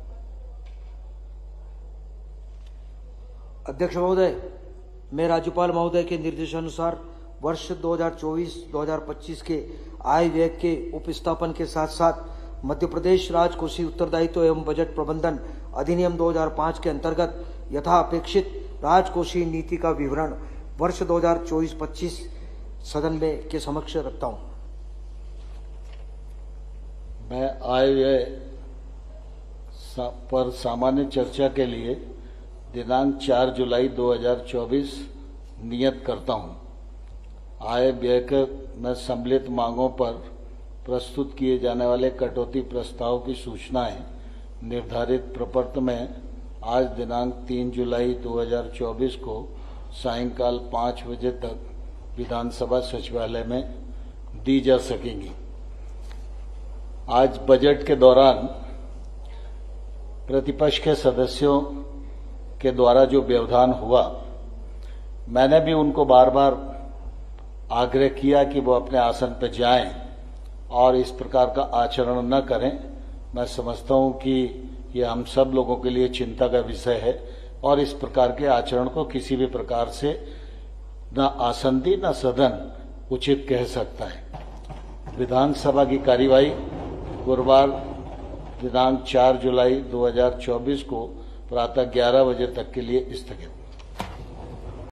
अध्यक्ष महोदय, मैं राज्यपाल महोदय के निर्देशानुसार वर्ष दो हज़ार चौबीस दो हज़ार पच्चीस के आय व्यय के उपस्थापन के साथ साथ मध्य प्रदेश राजकोषीय उत्तरदायित्व एवं बजट प्रबंधन अधिनियम दो हज़ार पाँच के अंतर्गत यथा अपेक्षित राजकोषीय नीति का विवरण वर्ष दो हज़ार चौबीस पच्चीस सदन में के समक्ष रखता हूं। मैं आय व्यय पर सामान्य चर्चा के लिए दिनांक चार जुलाई दो हज़ार चौबीस नियत करता हूं। आय व्यय के में सम्मिलित मांगों पर प्रस्तुत किए जाने वाले कटौती प्रस्ताव की सूचनाएं निर्धारित प्रपत्र में आज दिनांक तीन जुलाई दो हज़ार चौबीस को सायंकाल पाँच बजे तक विधानसभा सचिवालय में दी जा सकेंगी। आज बजट के दौरान प्रतिपक्ष के सदस्यों के द्वारा जो व्यवधान हुआ, मैंने भी उनको बार बार आग्रह किया कि वो अपने आसन पर जाएं और इस प्रकार का आचरण न करें। मैं समझता हूं कि ये हम सब लोगों के लिए चिंता का विषय है और इस प्रकार के आचरण को किसी भी प्रकार से न आसंदी न सदन उचित कह सकता है। विधानसभा की कार्यवाही गुरुवार दिनांक चार जुलाई दो हज़ार चौबीस को प्रातः ग्यारह बजे तक के लिए स्थगित।